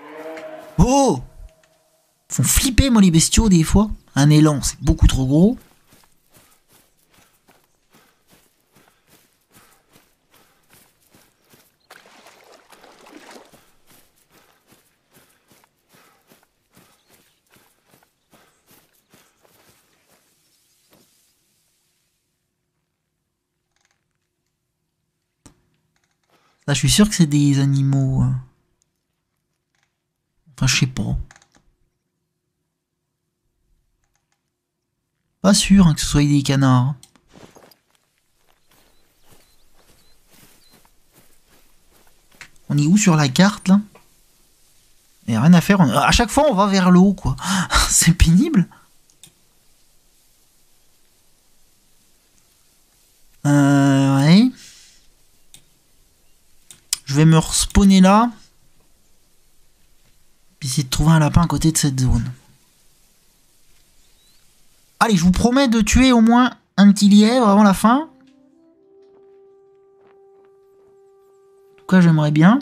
Oh! Ils font flipper, moi, les bestiaux, des fois. Un élan, c'est beaucoup trop gros. Ça, je suis sûr que c'est des animaux. euh. Enfin, je sais pas. Pas sûr hein, que ce soit des canards. On est où sur la carte là? Il n'y a rien à faire. On... À chaque fois, on va vers le haut, quoi. C'est pénible. Euh, ouais. Je vais me respawner là. Puis essayer de trouver un lapin à côté de cette zone. Allez, je vous promets de tuer au moins un petit lièvre avant la fin. En tout cas, j'aimerais bien.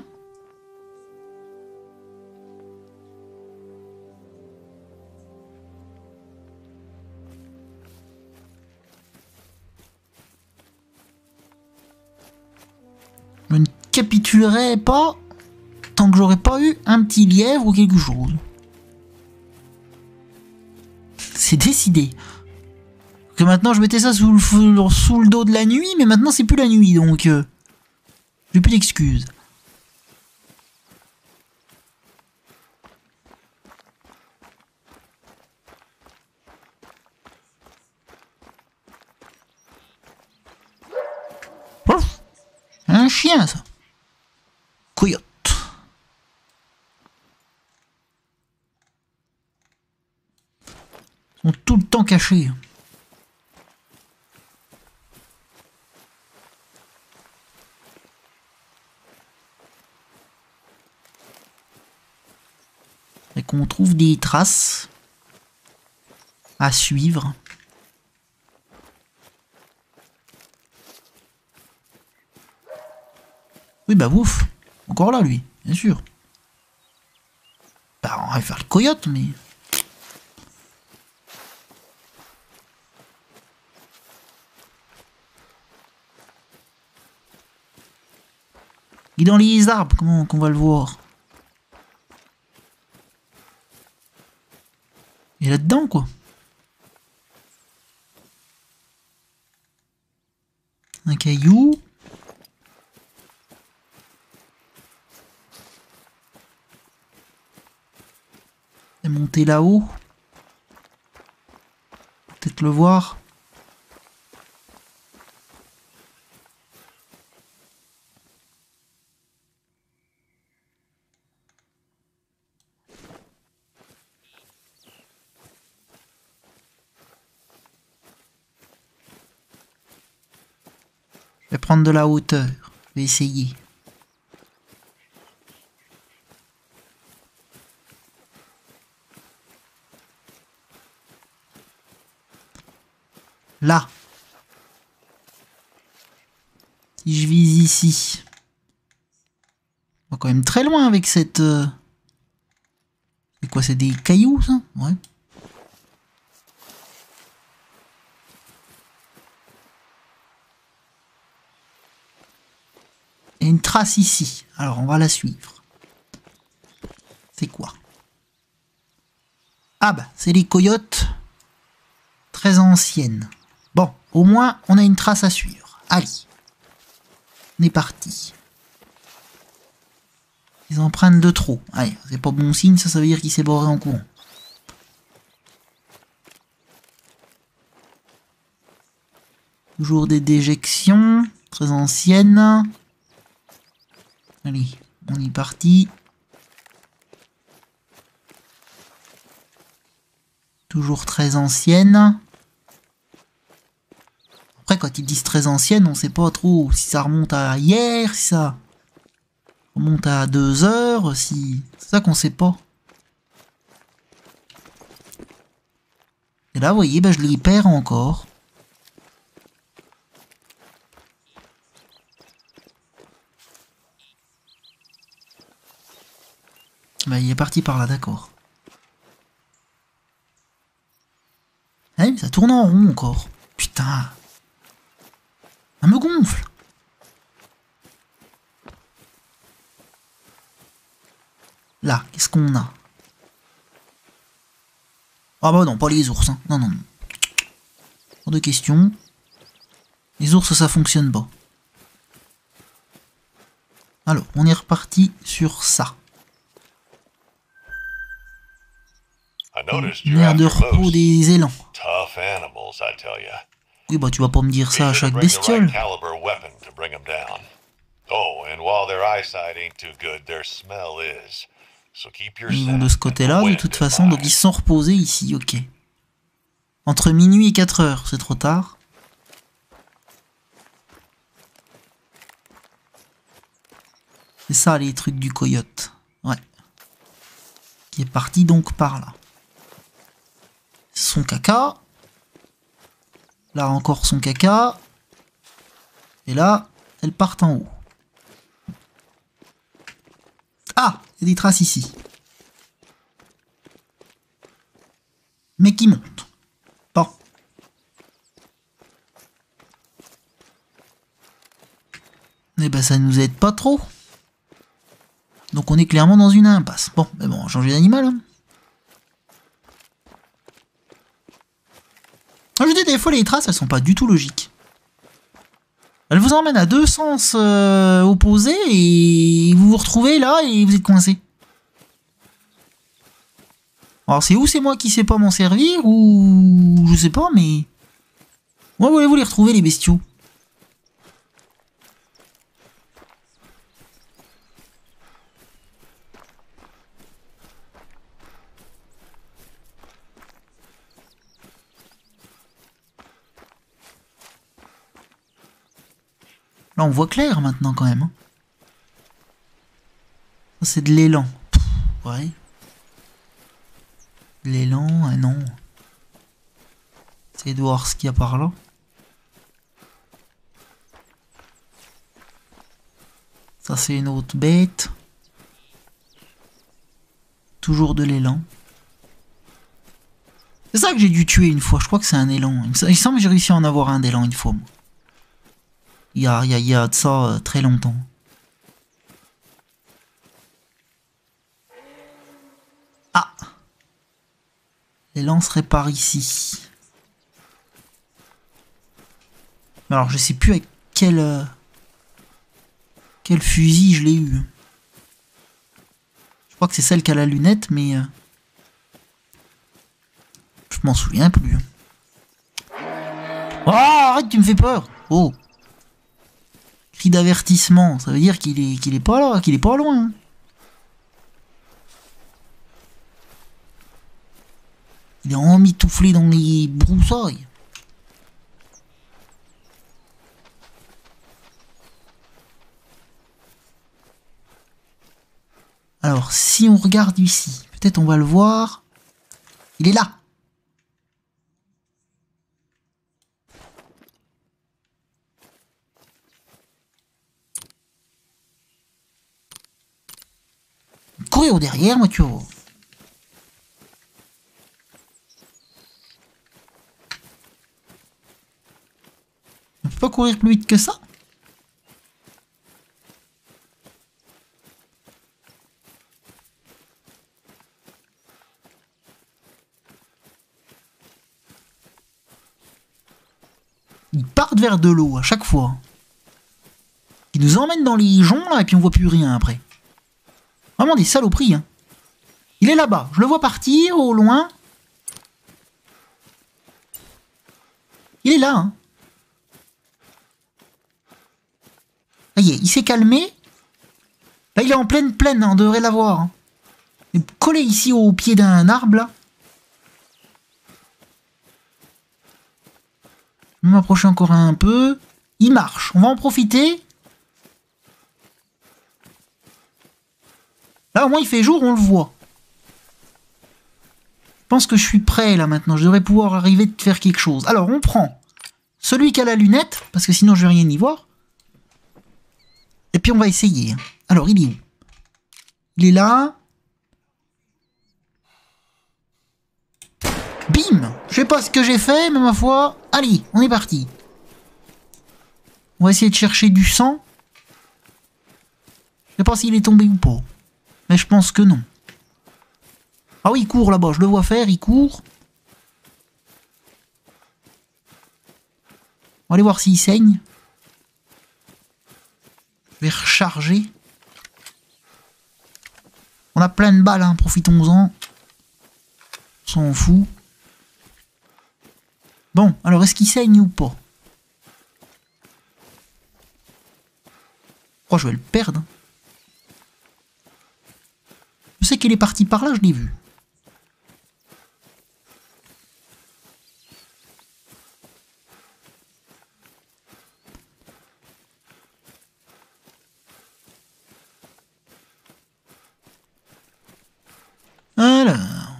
Je ne capitulerai pas tant que j'aurais pas eu un petit lièvre ou quelque chose. C'est décidé. Que maintenant je mettais ça sous le, sous le dos de la nuit, mais maintenant c'est plus la nuit, donc euh, j'ai plus d'excuses. Ouf, un chien ça. Coyote. Ils sont tout le temps cachés. Et qu'on trouve des traces à suivre. Oui bah ouf, encore là lui, bien sûr. Bah on va faire le coyote mais... Il est dans les arbres, comment qu'on va le voir? Il est là-dedans, quoi. Un caillou. Et monter là-haut. Peut-être le voir. Je vais prendre de la hauteur. Je vais essayer. Là. Si je vise ici. On va quand même très loin avec cette... Euh... C'est quoi, c'est des cailloux, ça? Ouais. Il y a une trace ici. Alors, on va la suivre. C'est quoi? Ah bah, c'est les coyotes. Très anciennes. Bon, au moins, on a une trace à suivre. Allez. On est parti. Les empreintes de trop. Allez, c'est pas bon signe, ça, ça veut dire qu'il s'est barré en courant. Toujours des déjections. Très anciennes. Allez, on est parti. Toujours très ancienne. Après, quand ils disent très ancienne, on sait pas trop si ça remonte à hier, si ça remonte à deux heures, si... C'est ça qu'on sait pas. Et là, vous voyez, bah, je les perds encore. Bah, il est parti par là, d'accord. Eh, mais ça tourne en rond encore. Putain. Ça me gonfle. Là, qu'est-ce qu'on a? Ah bah non, pas les ours. Hein. Non, non, non. Pas de questions. Les ours, ça fonctionne pas. Alors, on est reparti sur ça. L'air de repos des élans. Oui, bah tu vas pas me dire ça à chaque bestiole. Ils vont de ce côté-là, de toute façon, donc ils se sont reposés ici, ok. Entre minuit et quatre heures, c'est trop tard. C'est ça les trucs du coyote. Ouais. Qui est parti donc par là. Son caca. Là encore son caca. Et là, elles partent en haut. Ah, il y a des traces ici. Mais qui montent. Bon. Eh ben ça nous aide pas trop. Donc on est clairement dans une impasse. Bon, mais bon, on va changer d'animal. Hein. Je dis des fois les traces elles sont pas du tout logiques. Elles vous emmènent à deux sens euh, opposés et vous vous retrouvez là et vous êtes coincé. Alors c'est où c'est moi qui sais pas m'en servir ou je sais pas mais... Où voulez-vous les retrouver les bestiaux? Là, on voit clair maintenant quand même. Hein. C'est de l'élan. Ouais. De l'élan, ah non. C'est de voir ce qu'il y a par là. Ça, c'est une autre bête. Toujours de l'élan. C'est ça que j'ai dû tuer une fois. Je crois que c'est un élan. Il me semble que j'ai réussi à en avoir un d'élan une fois. Moi. Il y a, il y a, il y a de ça euh, très longtemps. Ah! L'élan serait par ici. Mais alors je sais plus avec quel... Euh, quel fusil je l'ai eu. Je crois que c'est celle qui a la lunette, mais... Euh, je m'en souviens plus. Oh, arrête, tu me fais peur! Oh! Cri d'avertissement, ça veut dire qu'il est, qu'il est pas là, qu'il est pas loin. Il est emmitouflé dans les broussailles. Alors, si on regarde ici, peut-être on va le voir. Il est là. Courir au derrière, moi, tu vois. On peut pas courir plus vite que ça. Ils partent vers de l'eau à chaque fois. Ils nous emmènent dans les joncs là et puis on voit plus rien après. Vraiment des saloperies, hein. Il est là-bas. Je le vois partir au loin. Il est là, hein. Ça y est, il s'est calmé. Là, il est en pleine plaine, hein, on devrait l'avoir. Hein. Il est collé ici au pied d'un arbre, là. Je vais m'approcher encore un peu. Il marche. On va en profiter. Là, au moins, il fait jour, on le voit. Je pense que je suis prêt, là, maintenant. Je devrais pouvoir arriver de faire quelque chose. Alors, on prend celui qui a la lunette, parce que sinon, je vais rien y voir. Et puis, on va essayer. Alors, il est où? Il est là. Bim! Je sais pas ce que j'ai fait, mais ma foi... Allez, on est parti. On va essayer de chercher du sang. Je sais pas s'il est tombé ou pas. Mais je pense que non. Ah oui, il court là-bas, je le vois faire, il court. On va aller voir s'il saigne. Je vais recharger. a plein de balles, hein, profitons-en. On s'en fout. Bon, alors est-ce qu'il saigne ou pas? Oh, je vais le perdre. Je sais qu'il est parti par là, je l'ai vu. Alors.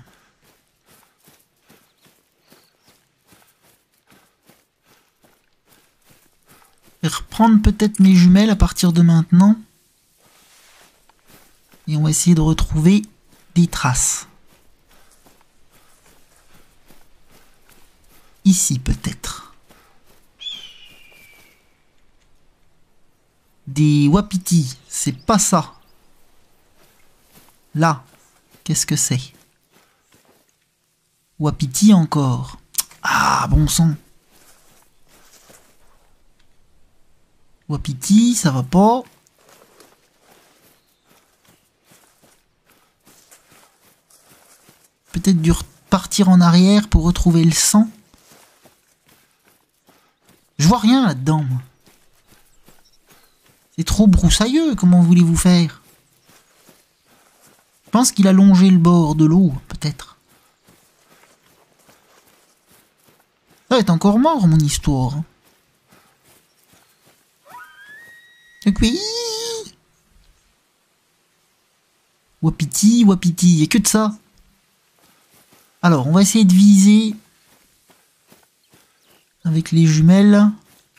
Je vais reprendre peut-être mes jumelles à partir de maintenant. Et on va essayer de retrouver des traces. Ici peut-être. Des wapitis, c'est pas ça. Là, qu'est-ce que c'est? Wapiti encore. Ah, bon sang. Wapiti, ça va pas. Peut-être dû repartir en arrière pour retrouver le sang. Je vois rien là-dedans, moi. C'est trop broussailleux, comment voulez-vous faire? Je pense qu'il a longé le bord de l'eau, peut-être. Ça va être encore mort, mon histoire. Donc oui. Wapiti, wapiti, il n'y a que de ça. Alors, on va essayer de viser avec les jumelles.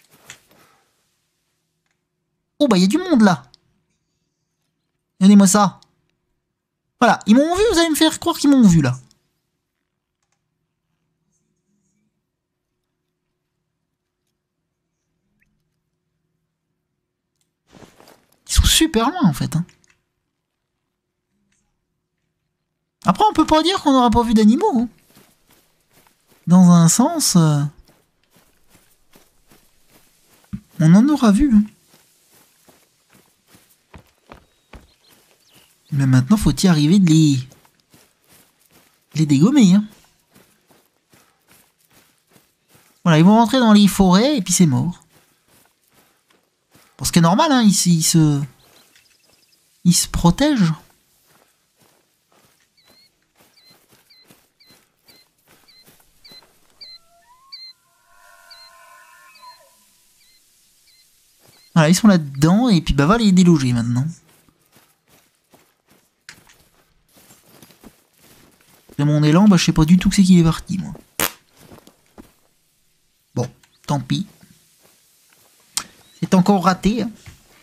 Oh, bah, il y a du monde, là. Regardez-moi ça. Voilà, ils m'ont vu, vous allez me faire croire qu'ils m'ont vu, là. Ils sont super loin, en fait. Hein. Après, on peut pas dire qu'on n'aura pas vu d'animaux. Hein. Dans un sens... Euh, on en aura vu. Hein. Mais maintenant, faut y arriver de les... les dégommer. Hein. Voilà, ils vont rentrer dans les forêts et puis c'est mort. Parce que c'est normal, hein, ils, ils se... Ils se protègent. Voilà, ils sont là-dedans et puis bah va les déloger maintenant. De mon élan, bah je sais pas du tout que c'est qu'il est parti, moi. Bon, tant pis. C'est encore raté. Hein.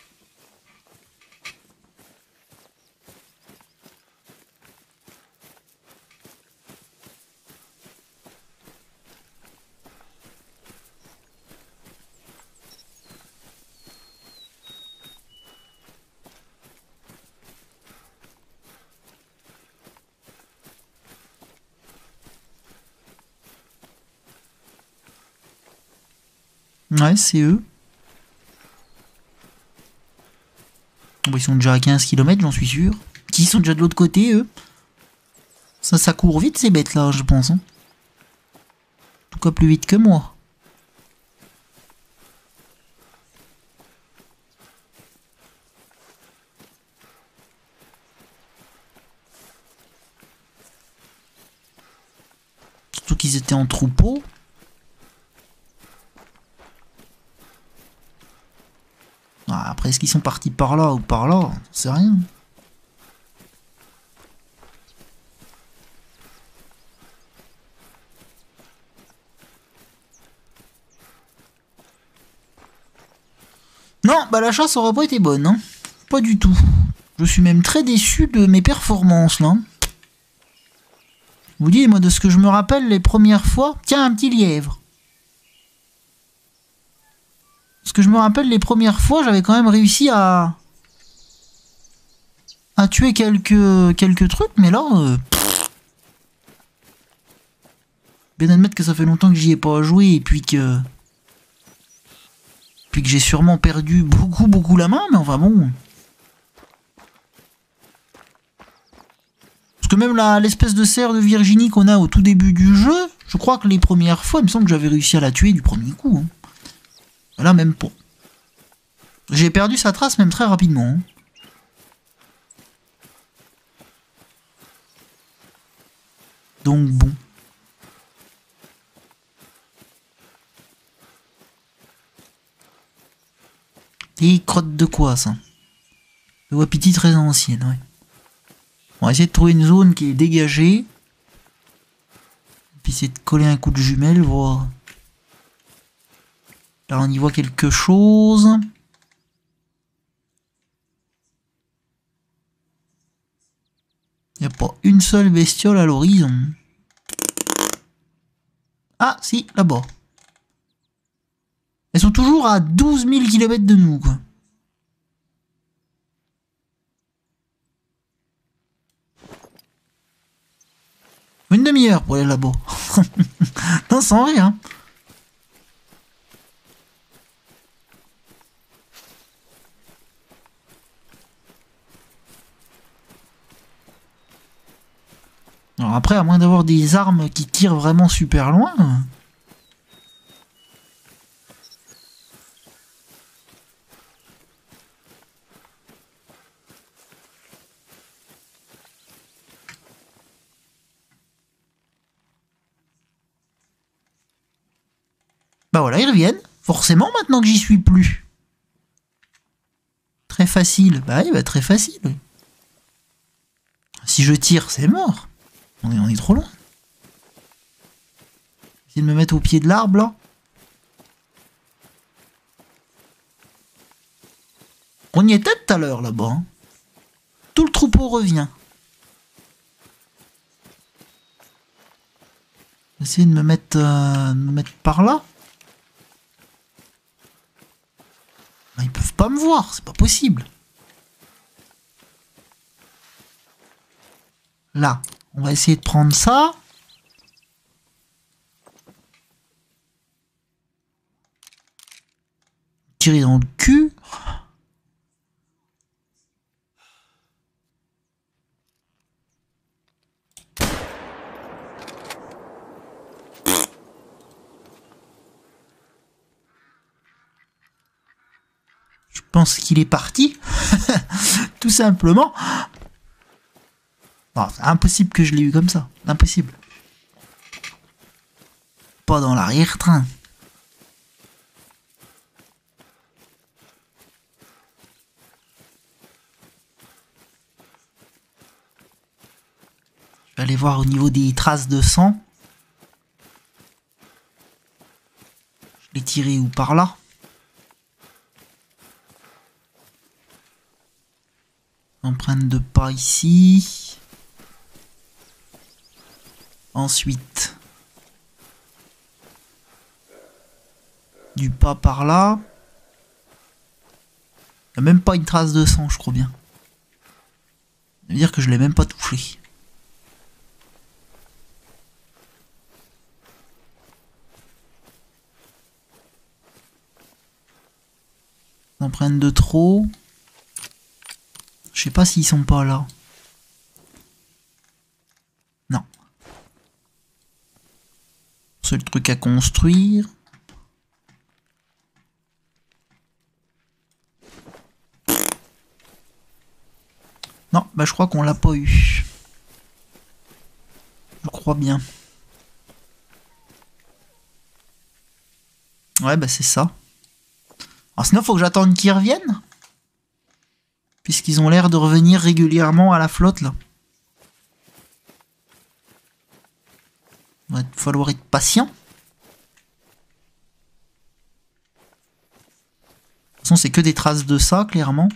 Ouais, c'est eux. Bon, ils sont déjà à quinze kilomètres, j'en suis sûr. Qui sont déjà de l'autre côté, eux. Ça, ça court vite, ces bêtes-là, je pense. Hein. En tout cas, plus vite que moi. Surtout qu'ils étaient en troupeau. Ah, après, est-ce qu'ils sont partis par là ou par là? C'est rien. Non, bah la chasse aurait pas été bonne, hein. Pas du tout. Je suis même très déçu de mes performances, là. Vous dites, moi, de ce que je me rappelle les premières fois... Tiens, un petit lièvre. Ce que je me rappelle les premières fois, j'avais quand même réussi à... à tuer quelques, quelques trucs, mais là... Euh... Bien admettre que ça fait longtemps que j'y ai pas joué, et puis que... Puis que j'ai sûrement perdu beaucoup, beaucoup la main, mais enfin bon... Parce que même la- l'espèce de cerf de Virginie qu'on a au tout début du jeu, je crois que les premières fois, il me semble que j'avais réussi à la tuer du premier coup. Hein. Là, même pas. J'ai perdu sa trace même très rapidement. Hein. Donc bon. Et crotte de quoi ça? Le wapiti très ancienne, ouais. On va essayer de trouver une zone qui est dégagée. Puis essayer de coller un coup de jumelle, voir. Là on y voit quelque chose. Il n'y a pas une seule bestiole à l'horizon. Ah si, là-bas. Elles sont toujours à douze mille kilomètres de nous, quoi. Une demi-heure pour aller là-bas. Non, sans rien. Alors après, à moins d'avoir des armes qui tirent vraiment super loin... Bah voilà, ils reviennent. Forcément, maintenant que j'y suis plus. Très facile. Bah oui, bah très facile. Si je tire, c'est mort. On est, on est trop loin. Essayer de me mettre au pied de l'arbre, là. On y était tout à l'heure, là-bas. Hein. Tout le troupeau revient. Essayer de me mettre, euh, de me mettre par là. Ils peuvent pas me voir, c'est pas possible. Là, on va essayer de prendre ça. Tirer dans le cul. Je pense qu'il est parti. Tout simplement. Non, c'est impossible que je l'ai eu comme ça. Impossible. Pas dans l'arrière-train. Je vais aller voir au niveau des traces de sang. Je l'ai tiré où par là. Empreinte de pas ici. Ensuite, du pas par là. Il n'y a même pas une trace de sang, je crois bien. Ça veut dire que je l'ai même pas touché. Empreinte de trop. Je sais pas s'ils sont pas là. Non. Seul truc à construire. Non, bah je crois qu'on l'a pas eu. Je crois bien. Ouais, bah c'est ça. Alors sinon, faut que j'attende qu'ils reviennent. Puisqu'ils ont l'air de revenir régulièrement à la flotte, là. Il va falloir être patient. De toute façon, c'est que des traces de ça, clairement.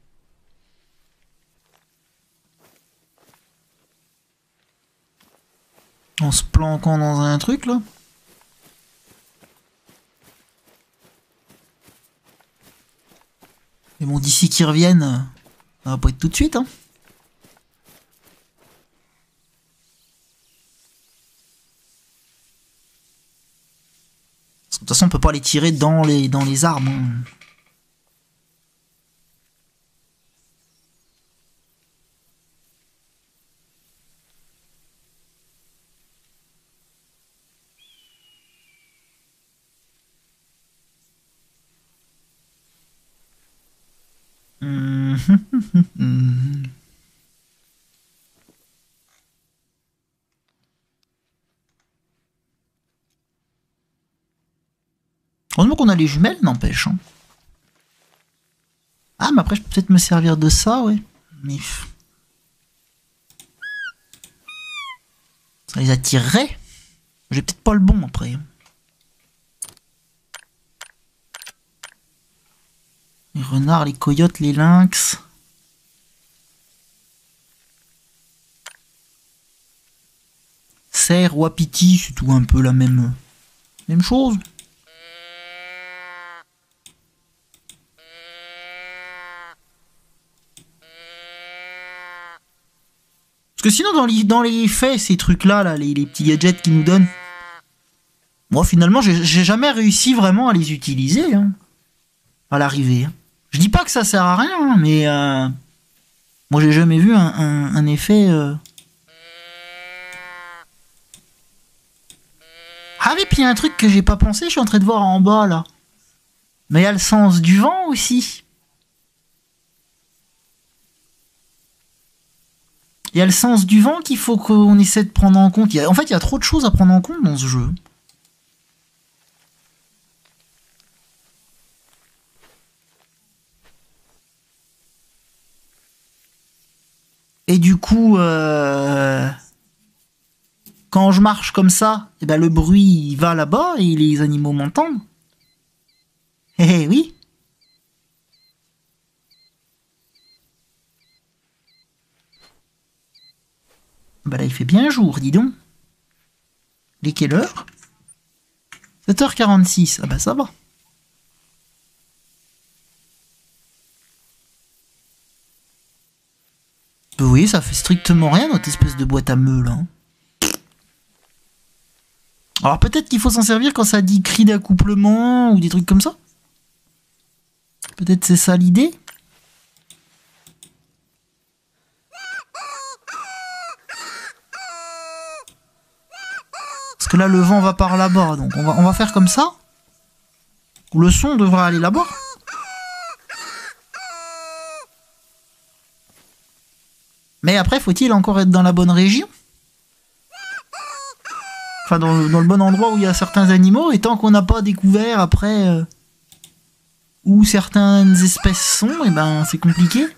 En se planquant dans un truc, là. Mais bon, d'ici qu'ils reviennent, ça va pas être tout de suite, hein. De toute façon, on peut pas les tirer dans les, dans les arbres. Hein. Heureusement qu'on a les jumelles, n'empêche. Hein. Ah, mais après, je peux peut-être me servir de ça, ouais. Mais... ça les attirerait. J'ai peut-être pas le bon, après. Les renards, les coyotes, les lynx. Cerf, wapiti, c'est tout un peu la même... même chose. Parce que sinon, dans les, dans les faits, ces trucs-là, là, les, les petits gadgets qu'ils nous donnent, moi, finalement, j'ai jamais réussi vraiment à les utiliser, hein, à l'arrivée. Hein. Je dis pas que ça sert à rien, hein, mais euh, moi, j'ai jamais vu un, un, un effet... Euh... Ah oui, puis il y a un truc que j'ai pas pensé, je suis en train de voir en bas, là. Mais il y a le sens du vent, aussi. Il y a le sens du vent qu'il faut qu'on essaie de prendre en compte. Il y a, en fait, il y a trop de choses à prendre en compte dans ce jeu. Et du coup, euh, quand je marche comme ça, eh ben, le bruit il va là-bas et les animaux m'entendent. Eh, eh oui. Bah là, il fait bien jour, dis donc. Il est quelle heure? sept heures quarante-six. Ah bah ça va. Oui, ça fait strictement rien, notre espèce de boîte à meules. Hein. Alors peut-être qu'il faut s'en servir quand ça dit cri d'accouplement ou des trucs comme ça. Peut-être c'est ça l'idée. Parce que là, le vent va par là-bas, donc on va, on va faire comme ça. Le son devrait aller là-bas. Mais après, faut-il encore être dans la bonne région? Enfin, dans le, dans le bon endroit où il y a certains animaux, et tant qu'on n'a pas découvert après euh, où certaines espèces sont, et ben c'est compliqué.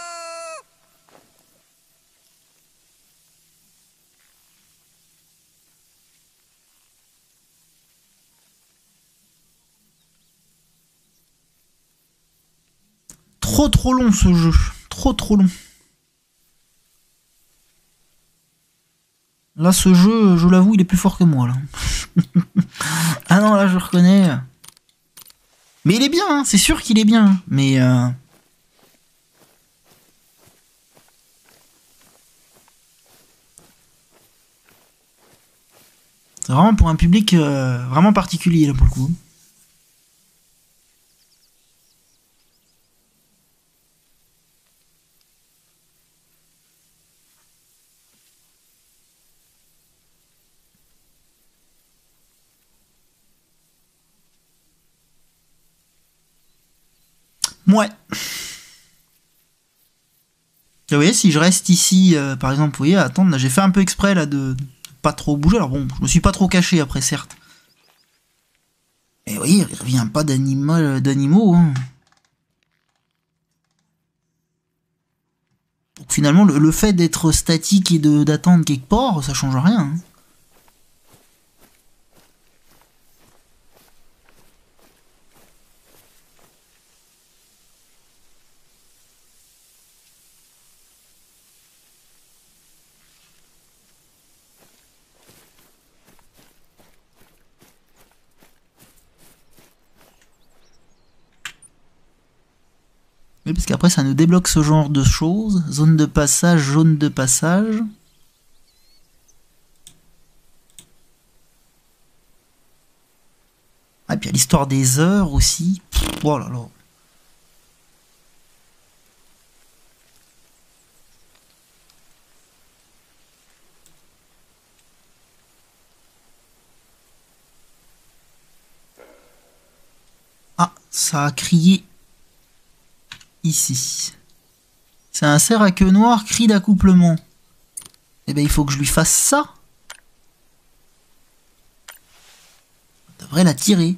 Trop trop long ce jeu, trop trop long. Là, ce jeu, je l'avoue, il est plus fort que moi, là. Ah non, là, je reconnais. Mais il est bien, hein, c'est sûr qu'il est bien. Mais... Euh... c'est vraiment pour un public euh, vraiment particulier, là, pour le coup. Ouais. Vous voyez, si je reste ici, euh, par exemple, vous voyez, attendre, j'ai fait un peu exprès là de, de pas trop bouger. Alors bon, je me suis pas trop caché après, certes. Mais oui, il revient pas d'animaux, d'animaux. Hein. Donc finalement, le, le fait d'être statique et de d'attendre quelque part, ça change rien. Hein. Oui, parce qu'après, ça nous débloque ce genre de choses. Zone de passage, jaune de passage. Ah, et puis il y a l'histoire des heures aussi. Pff, oh là là. Ah, ça a crié ici. C'est un cerf à queue noire, cri d'accouplement. Eh ben il faut que je lui fasse ça. Je devrais la tirer.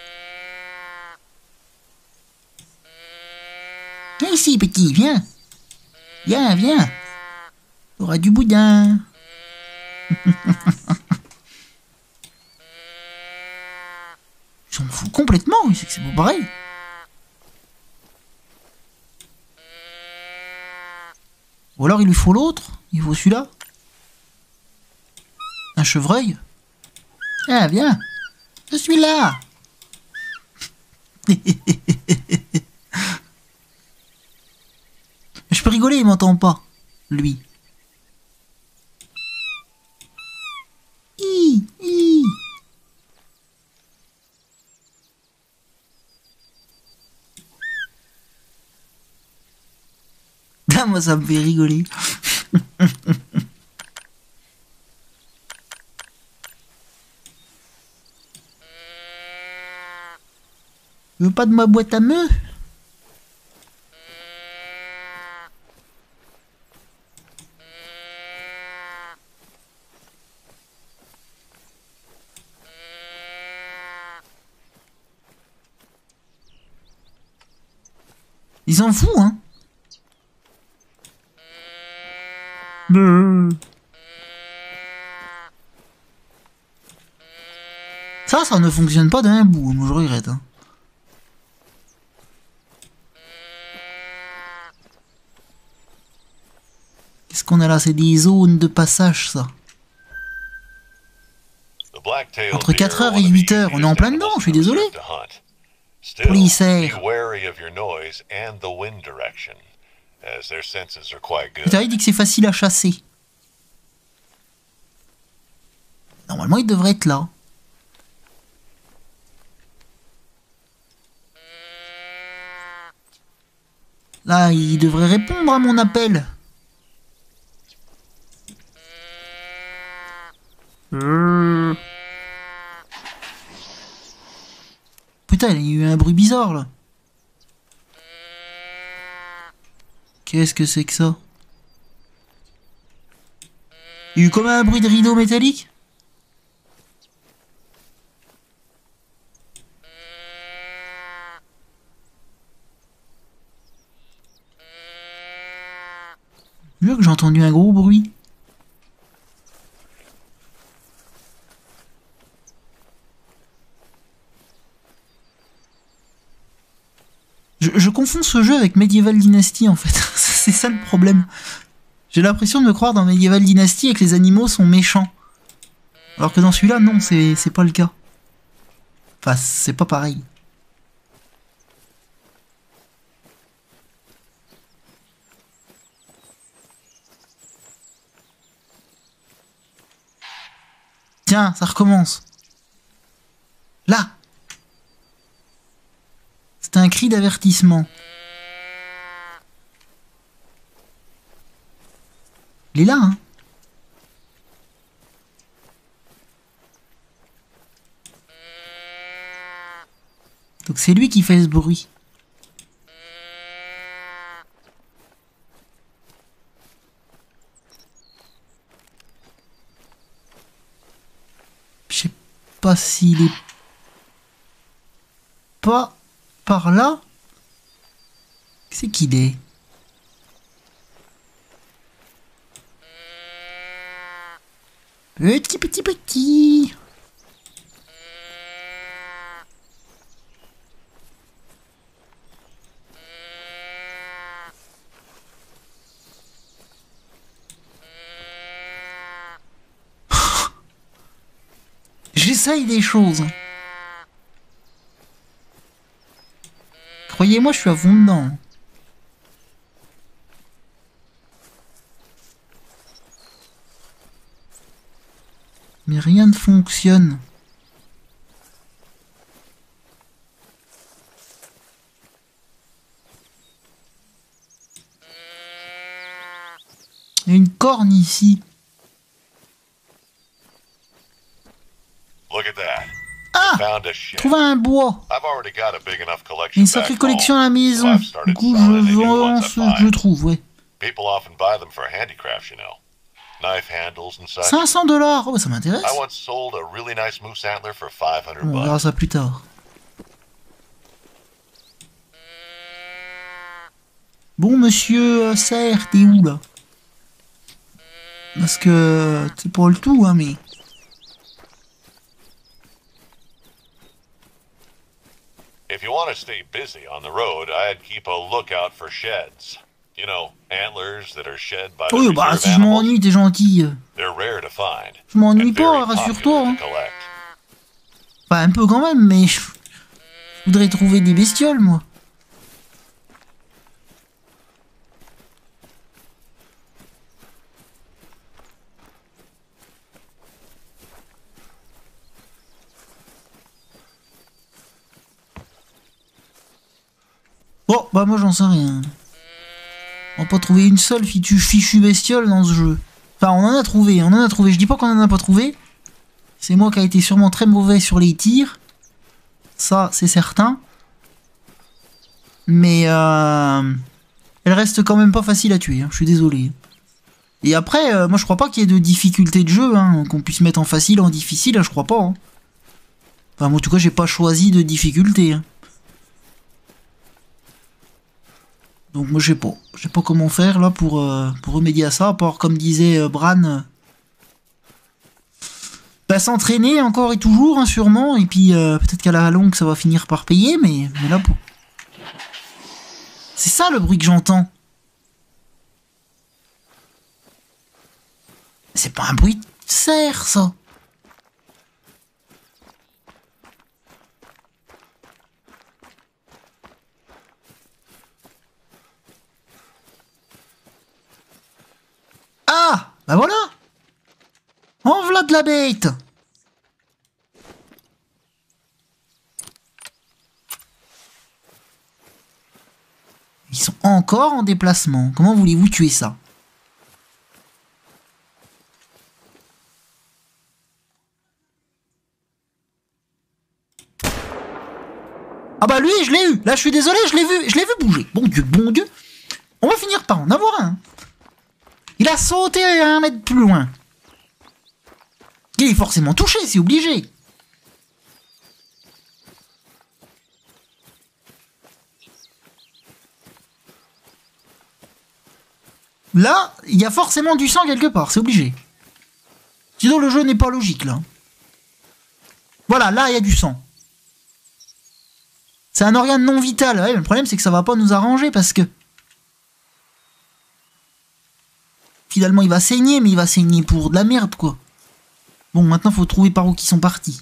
Viens ici, petit, viens. Viens, viens. T'auras du boudin. Il s'en fout complètement, il sait que c'est pas pareil. Ou alors il lui faut l'autre, il faut celui-là. Un chevreuil. Ah, viens. Je suis là. Je peux rigoler, il m'entend pas, lui. Hi, hi. Ah, moi ça me fait rigoler. Tu veux pas de ma boîte à meux? Il s'en fout, hein. Ça, ça ne fonctionne pas d'un bout, moi je regrette. Hein. Qu'est-ce qu'on a là? C'est des zones de passage, ça. Entre quatre heures et huit heures, on est en plein dedans, je suis désolé. Policière. Putain, il dit que c'est facile à chasser. Normalement, il devrait être là. Là, il devrait répondre à mon appel. Mmh. Putain, il y a eu un bruit bizarre, là. Qu'est-ce que c'est que ça? Il y a eu comme un bruit de rideau métallique? Je jure que j'ai entendu un gros bruit. Je, je confonds ce jeu avec Medieval Dynasty en fait. C'est ça le problème. J'ai l'impression de me croire dans Medieval Dynasty et que les animaux sont méchants. Alors que dans celui-là, non, c'est pas le cas. Enfin, c'est pas pareil. Tiens, ça recommence. Là. C'est un cri d'avertissement. Il est là, hein. Donc c'est lui qui fait ce bruit. Je sais pas s'il est pas par là. C'est qu'il est. Petit, petit, petit. J'essaye des choses. Croyez-moi, je suis à fond dedans. Mais rien ne fonctionne. Il y a une corne ici. Ah! Trouve un bois. Une sacrée collection à la maison. Du coup, je vends ce que je trouve, ouais. People often buy them for handicrafts, you know. Knife handles and such. cinq cents dollars. Oh, bah, ça m'intéresse. I once sold a really nice moose antler for five hundred On verra bucks. ça plus tard. Bon, monsieur euh, Serre, t'es où, là? Parce que c'est pas le tout, hein, mais... If you want to stay busy on the road, I'd keep a lookout for sheds. You know, antlers that are shed by the Oui, bah, reserve si je animals. m'ennuie, t'es gentil. They're rare to find. Je m'ennuie and pas, very rassure-toi. popular Hein. to collect. Enfin, un peu quand même, mais... Je je voudrais trouver des bestioles, moi. Bon, bah moi j'en sais rien. On n'a pas trouvé une seule fichu, fichue bestiole dans ce jeu. Enfin, on en a trouvé, on en a trouvé. Je dis pas qu'on en a pas trouvé. C'est moi qui a été sûrement très mauvais sur les tirs. Ça, c'est certain. Mais euh, elle reste quand même pas facile à tuer, hein. Je suis désolé. Et après, euh, moi je crois pas qu'il y ait de difficulté de jeu, hein, qu'on puisse mettre en facile, en difficile, hein, je crois pas. Hein. Enfin, moi, en tout cas, j'ai pas choisi de difficulté. Hein. Donc moi je sais pas, je sais pas comment faire là pour, euh, pour remédier à ça, à part comme disait euh, Bran, euh, bah, s'entraîner encore et toujours, hein, sûrement, et puis euh, peut-être qu'à la longue ça va finir par payer, mais, mais là pour... C'est ça le bruit que j'entends. C'est pas un bruit de cerf ça. Ah, bah voilà. En voilà de la bête. Ils sont encore en déplacement. Comment voulez-vous tuer ça? Ah bah lui, je l'ai eu. Là, je suis désolé, je l'ai vu, je l'ai vu bouger. Bon Dieu, bon Dieu. On va finir par en avoir un. Il a sauté à un mètre plus loin. Il est forcément touché, c'est obligé. Là, il y a forcément du sang quelque part, c'est obligé. Sinon, le jeu n'est pas logique, là. Voilà, là, il y a du sang. C'est un organe non vital. Ouais, le problème, c'est que ça va pas nous arranger, parce que... Finalement, il va saigner, mais il va saigner pour de la merde, quoi. Bon, maintenant, faut trouver par où ils sont partis.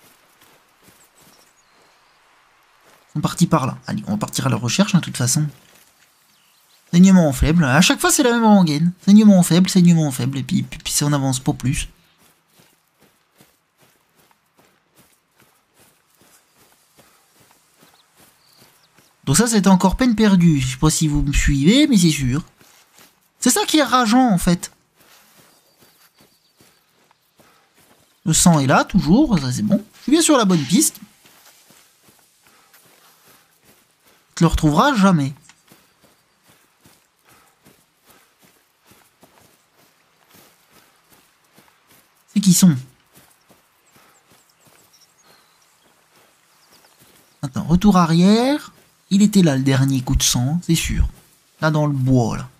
Ils sont partis par là. Allez, on va partir à la recherche, hein, de toute façon. Saignement en faible. À chaque fois, c'est la même rengaine. Saignement en faible, saignement en faible. Et puis, puis, puis ça, on avance pas plus. Donc ça, c'était encore peine perdue. Je sais pas si vous me suivez, mais c'est sûr. C'est ça qui est rageant, en fait. Le sang est là, toujours. Ça, c'est bon. Je suis bien sur la bonne piste. Tu le retrouveras jamais. C'est qui sont? Attends, retour arrière. Il était là, le dernier coup de sang, c'est sûr. Là, dans le bois, là.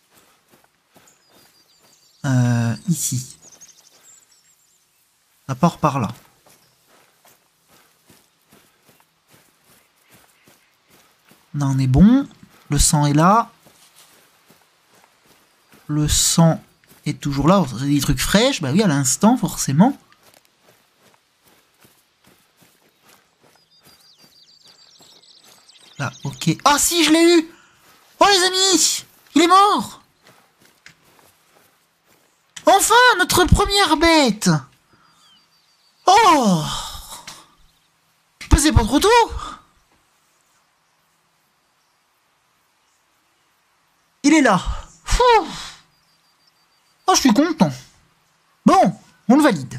Euh, ici. Ça part par là. Là, on est bon. Le sang est là. Le sang est toujours là. C'est des trucs fraîches. Bah oui, à l'instant, forcément. Là, ok. Ah si, je l'ai eu! Oh les amis! Il est mort! Enfin, notre première bête! Oh! C'est pas trop tôt! Il est là. Fou. Oh, je suis content. Bon, on le valide.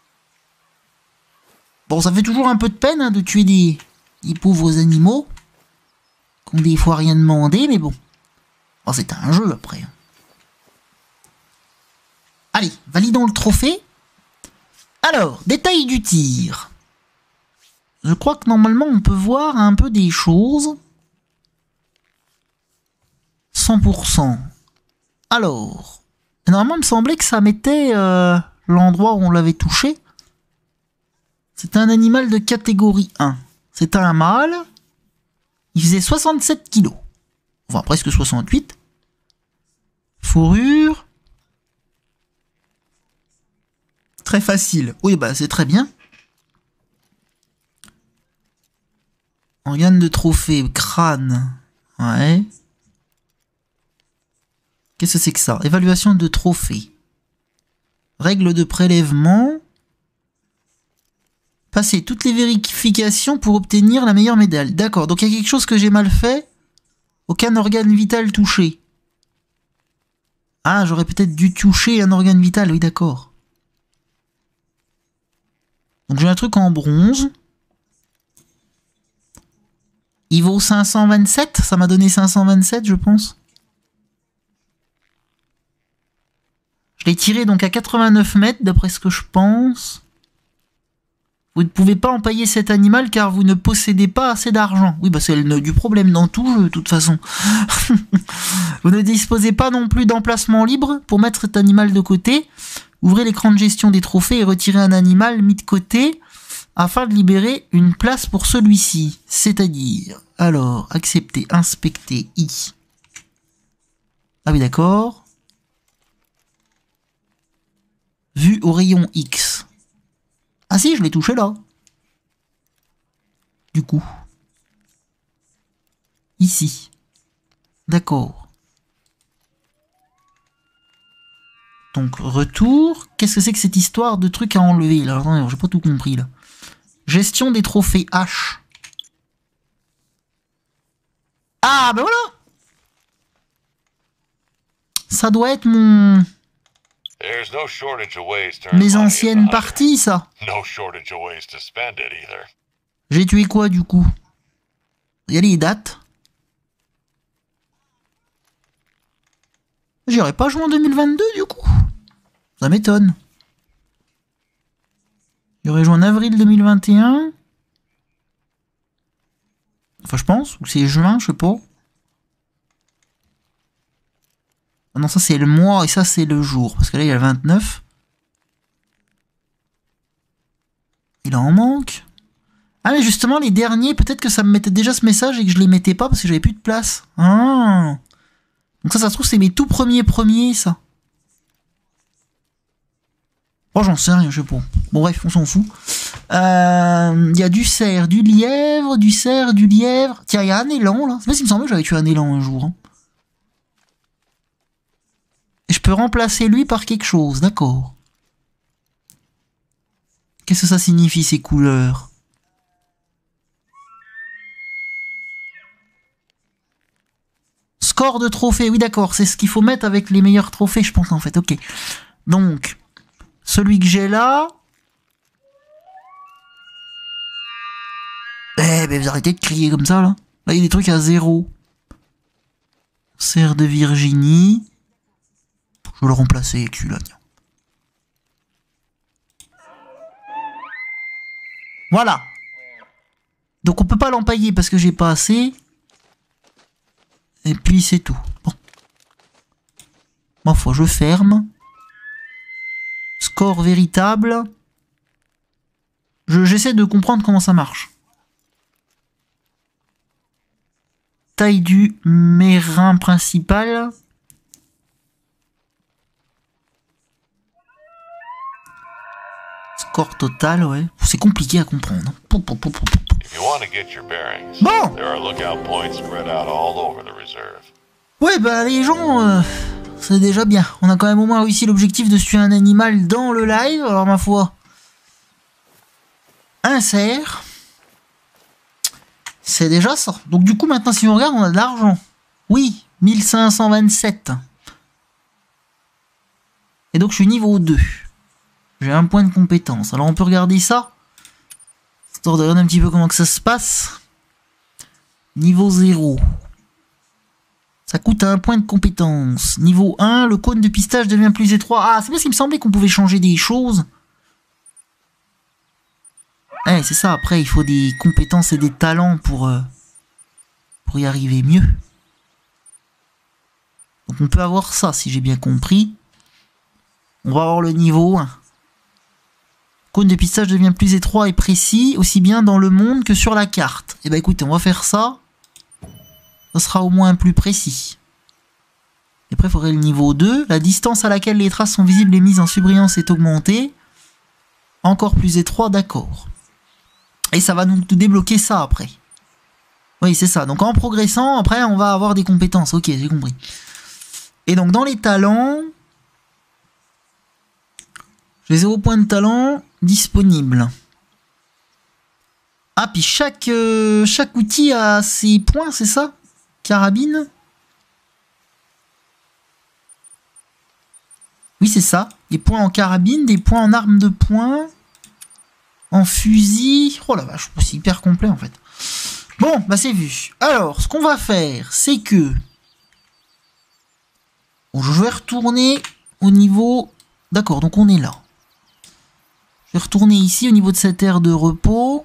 Bon, ça fait toujours un peu de peine, hein, de tuer des, des pauvres animaux qui ont des fois rien demandé, mais bon. Oh, c'est un jeu après. Allez, validons le trophée. Alors, détail du tir. Je crois que normalement on peut voir un peu des choses. cent pour cent. Alors, normalement il me semblait que ça mettait euh, l'endroit où on l'avait touché. C'est un animal de catégorie un. C'est un mâle. Il faisait soixante-sept kilos. Enfin, presque soixante-huit. Fourrure. Très facile. Oui, bah c'est très bien. Organe de trophée, crâne. Ouais. Qu'est-ce que c'est que ça? Évaluation de trophée. Règles de prélèvement. Passer toutes les vérifications pour obtenir la meilleure médaille. D'accord, donc il y a quelque chose que j'ai mal fait. Aucun organe vital touché. Ah, j'aurais peut-être dû toucher un organe vital, oui d'accord. Donc j'ai un truc en bronze. Il vaut cinq cent vingt-sept, ça m'a donné cinq cent vingt-sept je pense. Je l'ai tiré donc à quatre-vingt-neuf mètres d'après ce que je pense. Vous ne pouvez pas empailler cet animal car vous ne possédez pas assez d'argent. Oui, bah c'est le nœud du problème dans tout jeu, de toute façon. Vous ne disposez pas non plus d'emplacement libre pour mettre cet animal de côté. Ouvrez l'écran de gestion des trophées et retirez un animal mis de côté afin de libérer une place pour celui-ci. C'est-à-dire, alors, accepter, inspecter, I. Ah oui, d'accord. Vue au rayon X. Ah si, je l'ai touché là. Du coup. Ici. D'accord. Donc, retour. Qu'est-ce que c'est que cette histoire de truc à enlever là? Attendez, j'ai pas tout compris là. Gestion des trophées H. Ah, ben voilà! Ça doit être mon... Mes anciennes parties, ça. J'ai tué quoi, du coup? Il y a les dates. J'irai pas jouer en deux mille vingt-deux, du coup. Ça m'étonne. J'aurais joué en avril deux mille vingt et un. Enfin, je pense. Ou c'est juin, je sais pas. Ah non, ça c'est le mois et ça c'est le jour. Parce que là, il y a le vingt-neuf. Il en manque. Ah, mais justement, les derniers, peut-être que ça me mettait déjà ce message et que je les mettais pas parce que j'avais plus de place. Ah. Donc ça, ça se trouve, c'est mes tout premiers premiers, ça. Oh, j'en sais rien, je sais pas. Bon, bref, on s'en fout. Il euh, y a du cerf, du lièvre, du cerf, du lièvre. Tiens, il y a un élan, là. C'est pas s'il me semblait que j'avais tué un élan un jour. Hein. Et je peux remplacer lui par quelque chose, d'accord. Qu'est-ce que ça signifie, ces couleurs? Score de trophée, oui d'accord, c'est ce qu'il faut mettre avec les meilleurs trophées, je pense en fait, ok. Donc, celui que j'ai là... Eh ben vous arrêtez de crier comme ça là. Là il y a des trucs à zéro. Cerf de Virginie. Je vais le remplacer avec celui-là. Voilà. Donc on peut pas l'empailler parce que j'ai pas assez. Et puis c'est tout. Bon. Ma foi, je ferme. Score véritable. Je, j'essaie de comprendre comment ça marche. Taille du mérin principal. Score total, ouais. C'est compliqué à comprendre. Bon. Ouais, bah les gens, euh, c'est déjà bien. On a quand même au moins réussi l'objectif de tuer un animal dans le live. Alors ma foi, un cerf, c'est déjà ça. Donc du coup maintenant si on regarde, on a de l'argent. Oui, mille cinq cent vingt-sept. Et donc je suis niveau deux. J'ai un point de compétence. Alors on peut regarder ça. Histoire de regarder un petit peu comment que ça se passe. Niveau zéro. Ça coûte un point de compétence. Niveau un, le cône de pistage devient plus étroit. Ah, c'est bien ce qu'il me semblait qu'on pouvait changer des choses. Eh, c'est ça, après, il faut des compétences et des talents pour, euh, pour y arriver mieux. Donc on peut avoir ça, si j'ai bien compris. On va avoir le niveau un. Cône de pistage devient plus étroit et précis, aussi bien dans le monde que sur la carte. Eh ben écoutez, on va faire ça. Ça sera au moins plus précis. Et après, il faudrait le niveau deux. La distance à laquelle les traces sont visibles et mises en surbrillance est augmentée. Encore plus étroit, d'accord. Et ça va nous débloquer ça après. Oui, c'est ça. Donc en progressant, après, on va avoir des compétences. Ok, j'ai compris. Et donc dans les talents... J'ai zéro point de talent disponible. Ah, puis chaque, euh, chaque outil a ses points, c'est ça? Carabine? Oui, c'est ça. Des points en carabine, des points en arme de poing, en fusil. Oh la vache, c'est hyper complet en fait. Bon, bah c'est vu. Alors, ce qu'on va faire, c'est que... Bon, je vais retourner au niveau... D'accord, donc on est là. Je vais retourner ici au niveau de cette aire de repos.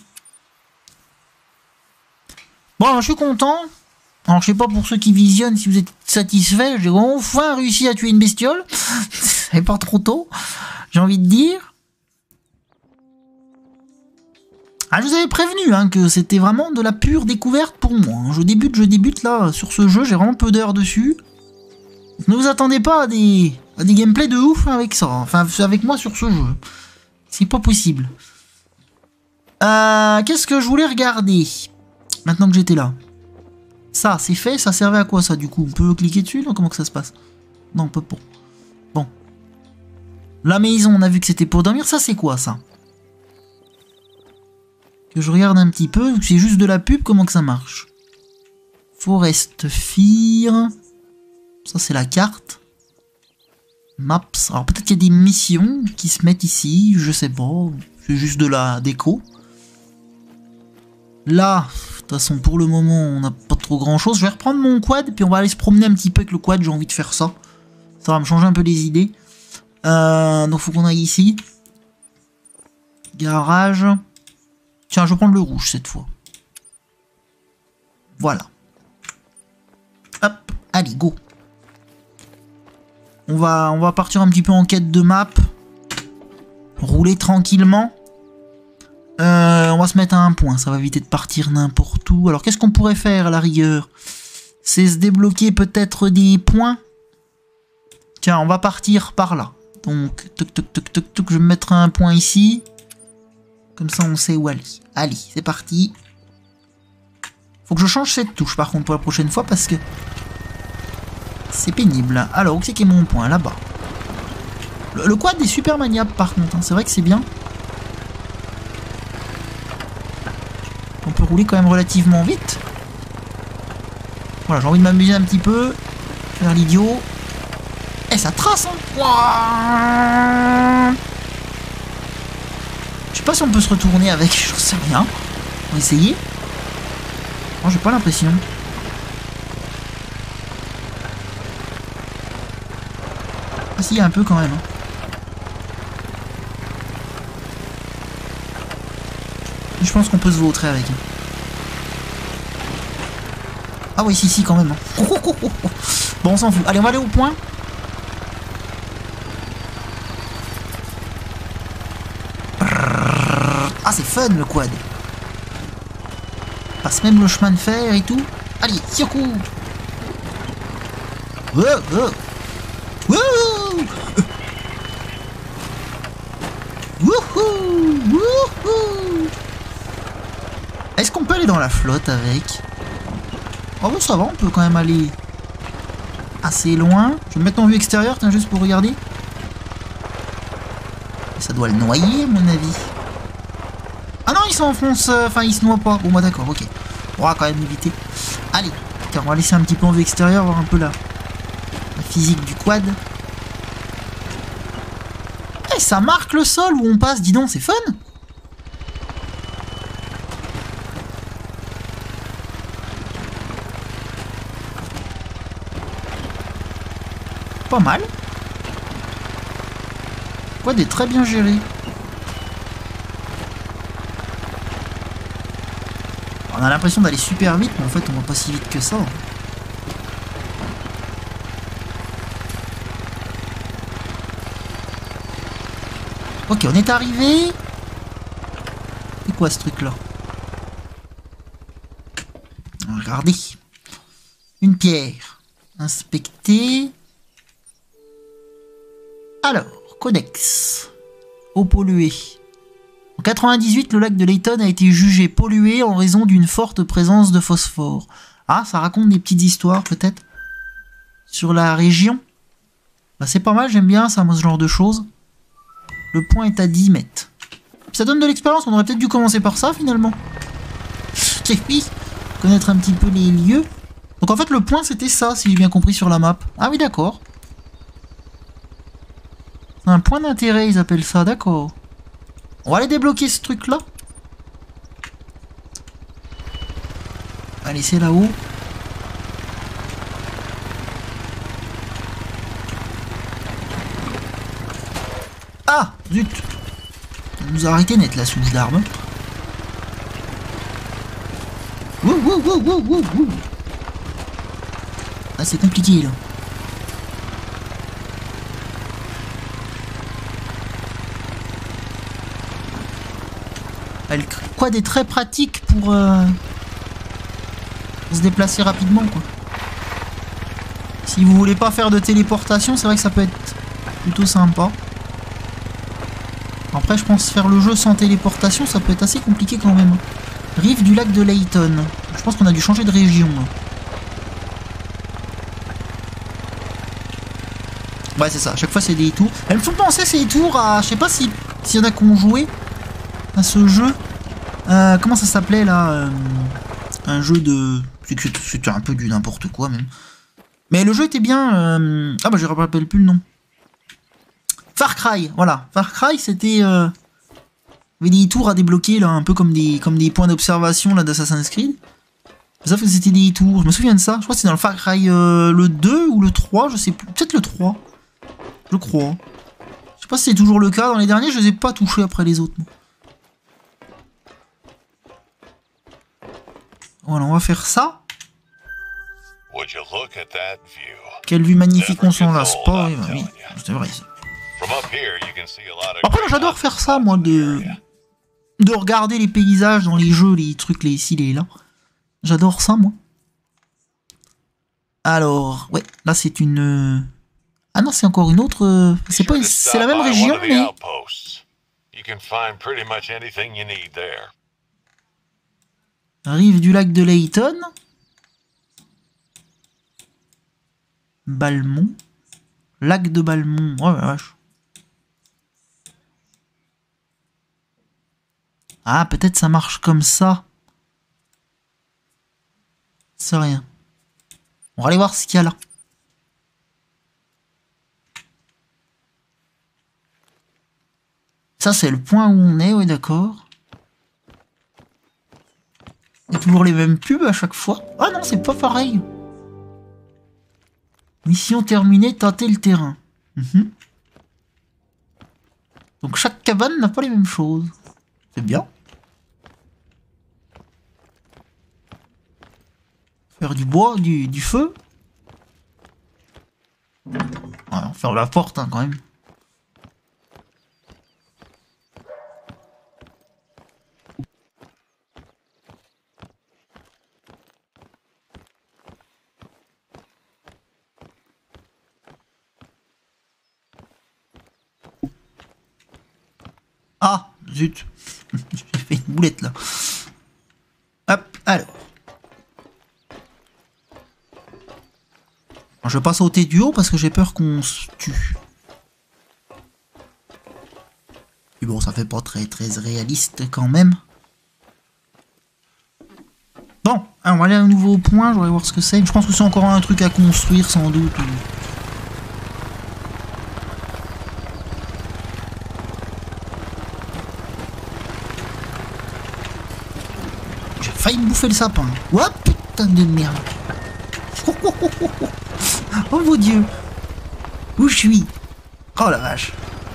Bon, je suis content. Alors, je sais pas pour ceux qui visionnent si vous êtes satisfaits. J'ai enfin réussi à tuer une bestiole. C'est pas trop tôt, j'ai envie de dire. Ah, je vous avais prévenu hein, que c'était vraiment de la pure découverte pour moi. Je débute, je débute là sur ce jeu. J'ai vraiment peu d'heures dessus. Donc, ne vous attendez pas à des, à des gameplays de ouf hein, avec ça. Enfin, avec moi sur ce jeu. C'est pas possible. Euh, Qu'est-ce que je voulais regarder maintenant que j'étais là? Ça, c'est fait. Ça servait à quoi ça du coup? On peut cliquer dessus? Non, comment que ça se passe? Non, on peut pas. Bon. La maison, on a vu que c'était pour dormir. Ça, c'est quoi ça? Que je regarde un petit peu. C'est juste de la pub. Comment que ça marche? Forest Fear. Ça, c'est la carte. Maps. Alors peut-être qu'il y a des missions qui se mettent ici, je sais pas, c'est juste de la déco. Là, de toute façon pour le moment on n'a pas trop grand chose. Je vais reprendre mon quad puis on va aller se promener un petit peu avec le quad, j'ai envie de faire ça. Ça va me changer un peu les idées. Euh, donc faut qu'on aille ici. Garage. Tiens, je vais prendre le rouge cette fois. Voilà. Hop, allez, go. On va, on va partir un petit peu en quête de map. Rouler tranquillement. Euh, on va se mettre à un point. Ça va éviter de partir n'importe où. Alors, qu'est-ce qu'on pourrait faire à la rigueur? C'est se débloquer peut-être des points. Tiens, on va partir par là. Donc, toc, toc, toc, toc, toc. Je vais me mettre un point ici. Comme ça, on sait où aller. Allez, c'est parti. Faut que je change cette touche, par contre, pour la prochaine fois, parce que... c'est pénible. Alors, où c'est qu'est mon point? Là-bas. Le, le quad est super maniable par contre. Hein. C'est vrai que c'est bien. On peut rouler quand même relativement vite. Voilà, j'ai envie de m'amuser un petit peu. Faire l'idiot. Eh, ça trace, hein. Ouah, je sais pas si on peut se retourner avec. J'en sais rien. On va essayer. Non, j'ai pas l'impression. Ah si, un peu quand même. Je pense qu'on peut se vautrer avec. Ah oui, si, si, quand même. Oh, oh, oh, oh. Bon, on s'en fout. Allez, on va aller au point. Ah, c'est fun le quad. Passe même le chemin de fer et tout. Allez, Yoku. Oh, oh. Wouhou! Wouhou! Wouhou! Est-ce qu'on peut aller dans la flotte avec? Oh bon, ça va, on peut quand même aller assez loin. Je vais me mettre en vue extérieure, tiens, juste pour regarder. Ça doit le noyer, à mon avis. Ah non, il s'enfonce, enfin, euh, il se noie pas. Bon, bah d'accord, ok. On va quand même éviter. Allez, car on va laisser un petit peu en vue extérieure, voir un peu la, la physique du quad. Eh, ça marque le sol où on passe, dis donc, c'est fun. Pas mal. Quoi, des très bien gérés. On a l'impression d'aller super vite, mais en fait on va pas si vite que ça. Ok, on est arrivé. C'est quoi ce truc là? Regardez. Une pierre. Inspecter. Alors, codex. Eau polluée. En quatre-vingt-dix-huit, le lac de Layton a été jugé pollué en raison d'une forte présence de phosphore. Ah, ça raconte des petites histoires peut-être sur la région. Bah c'est pas mal, j'aime bien ça, moi, ce genre de choses. Le point est à dix mètres. Ça donne de l'expérience, on aurait peut-être dû commencer par ça finalement. Et puis, connaître un petit peu les lieux. Donc en fait le point c'était ça, si j'ai bien compris sur la map. Ah oui d'accord. Un point d'intérêt ils appellent ça, d'accord. On va aller débloquer ce truc là. Allez c'est là-haut. Ah zut. On nous a arrêté net la souche d'armes. Wouh wouh wouh wouh wouh wouh. Ah c'est compliqué là. Elle quoi des très pratiques pour euh, se déplacer rapidement quoi. Si vous voulez pas faire de téléportation, c'est vrai que ça peut être plutôt sympa. Après je pense faire le jeu sans téléportation, ça peut être assez compliqué quand même. Rive du lac de Layton. Je pense qu'on a dû changer de région. Là. Ouais c'est ça, à chaque fois c'est des tours. Elles me font penser ces tours à... Je sais pas si s'il y en a qui ont joué à ce jeu. Euh, comment ça s'appelait là euh, un jeu de... C'était un peu du n'importe quoi même. Mais le jeu était bien... Euh... Ah bah je ne me rappelle plus le nom. Far Cry, voilà. Far Cry c'était... Euh... Il y avait des tours à débloquer là, un peu comme des, comme des points d'observation là d'Assassin's Creed. Ça fait c'était des tours, je me souviens de ça. Je crois que c'est dans le Far Cry euh, le deux ou le trois, je sais plus. Peut-être le trois. Je crois. Je sais pas si c'est toujours le cas. Dans les derniers, je les ai pas touchés après les autres. Voilà, on va faire ça. Quelle vue magnifique, on s'en lasse pas. Oui, oui, c'est vrai ça. Après, j'adore faire ça, moi, de... de regarder les paysages dans les jeux, les trucs, les ici, les là. J'adore ça, moi. Alors, ouais, là, c'est une... Ah non, c'est encore une autre... C'est pas... C'est la même région, mais... Rive du lac de Layton. Balmont. Lac de Balmont. Oh la vache. Ah, peut-être ça marche comme ça. C'est rien. On va aller voir ce qu'il y a là. Ça, c'est le point où on est, oui, d'accord. Il y a toujours les mêmes pubs à chaque fois. Ah non, c'est pas pareil. Mission terminée, tâter le terrain. Mmh. Donc chaque cabane n'a pas les mêmes choses. C'est bien. Faire du bois, du, du feu. Ouais, faire la porte hein, quand même. Ah, zut. J'ai fait une boulette là. Hop, alors. Je vais pas sauter du haut parce que j'ai peur qu'on se tue. Et bon, ça fait pas très très réaliste quand même. Bon, alors on va aller à un nouveau point, je vais voir ce que c'est. Je pense que c'est encore un truc à construire sans doute. J'ai failli me bouffer le sapin. Oh putain! putain de merde. Oh mon dieu. Où je suis? Oh la vache.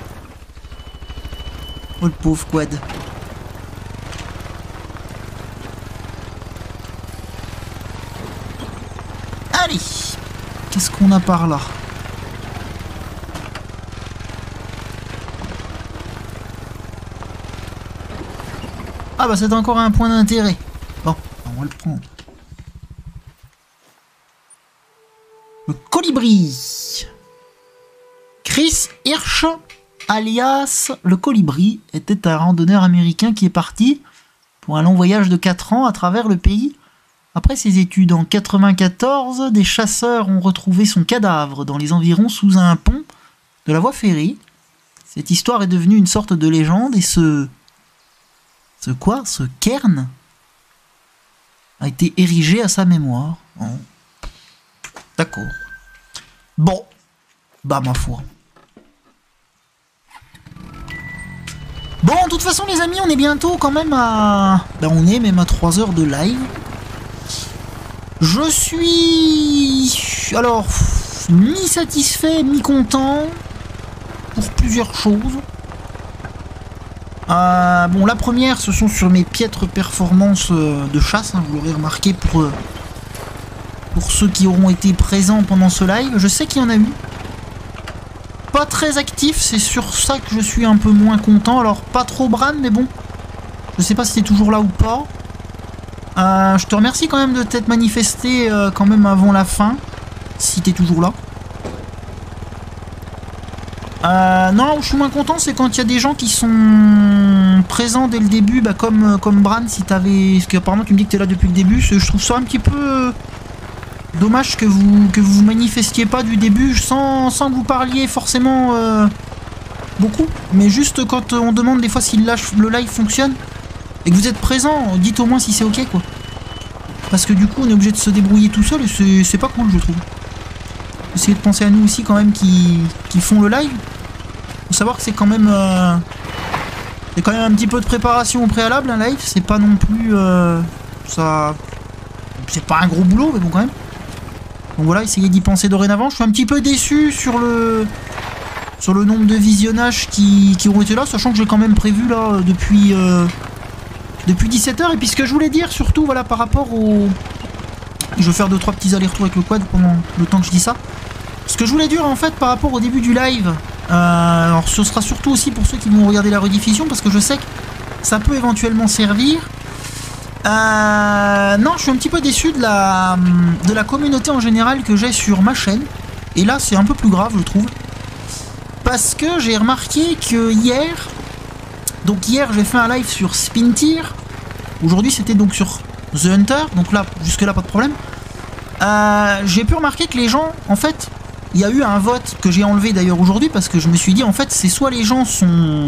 Oh le pauvre quad. Allez. Qu'est-ce qu'on a par là? Ah bah c'est encore un point d'intérêt. Bon, on va le prendre. Le colibri. Chris Hirsch, alias le colibri, était un randonneur américain qui est parti pour un long voyage de quatre ans à travers le pays. Après ses études en quatre-vingt-quatorze, des chasseurs ont retrouvé son cadavre dans les environs sous un pont de la voie ferrée. Cette histoire est devenue une sorte de légende et ce... Ce quoi? Ce cairn a été érigé à sa mémoire. Oh. D'accord. Bon. Bah ma foi. Bon, de toute façon les amis, on est bientôt quand même à... Ben on est même à trois heures de live. Je suis... Alors... mi-satisfait, mi-content. Pour plusieurs choses. Euh, bon, la première, ce sont sur mes piètres performances euh, de chasse, hein, vous l'aurez remarqué pour, euh, pour ceux qui auront été présents pendant ce live. Je sais qu'il y en a eu. Pas très actif, c'est sur ça que je suis un peu moins content. Alors, pas trop Bran, mais bon. Je sais pas si t'es toujours là ou pas. Euh, je te remercie quand même de t'être manifesté euh, quand même avant la fin, si t'es toujours là. Euh, non, où je suis moins content, c'est quand il y a des gens qui sont présents dès le début, bah comme, comme Bran, si t'avais... Parce qu'apparemment tu me dis que t'es là depuis le début, je trouve ça un petit peu dommage que vous que vous manifestiez pas du début sans, sans que vous parliez forcément euh, beaucoup, mais juste quand on demande des fois si le, le live fonctionne et que vous êtes présent, dites au moins si c'est ok quoi. Parce que du coup on est obligé de se débrouiller tout seul et c'est pas cool je trouve. Essayez de penser à nous aussi quand même qui, qui font le live. Faut savoir que c'est quand même euh, c'est quand même un petit peu de préparation au préalable un live, c'est pas non plus euh, ça c'est pas un gros boulot mais bon quand même. Donc voilà, essayez d'y penser dorénavant. Je suis un petit peu déçu sur le sur le nombre de visionnages qui, qui ont été là, sachant que j'ai quand même prévu là depuis euh, depuis dix-sept heures. Et puis ce que je voulais dire surtout voilà par rapport au... Je vais faire deux trois petits allers-retours avec le quad pendant le temps que je dis ça. Ce que je voulais dire en fait par rapport au début du live, euh, alors ce sera surtout aussi pour ceux qui vont regarder la rediffusion parce que je sais que ça peut éventuellement servir. Euh, non, je suis un petit peu déçu de la, de la communauté en général que j'ai sur ma chaîne. Et là c'est un peu plus grave je trouve. Parce que j'ai remarqué que hier, donc hier j'ai fait un live sur Spintir. Aujourd'hui c'était donc sur The Hunter, donc là jusque là pas de problème. Euh, j'ai pu remarquer que les gens en fait... Il y a eu un vote que j'ai enlevé d'ailleurs aujourd'hui parce que je me suis dit en fait c'est soit les gens sont...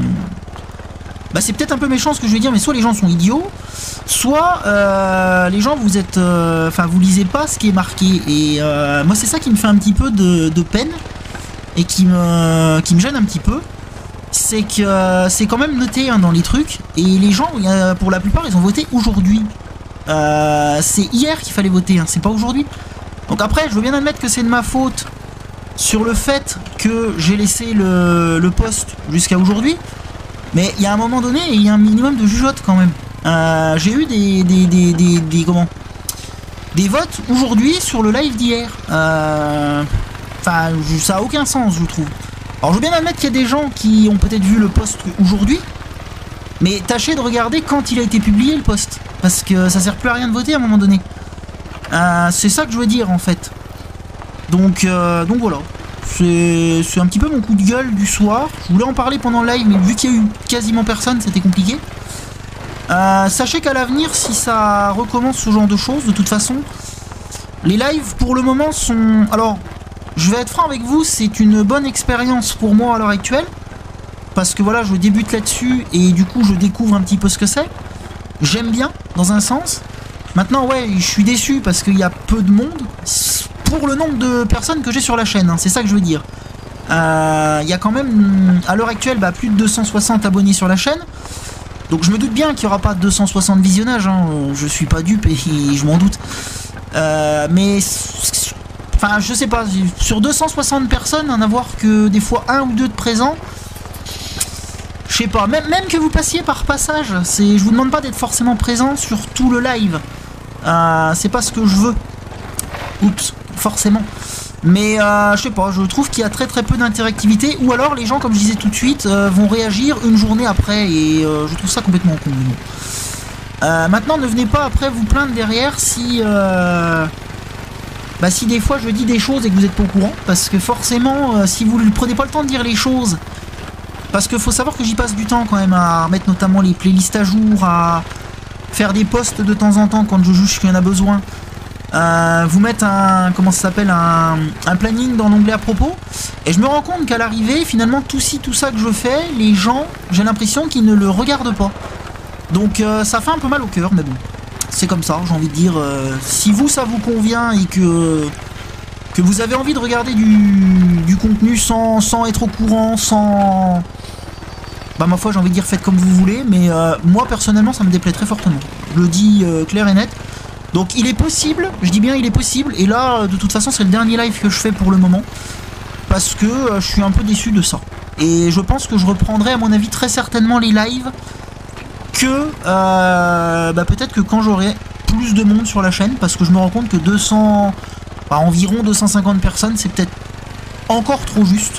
Bah c'est peut-être un peu méchant ce que je vais dire mais soit les gens sont idiots, soit euh, les gens vous êtes... Enfin euh, vous lisez pas ce qui est marqué et euh, moi c'est ça qui me fait un petit peu de, de peine et qui me, qui me gêne un petit peu. C'est que euh, c'est quand même noté hein, dans les trucs et les gens euh, pour la plupart ils ont voté aujourd'hui. Euh, c'est hier qu'il fallait voter, hein, c'est pas aujourd'hui. Donc après, je veux bien admettre que c'est de ma faute sur le fait que j'ai laissé le, le post jusqu'à aujourd'hui. Mais il y a un moment donné, il y a un minimum de jugeote quand même. Euh, j'ai eu des, des, des, des, des, comment des votes aujourd'hui sur le live d'hier. Euh, enfin, ça a aucun sens, je trouve. Alors je veux bien admettre qu'il y a des gens qui ont peut-être vu le post aujourd'hui. Mais tâchez de regarder quand il a été publié le post. Parce que ça sert plus à rien de voter à un moment donné. Euh, c'est ça que je veux dire en fait. Donc, euh, donc voilà. C'est un petit peu mon coup de gueule du soir. Je voulais en parler pendant le live, mais vu qu'il y a eu quasiment personne, c'était compliqué. Euh, sachez qu'à l'avenir, si ça recommence ce genre de choses, de toute façon, les lives pour le moment sont... Alors, je vais être franc avec vous, c'est une bonne expérience pour moi à l'heure actuelle. Parce que voilà, je débute là-dessus et du coup, je découvre un petit peu ce que c'est. J'aime bien, dans un sens. Maintenant, ouais, je suis déçu parce qu'il y a peu de monde pour le nombre de personnes que j'ai sur la chaîne, hein, c'est ça que je veux dire. Euh, il y a quand même, à l'heure actuelle, bah, plus de deux cent soixante abonnés sur la chaîne. Donc je me doute bien qu'il n'y aura pas deux cent soixante visionnages, hein, je suis pas dupe et je m'en doute. Euh, mais, Enfin, je sais pas, sur deux cent soixante personnes, en avoir que des fois un ou deux de présents. Je sais pas, même, même que vous passiez par passage, c'est, je vous demande pas d'être forcément présent sur tout le live. Euh, c'est pas ce que je veux. Oups, forcément. Mais euh, je sais pas, je trouve qu'il y a très très peu d'interactivité. Ou alors les gens, comme je disais tout de suite, euh, vont réagir une journée après. Et euh, je trouve ça complètement con. Euh, maintenant, ne venez pas après vous plaindre derrière si... Euh, bah si des fois je dis des choses et que vous n'êtes pas au courant. Parce que forcément, euh, si vous ne prenez pas le temps de dire les choses... Parce qu'il faut savoir que j'y passe du temps quand même à remettre notamment les playlists à jour, à faire des posts de temps en temps quand je juge qu'il y en a besoin. Euh, vous mettre un, comment ça s'appelle, un, un planning dans l'onglet à propos. Et je me rends compte qu'à l'arrivée, finalement, tout ci, tout ça que je fais, les gens, j'ai l'impression qu'ils ne le regardent pas. Donc euh, ça fait un peu mal au cœur, mais bon. C'est comme ça, j'ai envie de dire. Euh, si vous, ça vous convient et que... que vous avez envie de regarder du, du contenu sans, sans être au courant, sans... Bah ma foi j'ai envie de dire faites comme vous voulez, mais euh, moi personnellement ça me déplaît très fortement. Je le dis euh, clair et net. Donc il est possible, je dis bien il est possible, et là de toute façon c'est le dernier live que je fais pour le moment, parce que euh, je suis un peu déçu de ça. Et je pense que je reprendrai à mon avis très certainement les lives que euh, bah, peut-être que quand j'aurai plus de monde sur la chaîne, parce que je me rends compte que deux cents... Bah, environ deux cent cinquante personnes, c'est peut-être encore trop juste.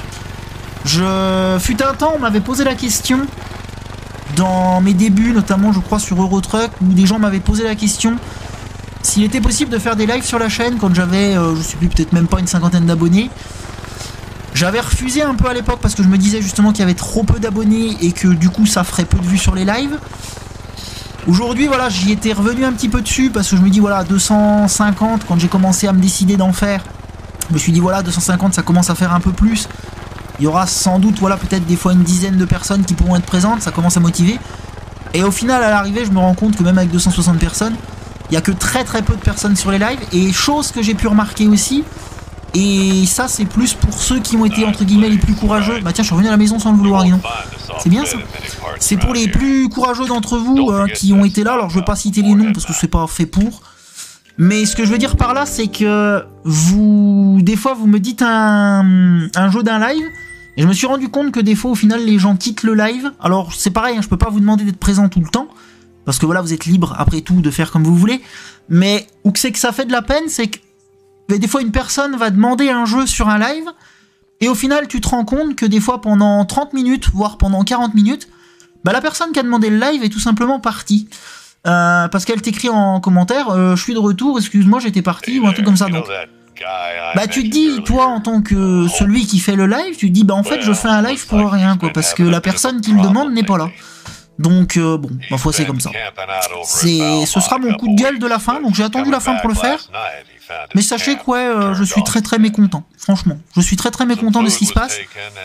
Je fut un temps, on m'avait posé la question dans mes débuts, notamment je crois sur Eurotruck, où des gens m'avaient posé la question s'il était possible de faire des lives sur la chaîne quand j'avais, euh, je sais plus, peut-être même pas une cinquantaine d'abonnés. J'avais refusé un peu à l'époque parce que je me disais justement qu'il y avait trop peu d'abonnés et que du coup ça ferait peu de vues sur les lives. Aujourd'hui, voilà, j'y étais revenu un petit peu dessus parce que je me dis, voilà, deux cent cinquante, quand j'ai commencé à me décider d'en faire, je me suis dit, voilà, deux cent cinquante, ça commence à faire un peu plus. Il y aura sans doute, voilà, peut-être des fois une dizaine de personnes qui pourront être présentes, ça commence à motiver. Et au final, à l'arrivée, je me rends compte que même avec deux cent soixante personnes, il n'y a que très très peu de personnes sur les lives. Et chose que j'ai pu remarquer aussi, et ça c'est plus pour ceux qui ont été entre guillemets les plus courageux. Bah tiens, je suis revenu à la maison sans le vouloir, dis donc. C'est bien ça. C'est pour les plus courageux d'entre vous euh, qui ont été là. Alors je veux pas citer les noms parce que c'est pas fait pour. Mais ce que je veux dire par là, c'est que vous, des fois, vous me dites un, un jeu d'un live, et je me suis rendu compte que des fois, au final, les gens quittent le live. Alors c'est pareil, hein, je peux pas vous demander d'être présent tout le temps, parce que voilà, vous êtes libre après tout de faire comme vous voulez. Mais où que c'est que ça fait de la peine, c'est que des fois une personne va demander un jeu sur un live, et au final, tu te rends compte que des fois, pendant trente minutes, voire pendant quarante minutes, bah la personne qui a demandé le live est tout simplement partie. Euh, parce qu'elle t'écrit en commentaire euh, je suis de retour, excuse-moi j'étais parti, ou un truc comme ça. Donc bah tu te dis, toi en tant que celui qui fait le live, tu te dis bah en fait je fais un live pour rien quoi, parce que la personne qui le demande n'est pas là. Donc euh, bon, ma foi c'est comme ça. C'est, ce sera mon coup de gueule de la fin, donc j'ai attendu la fin pour le faire. Mais sachez que ouais, euh, je suis très très mécontent, franchement. Je suis très très mécontent de ce qui se passe.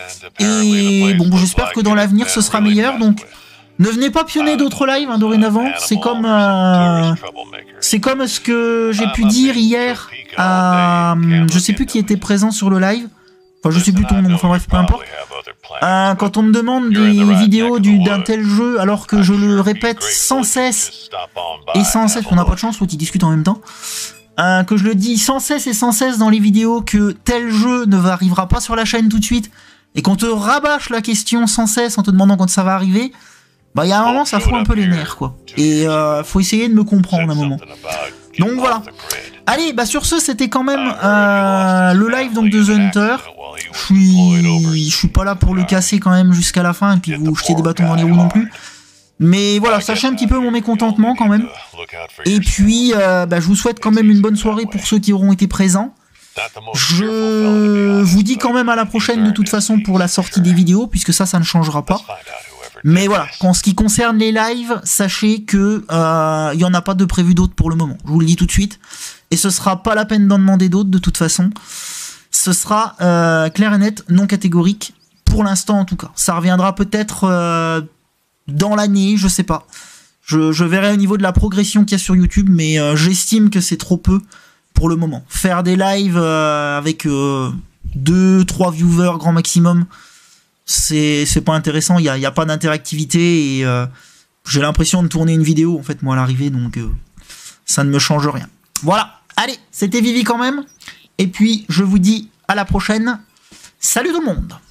Et bon, j'espère que dans l'avenir ce sera meilleur, donc... Ne venez pas pionner d'autres lives hein, dorénavant, c'est comme euh, c'est comme ce que j'ai pu dire hier à euh, je sais plus qui était présent sur le live, enfin je sais plus ton nom, enfin bref peu importe. Euh, quand on me demande des vidéos du, d'un tel jeu alors que je le répète sans cesse et sans cesse, on n'a pas de chance, l'autre il discute en même temps, euh, que je le dis sans cesse et sans cesse dans les vidéos que tel jeu ne arrivera pas sur la chaîne tout de suite et qu'on te rabâche la question sans cesse en te demandant quand ça va arriver. Bah il y a un moment ça fout un peu les nerfs quoi. Et euh, faut essayer de me comprendre un moment. Donc voilà. Allez, bah sur ce c'était quand même euh, le live donc de The Hunter. Je suis, je suis pas là pour le casser quand même jusqu'à la fin et puis vous jeter des bâtons dans les roues non plus. Mais voilà, sachez un petit peu mon mécontentement quand même. Et puis euh, bah, je vous souhaite quand même une bonne soirée pour ceux qui auront été présents. Je vous dis quand même à la prochaine de toute façon pour la sortie des vidéos puisque ça ça ne changera pas. Mais voilà, en ce qui concerne les lives, sachez que euh, il y en a pas de prévu d'autres pour le moment. Je vous le dis tout de suite. Et ce sera pas la peine d'en demander d'autres de toute façon. Ce sera euh, clair et net, non catégorique, pour l'instant en tout cas. Ça reviendra peut-être euh, dans l'année, je sais pas. Je, je verrai au niveau de la progression qu'il y a sur YouTube, mais euh, j'estime que c'est trop peu pour le moment. Faire des lives euh, avec euh, deux trois viewers grand maximum, c'est c'est pas intéressant, il y a, y a pas d'interactivité et euh, j'ai l'impression de tourner une vidéo en fait moi à l'arrivée, donc euh, ça ne me change rien. Voilà, allez, c'était Vivi quand même, Et puis, je vous dis à la prochaine. Salut tout le monde!